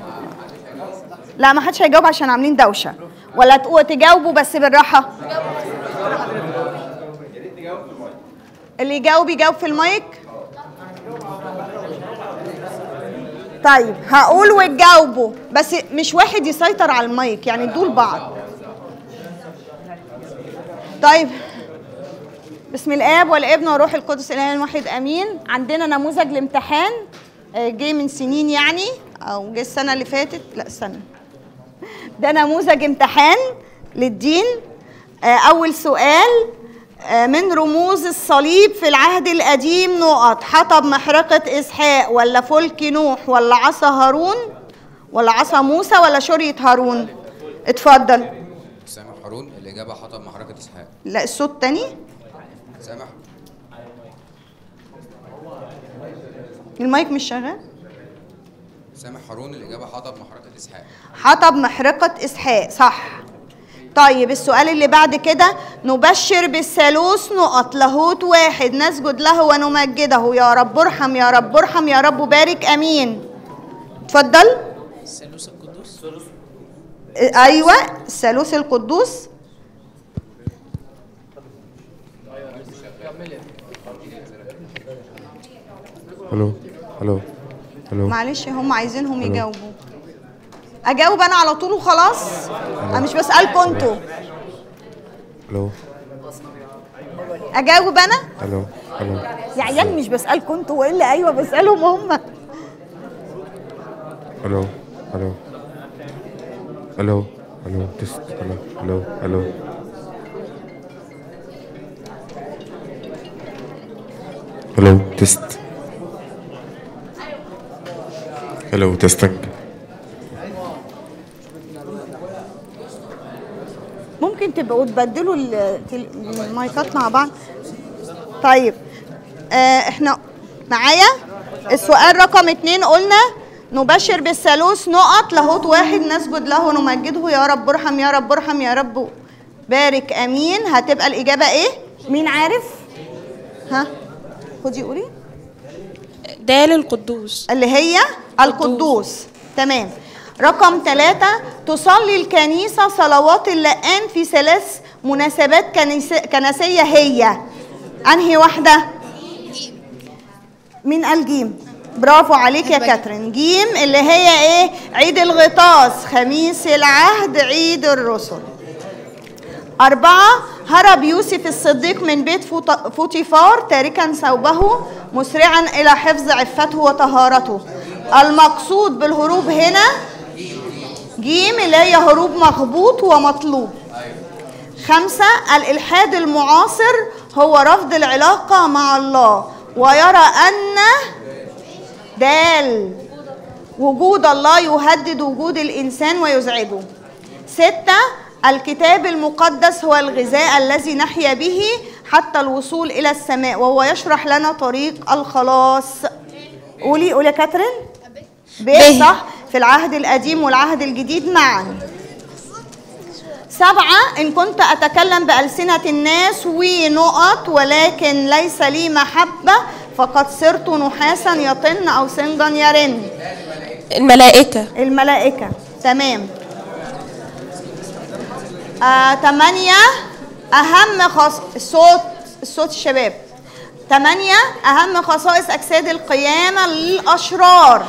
لا ما حدش هيجاوب عشان عاملين دوشه، ولا تجاوبوا بس بالراحه. اللي يجاوب يجاوب في المايك. طيب هقول وتجاوبوا بس مش واحد يسيطر على المايك، يعني ادوا لبعض. طيب بسم الاب والابن والروح القدس الاله الواحد امين. عندنا نموذج لامتحان جه من سنين يعني، او جه السنه اللي فاتت، لا السنه. ده نموذج امتحان للدين. اول سؤال: من رموز الصليب في العهد القديم نقط حطب محرقة إسحاق ولا فلك نوح ولا عصا هارون ولا عصا موسى ولا شرية هارون؟ اتفضل. سامح هارون. الإجابة حطب محرقة إسحاق. لا الصوت تاني. سامح. المايك مش شغال. سامح هارون. الإجابة حطب محرقة إسحاق. حطب محرقة إسحاق صح. طيب السؤال اللي بعد كده: نبشر بالثالوث نقط لاهوت واحد نسجد له ونمجده، يا رب ارحم يا رب ارحم يا رب بارك امين. اتفضل. الثالوث القدوس. ايوه الثالوث القدوس. الو الو الو معلش هم عايزينهم يجاوبوا. اجاوب انا على طول وخلاص؟ انا مش بسالكم انتوا. الو اجاوب انا؟ الو الو يا عيال مش بسالكم انتوا والا ايوه بسالهم هم. الو الو الو الو تست الو الو الو الو تست الو تستنج. ممكن تبقوا تبدلوا المايكات مع بعض. طيب آه احنا معايا السؤال رقم اتنين. قلنا نبشر بالثالوث نقط لاهوت واحد نسجد له ونمجده، يا رب ارحم يا رب ارحم يا رب بارك امين. هتبقى الاجابه ايه؟ مين عارف؟ ها خدي قولي. دال القدوس. اللي هي القدوس. تمام. رقم ثلاثة: تصلي الكنيسة صلوات اللقان في ثلاث مناسبات كنسية، هي أنهي واحدة؟ مين قال جيم؟ برافو عليك يا كاترين. جيم اللي هي إيه؟ عيد الغطاس، خميس العهد، عيد الرسل. أربعة: هرب يوسف الصديق من بيت فوطيفار تاركا ثوبه مسرعا إلى حفظ عفته وطهارته. المقصود بالهروب هنا جيم اللي هي هروب مغبوط ومطلوب. خمسة الإلحاد المعاصر هو رفض العلاقة مع الله ويرى أن دال وجود الله يهدد وجود الإنسان ويزعجه. ستة الكتاب المقدس هو الغذاء الذي نحيا به حتى الوصول إلى السماء وهو يشرح لنا طريق الخلاص. قولي قولي يا كاترين. ب صح، في العهد القديم والعهد الجديد معا. سبعة إن كنت أتكلم بألسنة الناس ونقط ولكن ليس لي محبة فقد صرت نحاسا يطن أو سنجا يرن. الملائكة. الملائكة تمام. آه، تمانية أهم خص الصوت الصوت الشباب. تمانية أهم خصائص أجساد القيامة للأشرار.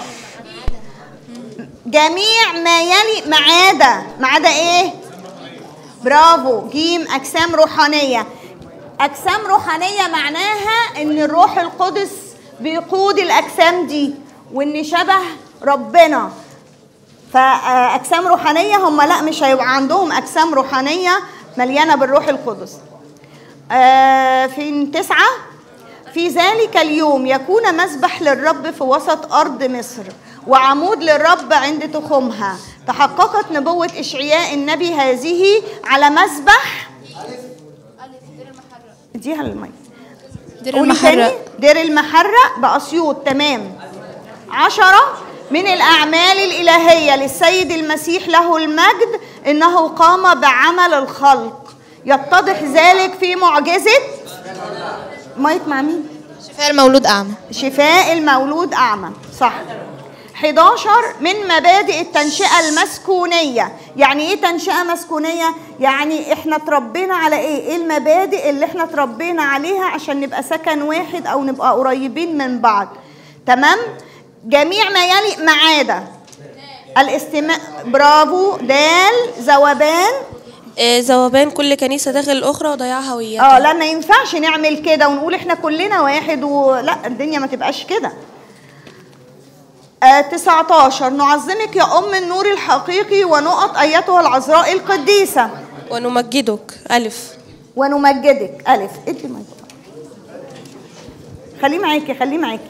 جميع ما يلي ما عدا ما عدا إيه؟ برافو. جيم أجسام روحانية. أجسام روحانية معناها إن الروح القدس بيقود الأجسام دي وإن شبه ربنا. فأجسام روحانية هم لا مش هيبقى عندهم أجسام روحانية مليانة بالروح القدس. آه في تسعة في ذلك اليوم يكون مسبح للرب في وسط أرض مصر وعمود للرب عند تخومها. تحققت نبوة إشعياء النبي هذه على مسبح اديها المي دير المحرق. دير المحرق بأسيوط. تمام. عشرة من الأعمال الإلهية للسيد المسيح له المجد إنه قام بعمل الخلق. يتضح ذلك في معجزة مايك مع مين؟ شفاء المولود أعمى. شفاء المولود أعمى صح. حداشر من مبادئ التنشئة المسكونية. يعني إيه تنشئة مسكونية؟ يعني إحنا تربينا على إيه؟ إيه المبادئ اللي إحنا تربينا عليها عشان نبقى سكن واحد أو نبقى قريبين من بعض. تمام؟ جميع ما يلي ما عدا الاستماع. برافو. دال ذوبان. آه ذوبان كل كنيسة داخل الأخرى وضياع هويتها. اه لا ما ينفعش نعمل كده ونقول احنا كلنا واحد ولا الدنيا ما تبقاش كده. آه تسعتاشر نعظمك يا أم النور الحقيقي ونقط أيتها العذراء القديسة. ونمجدك ألف. ونمجدك ألف. ادي ما خليه معاكي خليه معاكي.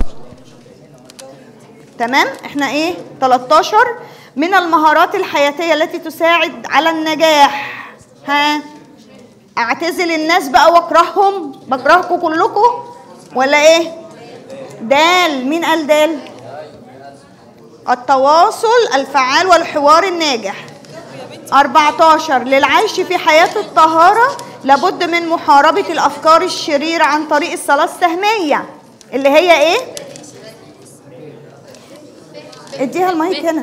تمام. احنا ايه؟ تلتاشر من المهارات الحياتية التي تساعد على النجاح. ها اعتزل الناس بقى واكرههم. بكرهكم كلكم ولا ايه؟ دال. مين قال دال؟ التواصل الفعال والحوار الناجح. أربعتاشر للعيش في حياة الطهارة لابد من محاربة الأفكار الشريرة عن طريق الصلاة السهمية اللي هي ايه؟ اديها المايك هنا.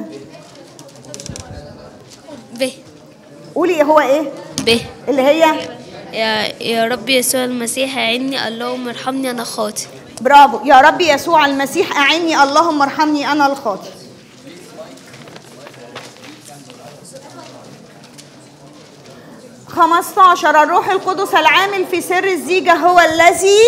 ب. قولي هو ايه؟ ب. اللي هي يا يا رب يسوع المسيح أعني اللهم ارحمني أنا خاطئ. برافو. يا رب يسوع المسيح أعني اللهم ارحمني أنا الخاطئ. خمستاشر الروح القدس العامل في سر الزيجة هو الذي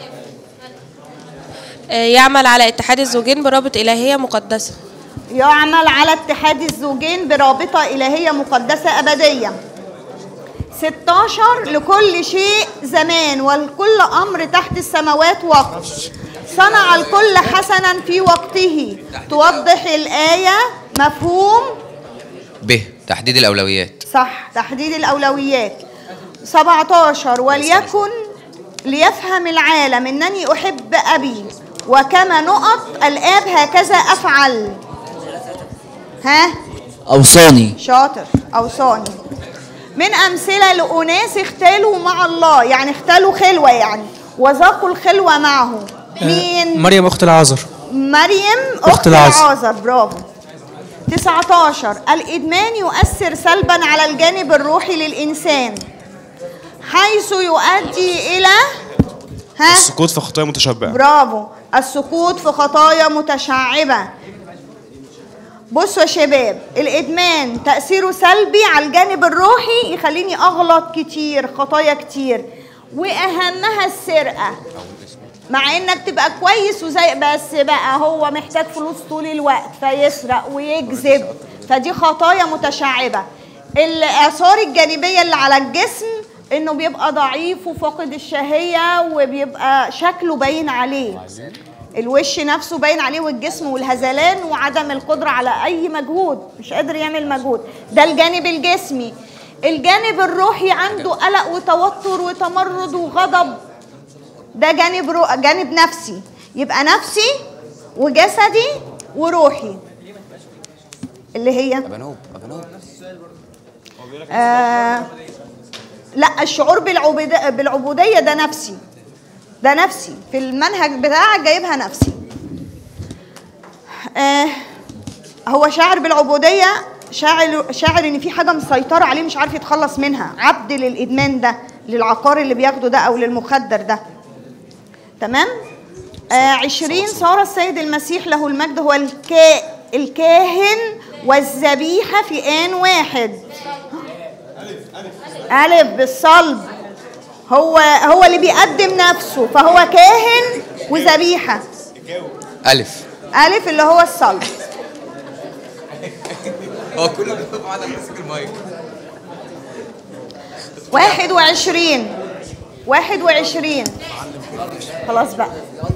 يعمل على اتحاد الزوجين برابط إلهية مقدسة. يعمل على اتحاد الزوجين برابطة إلهية مقدسة أبدية. ستاشر لكل شيء زمان ولكل أمر تحت السماوات وقت. صنع الكل حسنا في وقته. توضح الآية مفهوم ب تحديد الأولويات. صح. تحديد الأولويات. سبعتاشر وليكن ليفهم العالم أنني أحب أبي وكما نقط الآب هكذا أفعل. ها أوصاني. شاطر. أوصاني. من أمثلة لأناس اختالوا مع الله يعني اختالوا خلوة يعني وذاقوا الخلوة معه. مين؟ مريم أخت العازر. مريم أخت أخت العازر. العازر. برافو. تسعتاشر الإدمان يؤثر سلبا على الجانب الروحي للإنسان حيث يؤدي إلى ها السقوط في خطايا متشبعة. برافو. السقوط في خطايا متشعبة. بصوا يا شباب الإدمان تأثيره سلبي على الجانب الروحي يخليني أغلط كتير خطايا كتير وأهمها السرقة. مع انك تبقى كويس وزي، بس بقى هو محتاج فلوس طول الوقت فيسرق ويكذب، فدي خطايا متشعبة. الآثار الجانبية اللي على الجسم انه بيبقى ضعيف وفاقد الشهية وبيبقى شكله باين عليه، الوش نفسه باين عليه والجسم والهزلان وعدم القدرة على أي مجهود، مش قادر يعمل مجهود، ده الجانب الجسمي. الجانب الروحي عنده قلق وتوتر وتمرد وغضب، ده جانب رو... جانب نفسي. يبقى نفسي وجسدي وروحي اللي هي أبنوب أبنوب آه لا، الشعور بالعبودية بالعبودية ده نفسي، ده نفسي في المنهج بتاعك جايبها نفسي. آه هو شاعر بالعبودية، شاعر شاعر ان في حاجة مسيطرة عليه مش عارف يتخلص منها، عبد للإدمان ده، للعقار اللي بياخده ده أو للمخدر ده. تمام. آه عشرين صار السيد المسيح له المجد هو الكا الكاهن والذبيحة في آن واحد. ألف بالصلب، هو هو اللي بيقدم نفسه، فهو كاهن وذبيحة. ألف ألف اللي هو الصلب. هو كله بيقف على ماسك المايك. واحد وعشرين واحد وعشرين خلاص بقى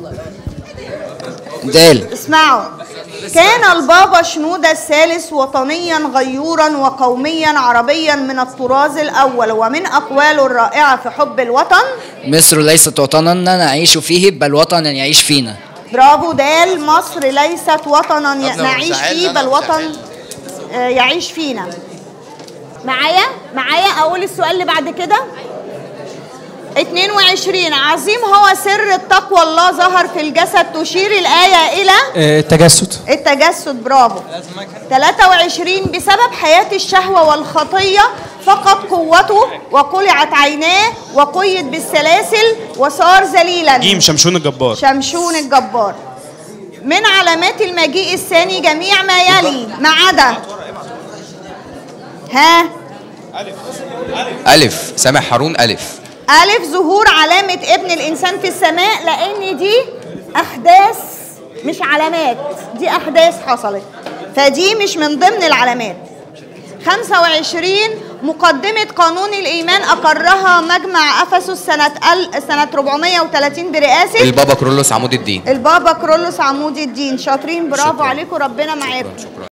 دال. اسمعوا، كان البابا شنودة الثالث وطنيا غيورا وقوميا عربيا من الطراز الأول، ومن أقواله الرائعة في حب الوطن: مصر ليست وطنا نعيش فيه بل وطنا يعيش فينا. برافو دال. مصر ليست وطنا نعيش فيه بل وطن يعيش فينا. معايا معايا أقول السؤال اللي بعد كده. اتنين وعشرين عظيم هو سر التقوى الله ظهر في الجسد، تشير الآية إلى التجسد. التجسد برافو. ثلاثة وعشرين بسبب حياة الشهوة والخطية فقد قوته وقلعت عيناه وقيد بالسلاسل وصار ذليلا. جيم شمشون الجبار. شمشون الجبار. من علامات المجيء الثاني جميع ما يلي ما عدا ها ألف سامح هارون. ألف ألف ظهور علامة ابن الإنسان في السماء، لأن دي أحداث مش علامات، دي أحداث حصلت، فدي مش من ضمن العلامات. خمسة وعشرين مقدمة قانون الإيمان أقرها مجمع أفسس سنة سنة أربعمائة وثلاثين برئاسة البابا كرولوس عمود الدين. البابا كرولوس عمود الدين. شاطرين، برافو عليكم، ربنا معاكم.